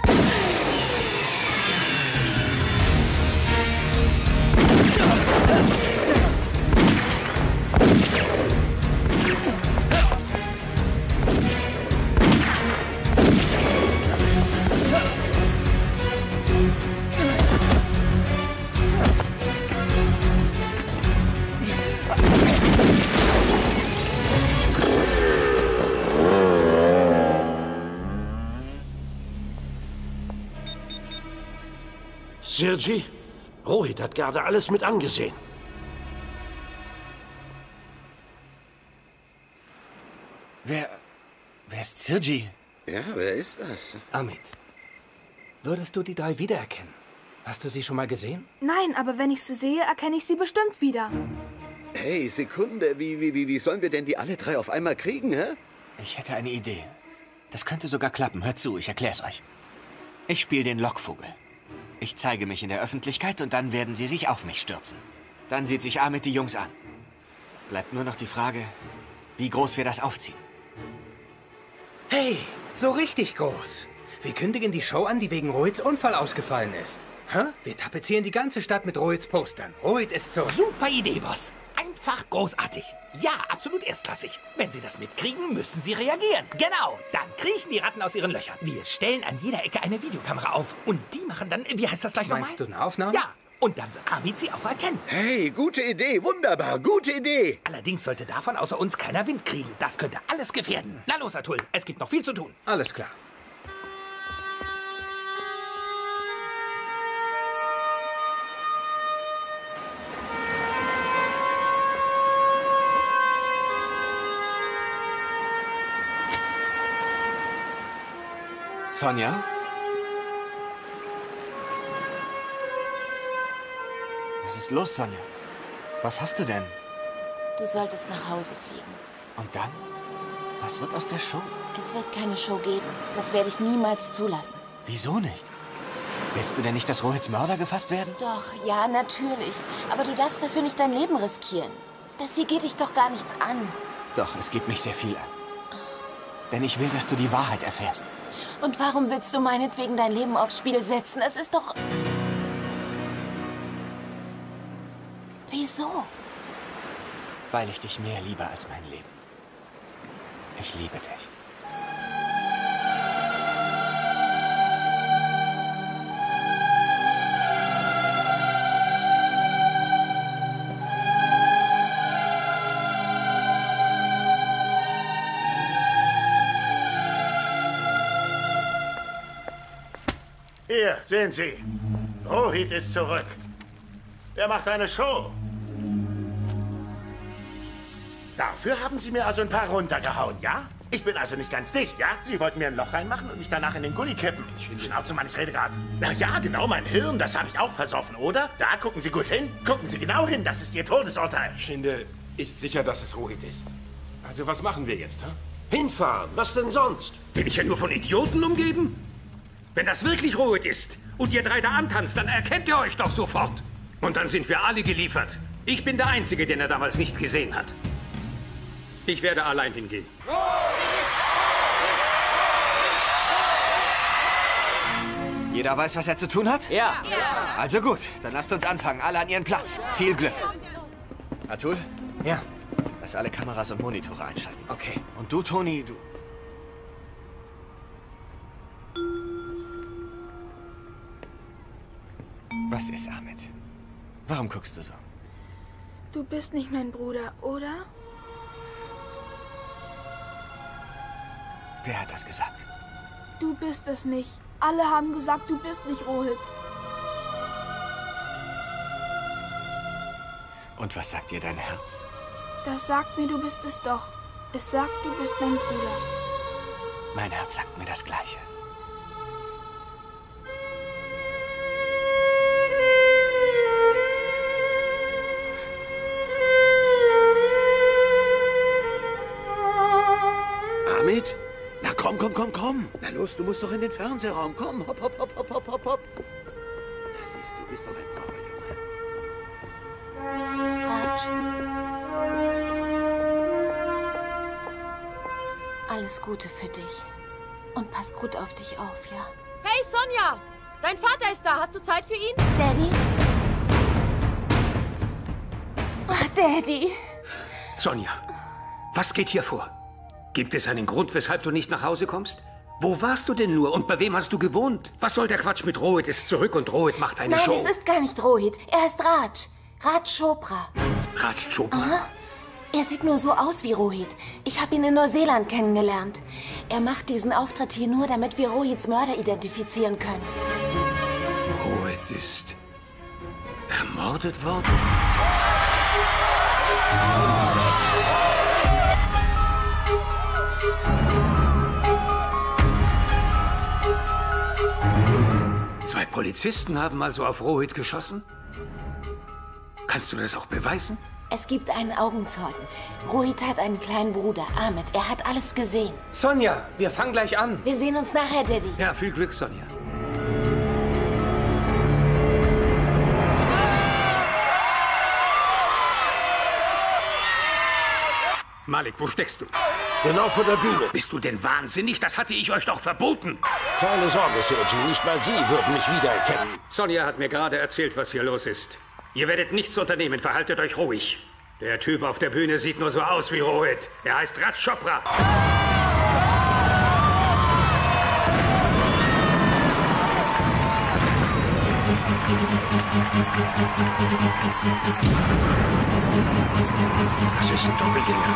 Sirji, Rohit hat gerade alles mit angesehen. Wer... Wer ist Sirji? Ja, wer ist das? Amit, würdest du die drei wiedererkennen? Hast du sie schon mal gesehen? Nein, aber wenn ich sie sehe, erkenne ich sie bestimmt wieder. Hey, Sekunde, wie, wie, wie, wie sollen wir denn die alle drei auf einmal kriegen, hä? Ich hätte eine Idee. Das könnte sogar klappen. Hört zu, ich erklär's euch. Ich spiele den Lockvogel. Ich zeige mich in der Öffentlichkeit und dann werden sie sich auf mich stürzen. Dann sieht sich Amit die Jungs an. Bleibt nur noch die Frage, wie groß wir das aufziehen. Hey, so richtig groß. Wir kündigen die Show an, die wegen Rohits Unfall ausgefallen ist. Hä? Wir tapezieren die ganze Stadt mit Rohits Postern. Rohit ist zurück. Super Idee, Boss. Einfach großartig. Ja, absolut erstklassig. Wenn Sie das mitkriegen, müssen Sie reagieren. Genau, dann kriechen die Ratten aus ihren Löchern. Wir stellen an jeder Ecke eine Videokamera auf. Und die machen dann, wie heißt das gleich nochmal? Meinst du eine Aufnahme? Ja, und dann wird Amit sie auch erkennen. Hey, gute Idee, wunderbar, gute Idee. Allerdings sollte davon außer uns keiner Wind kriegen. Das könnte alles gefährden. Na los, Atul, es gibt noch viel zu tun. Alles klar. Sonja? Was ist los, Sonja? Was hast du denn? Du solltest nach Hause fliegen. Und dann? Was wird aus der Show? Es wird keine Show geben. Das werde ich niemals zulassen. Wieso nicht? Willst du denn nicht, dass Rohits Mörder gefasst werden? Doch, ja, natürlich. Aber du darfst dafür nicht dein Leben riskieren. Das hier geht dich doch gar nichts an. Doch, es geht mich sehr viel an. Denn ich will, dass du die Wahrheit erfährst. Und warum willst du meinetwegen dein Leben aufs Spiel setzen? Es ist doch... Wieso? Weil ich dich mehr liebe als mein Leben. Ich liebe dich. Hier, sehen Sie. Rohit ist zurück. Er macht eine Show. Dafür haben Sie mir also ein paar runtergehauen, ja? Ich bin also nicht ganz dicht, ja? Sie wollten mir ein Loch reinmachen und mich danach in den Gully kippen. Schnauze mal, ich rede gerade. Na ja, genau, mein Hirn, das habe ich auch versoffen, oder? Da, gucken Sie gut hin. Gucken Sie genau hin, das ist Ihr Todesurteil. Schinde ist sicher, dass es Rohit ist. Also was machen wir jetzt, hä? Hinfahren, was denn sonst? Bin ich ja nur von Idioten umgeben? Wenn das wirklich Rohit ist und ihr drei da antanzt, dann erkennt ihr euch doch sofort. Und dann sind wir alle geliefert. Ich bin der Einzige, den er damals nicht gesehen hat. Ich werde allein hingehen. Jeder weiß, was er zu tun hat? Ja. ja. Also gut, dann lasst uns anfangen. Alle an ihren Platz. Viel Glück. Atul? Ja. Lass alle Kameras und Monitore einschalten. Okay. Und du, Toni, du... Was ist, Amit? Warum guckst du so? Du bist nicht mein Bruder, oder? Wer hat das gesagt? Du bist es nicht. Alle haben gesagt, du bist nicht Rohit. Und was sagt dir dein Herz? Das sagt mir, du bist es doch. Es sagt, du bist mein Bruder. Mein Herz sagt mir das Gleiche. Amit? Na komm, komm, komm, komm. Na los, du musst doch in den Fernsehraum. Komm, hopp, hopp, hopp, hopp, hopp, hopp, hopp. Na siehst du, du bist doch ein braver Junge. Raj. Alles Gute für dich. Und pass gut auf dich auf, ja? Hey, Sonja! Dein Vater ist da. Hast du Zeit für ihn? Daddy? Ach, Daddy. Sonja, was geht hier vor? Gibt es einen Grund, weshalb du nicht nach Hause kommst? Wo warst du denn nur und bei wem hast du gewohnt? Was soll der Quatsch mit Rohit ist zurück und Rohit macht eine Nein, Show? Nein, es ist gar nicht Rohit. Er heißt Raj. Raj Chopra. Raj Chopra? Aha. Er sieht nur so aus wie Rohit. Ich habe ihn in Neuseeland kennengelernt. Er macht diesen Auftritt hier nur, damit wir Rohits Mörder identifizieren können. Rohit ist ermordet worden? Zwei Polizisten haben also auf Rohit geschossen? Kannst du das auch beweisen? Es gibt einen Augenzeugen. Rohit hat einen kleinen Bruder, Amit. Er hat alles gesehen. Sonja, wir fangen gleich an. Wir sehen uns nachher, Daddy. Ja, viel Glück, Sonja. Malik, wo steckst du? Genau vor der Bühne. Bist du denn wahnsinnig? Das hatte ich euch doch verboten. Keine Sorge, Sergi. Nicht mal Sie würden mich wiedererkennen. Sonja hat mir gerade erzählt, was hier los ist. Ihr werdet nichts unternehmen. Verhaltet euch ruhig. Der Typ auf der Bühne sieht nur so aus wie Rohit. Er heißt Raj Chopra. Das ist ein Doppelgänger.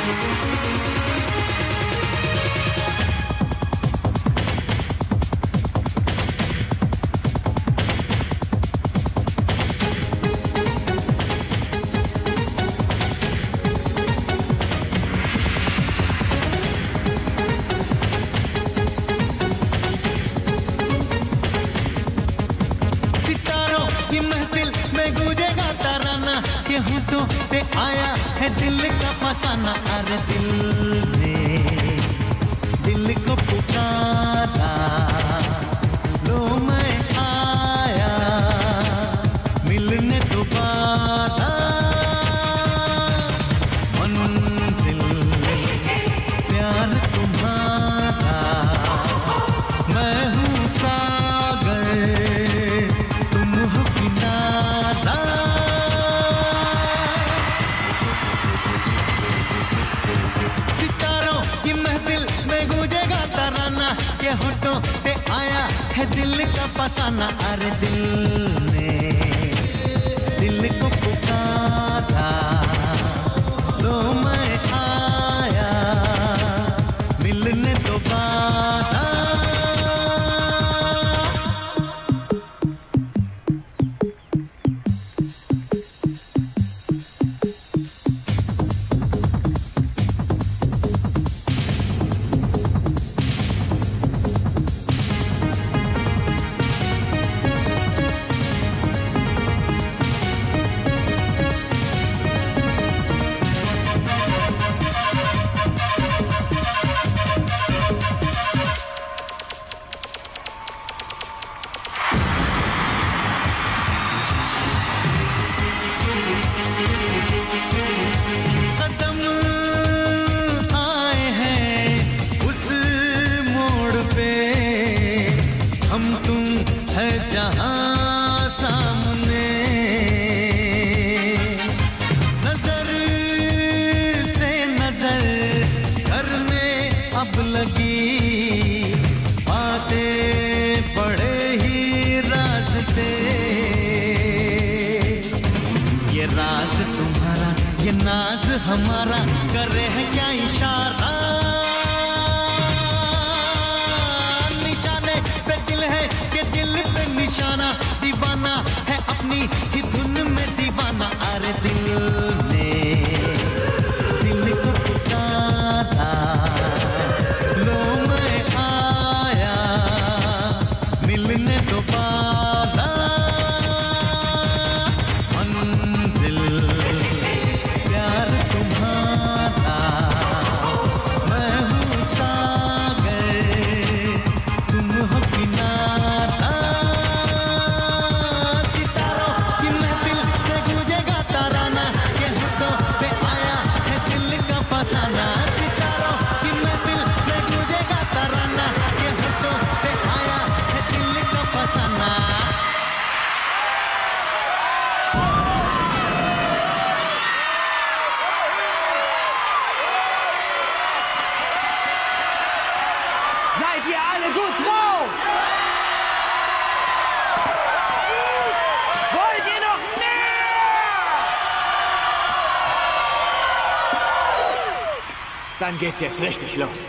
Dann geht's jetzt richtig los.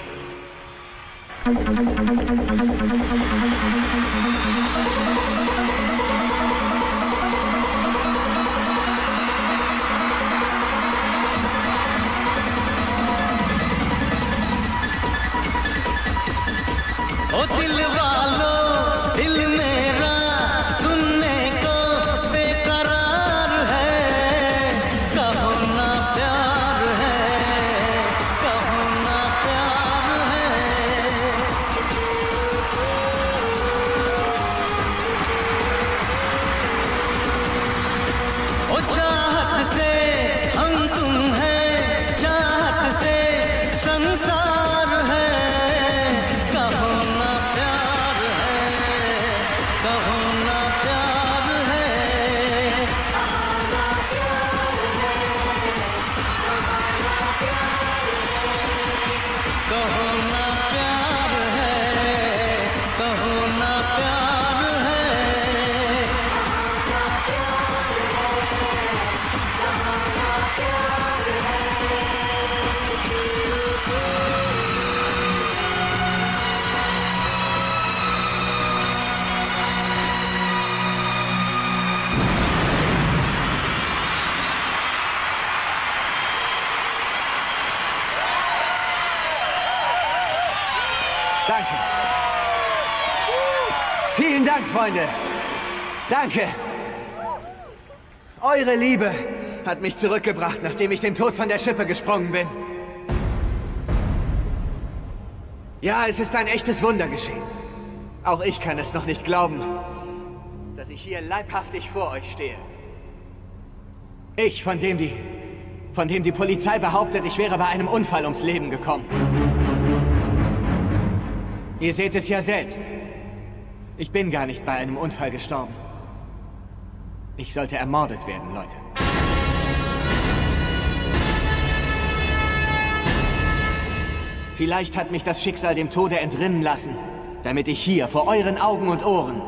ओ दिल वालों, दिल मेरा सुनने को बेकरार है, कहो ना प्यार है, कहो ना प्यार है। Danke. Vielen Dank, Freunde. Danke. Eure Liebe hat mich zurückgebracht, nachdem ich dem Tod von der Schippe gesprungen bin. Ja, es ist ein echtes Wunder geschehen. Auch ich kann es noch nicht glauben, dass ich hier leibhaftig vor euch stehe. Ich, von dem die... von dem die Polizei behauptet, ich wäre bei einem Unfall ums Leben gekommen. Ihr seht es ja selbst. Ich bin gar nicht bei einem Unfall gestorben. Ich sollte ermordet werden, Leute. Vielleicht hat mich das Schicksal dem Tode entrinnen lassen, damit ich hier vor euren Augen und Ohren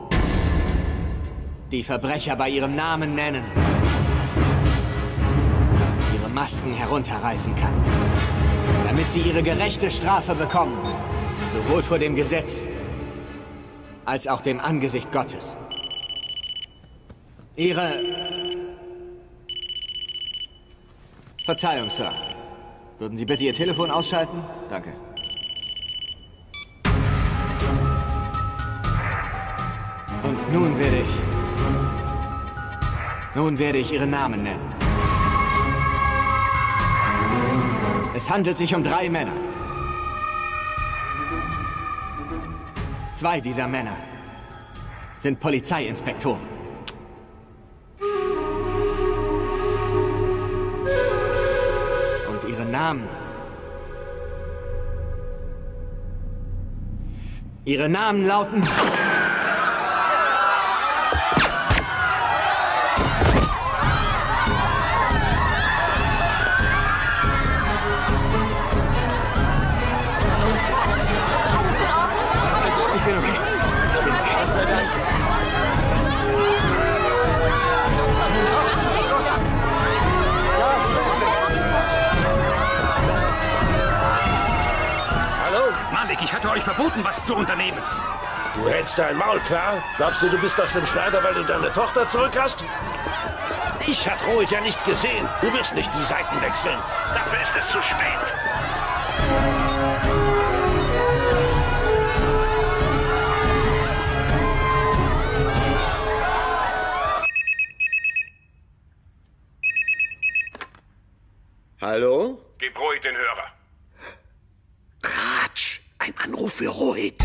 die Verbrecher bei ihrem Namen nennen, ihre Masken herunterreißen kann, damit sie ihre gerechte Strafe bekommen, sowohl vor dem Gesetz als auch dem Angesicht Gottes. Ihre... Verzeihung, Sir. Würden Sie bitte Ihr Telefon ausschalten? Danke. Und nun werde ich... Nun werde ich Ihren Namen nennen. Es handelt sich um drei Männer. Zwei dieser Männer sind Polizeiinspektoren. Und ihre Namen... Ihre Namen lauten... Ich hatte euch verboten, was zu unternehmen. Du hältst dein Maul klar? Glaubst du, du bist aus dem Schneider, weil du deine Tochter zurück hast? Ich hat Rohit ja nicht gesehen. Du wirst nicht die Seiten wechseln. Dafür ist es zu spät. Hallo? Gib Rohit den Hörer. Ratsch, ein Anruf für Rohit.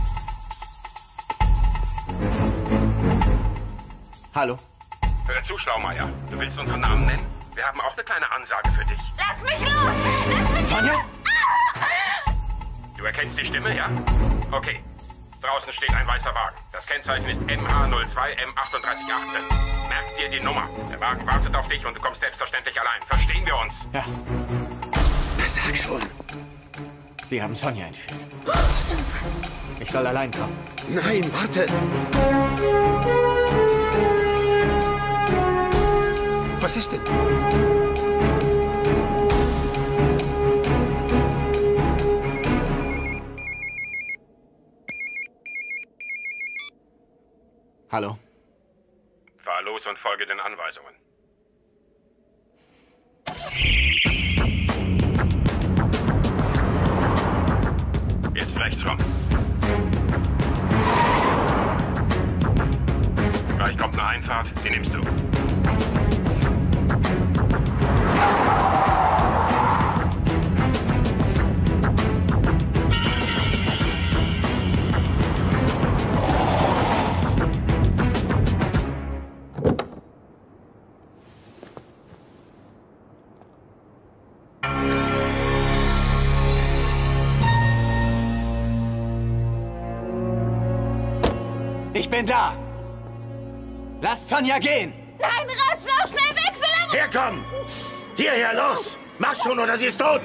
Hallo? Hör zu, Schlaumeier. Du willst unseren Namen nennen? Wir haben auch eine kleine Ansage für dich. Lass mich los! Lass mich Sonja? Du erkennst die Stimme, ja? Okay. Draußen steht ein weißer Wagen. Das Kennzeichen ist M H null zwei M achtunddreißig achtzehn. Merk dir die Nummer. Der Wagen wartet auf dich und du kommst selbstverständlich allein. Verstehen wir uns? Ja. Sag schon. Sie haben Sonja entführt. Ich soll allein kommen. Nein, warte. Was ist denn? Hallo? Fahr los und folge den Anweisungen. Jetzt rechts rum. Gleich kommt eine Einfahrt, die nimmst du. Ich bin da! Lasst Sonja gehen! Nein, Ratsch, lauf schnell weg, solange... Herkommen! Hierher, los! Mach schon, oder sie ist tot!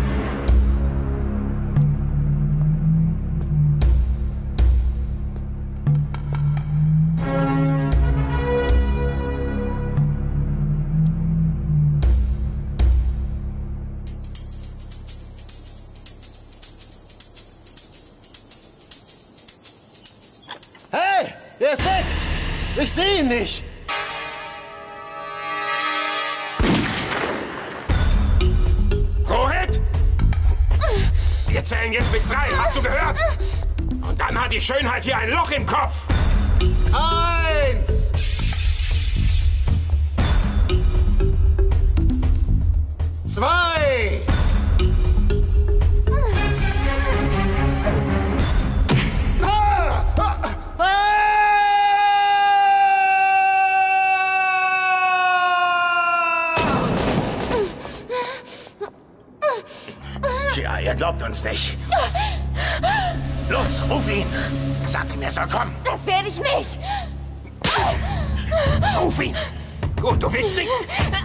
Hey, der ist weg! Ich sehe ihn nicht! Rohit! zählen jetzt bis drei, hast du gehört? Und dann hat die Schönheit hier ein Loch im Kopf. Eins! Zwei! Tja, er glaubt uns nicht. Los, ruf ihn. Sag ihm, er soll kommen. Das werde ich nicht. Ruf ihn. Gut, du willst nicht.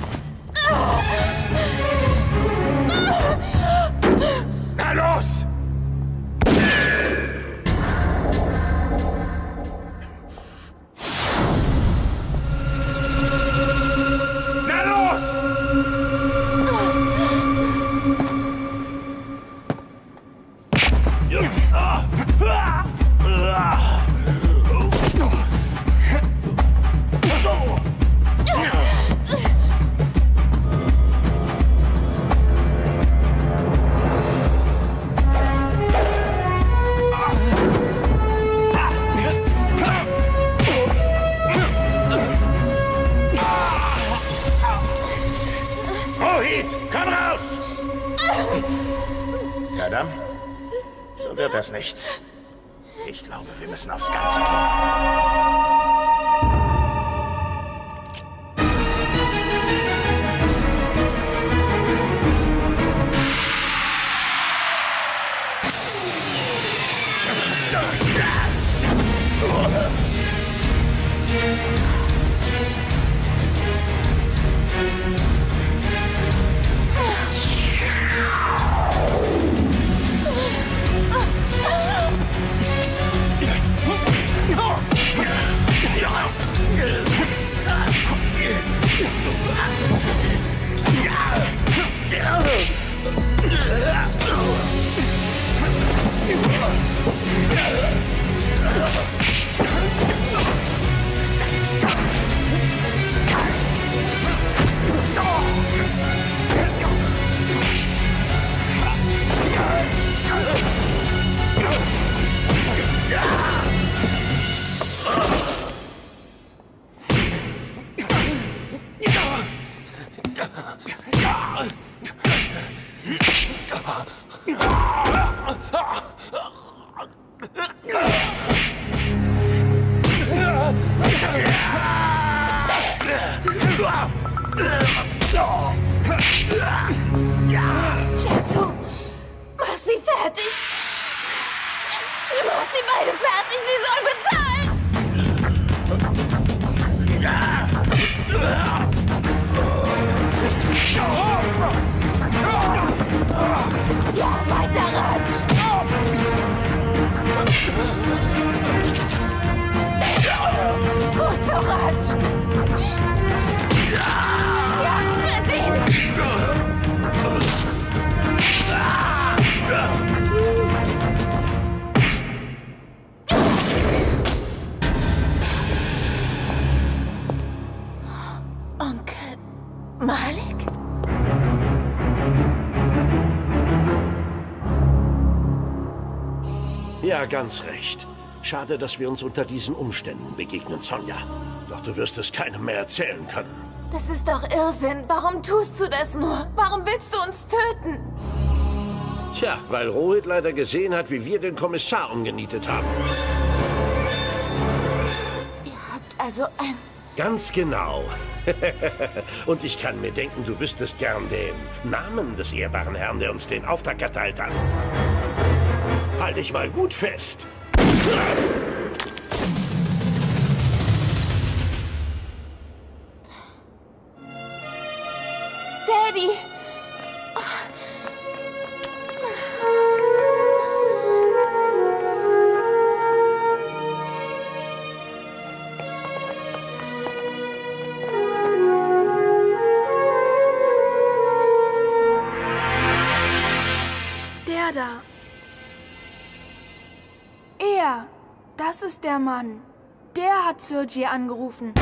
Na los! Na los! Rohit, komm raus! Ja dann, so wird das nichts. Ich glaube, wir müssen aufs Ganze gehen. Jetsu, mach sie fertig. Mach sie beide fertig, sie sollen bezahlen. Ja, weiter Ratsch. Gut so, Ratsch. Ja, verdient. Onkel Malik? Ja, ganz recht. Schade, dass wir uns unter diesen Umständen begegnen, Sonja. Doch du wirst es keinem mehr erzählen können. Das ist doch Irrsinn. Warum tust du das nur? Warum willst du uns töten? Tja, weil Rohit leider gesehen hat, wie wir den Kommissar umgenietet haben. Ihr habt also ein... Ganz genau. Und ich kann mir denken, du wüsstest gern den Namen des ehrbaren Herrn, der uns den Auftrag erteilt hat. Halt dich mal gut fest. Daddy! Der da. Er. Das ist der Mann. Der hat Sergei angerufen.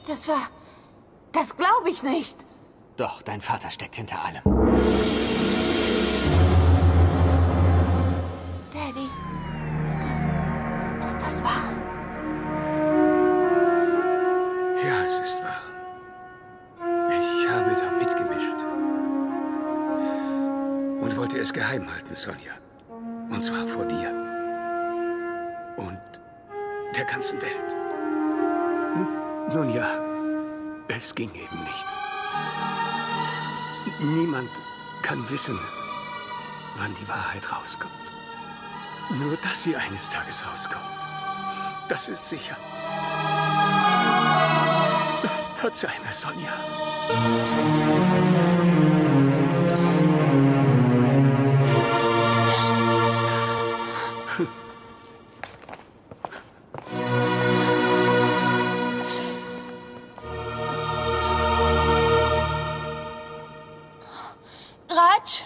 Das war... Das glaube ich nicht. Doch, dein Vater steckt hinter allem. Daddy, ist das... Ist das wahr? Ja, es ist wahr. Ich habe da mitgemischt. Und wollte es geheim halten, Sonja. Und zwar vor dir. Und der ganzen Welt. Hm? Nun ja, es ging eben nicht. Niemand kann wissen, wann die Wahrheit rauskommt. Nur, dass sie eines Tages rauskommt. Das ist sicher. Verzeih mir, Sonja. Raj?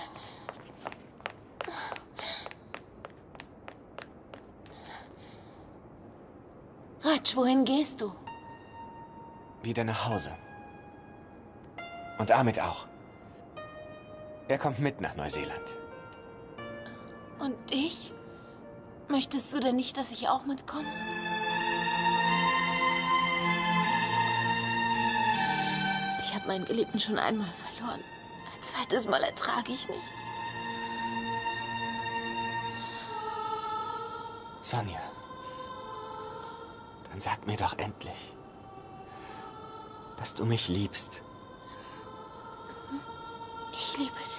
Raj, wohin gehst du? Wieder nach Hause. Und Amit auch. Er kommt mit nach Neuseeland. Und ich? Möchtest du denn nicht, dass ich auch mitkomme? Ich habe meinen Geliebten schon einmal verloren. Ein zweites Mal ertrage ich nicht. Sonja, dann sag mir doch endlich, dass du mich liebst. Ich liebe dich.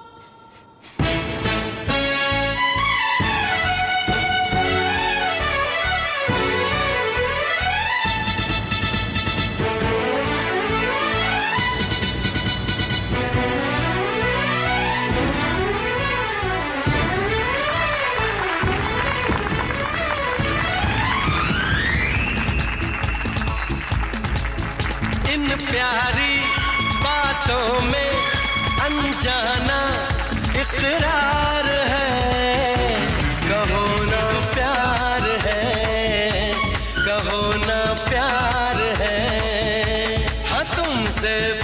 प्यारी बातों में अनजाना इकरार है कहो ना प्यार है कहो ना प्यार है हाँ तुमसे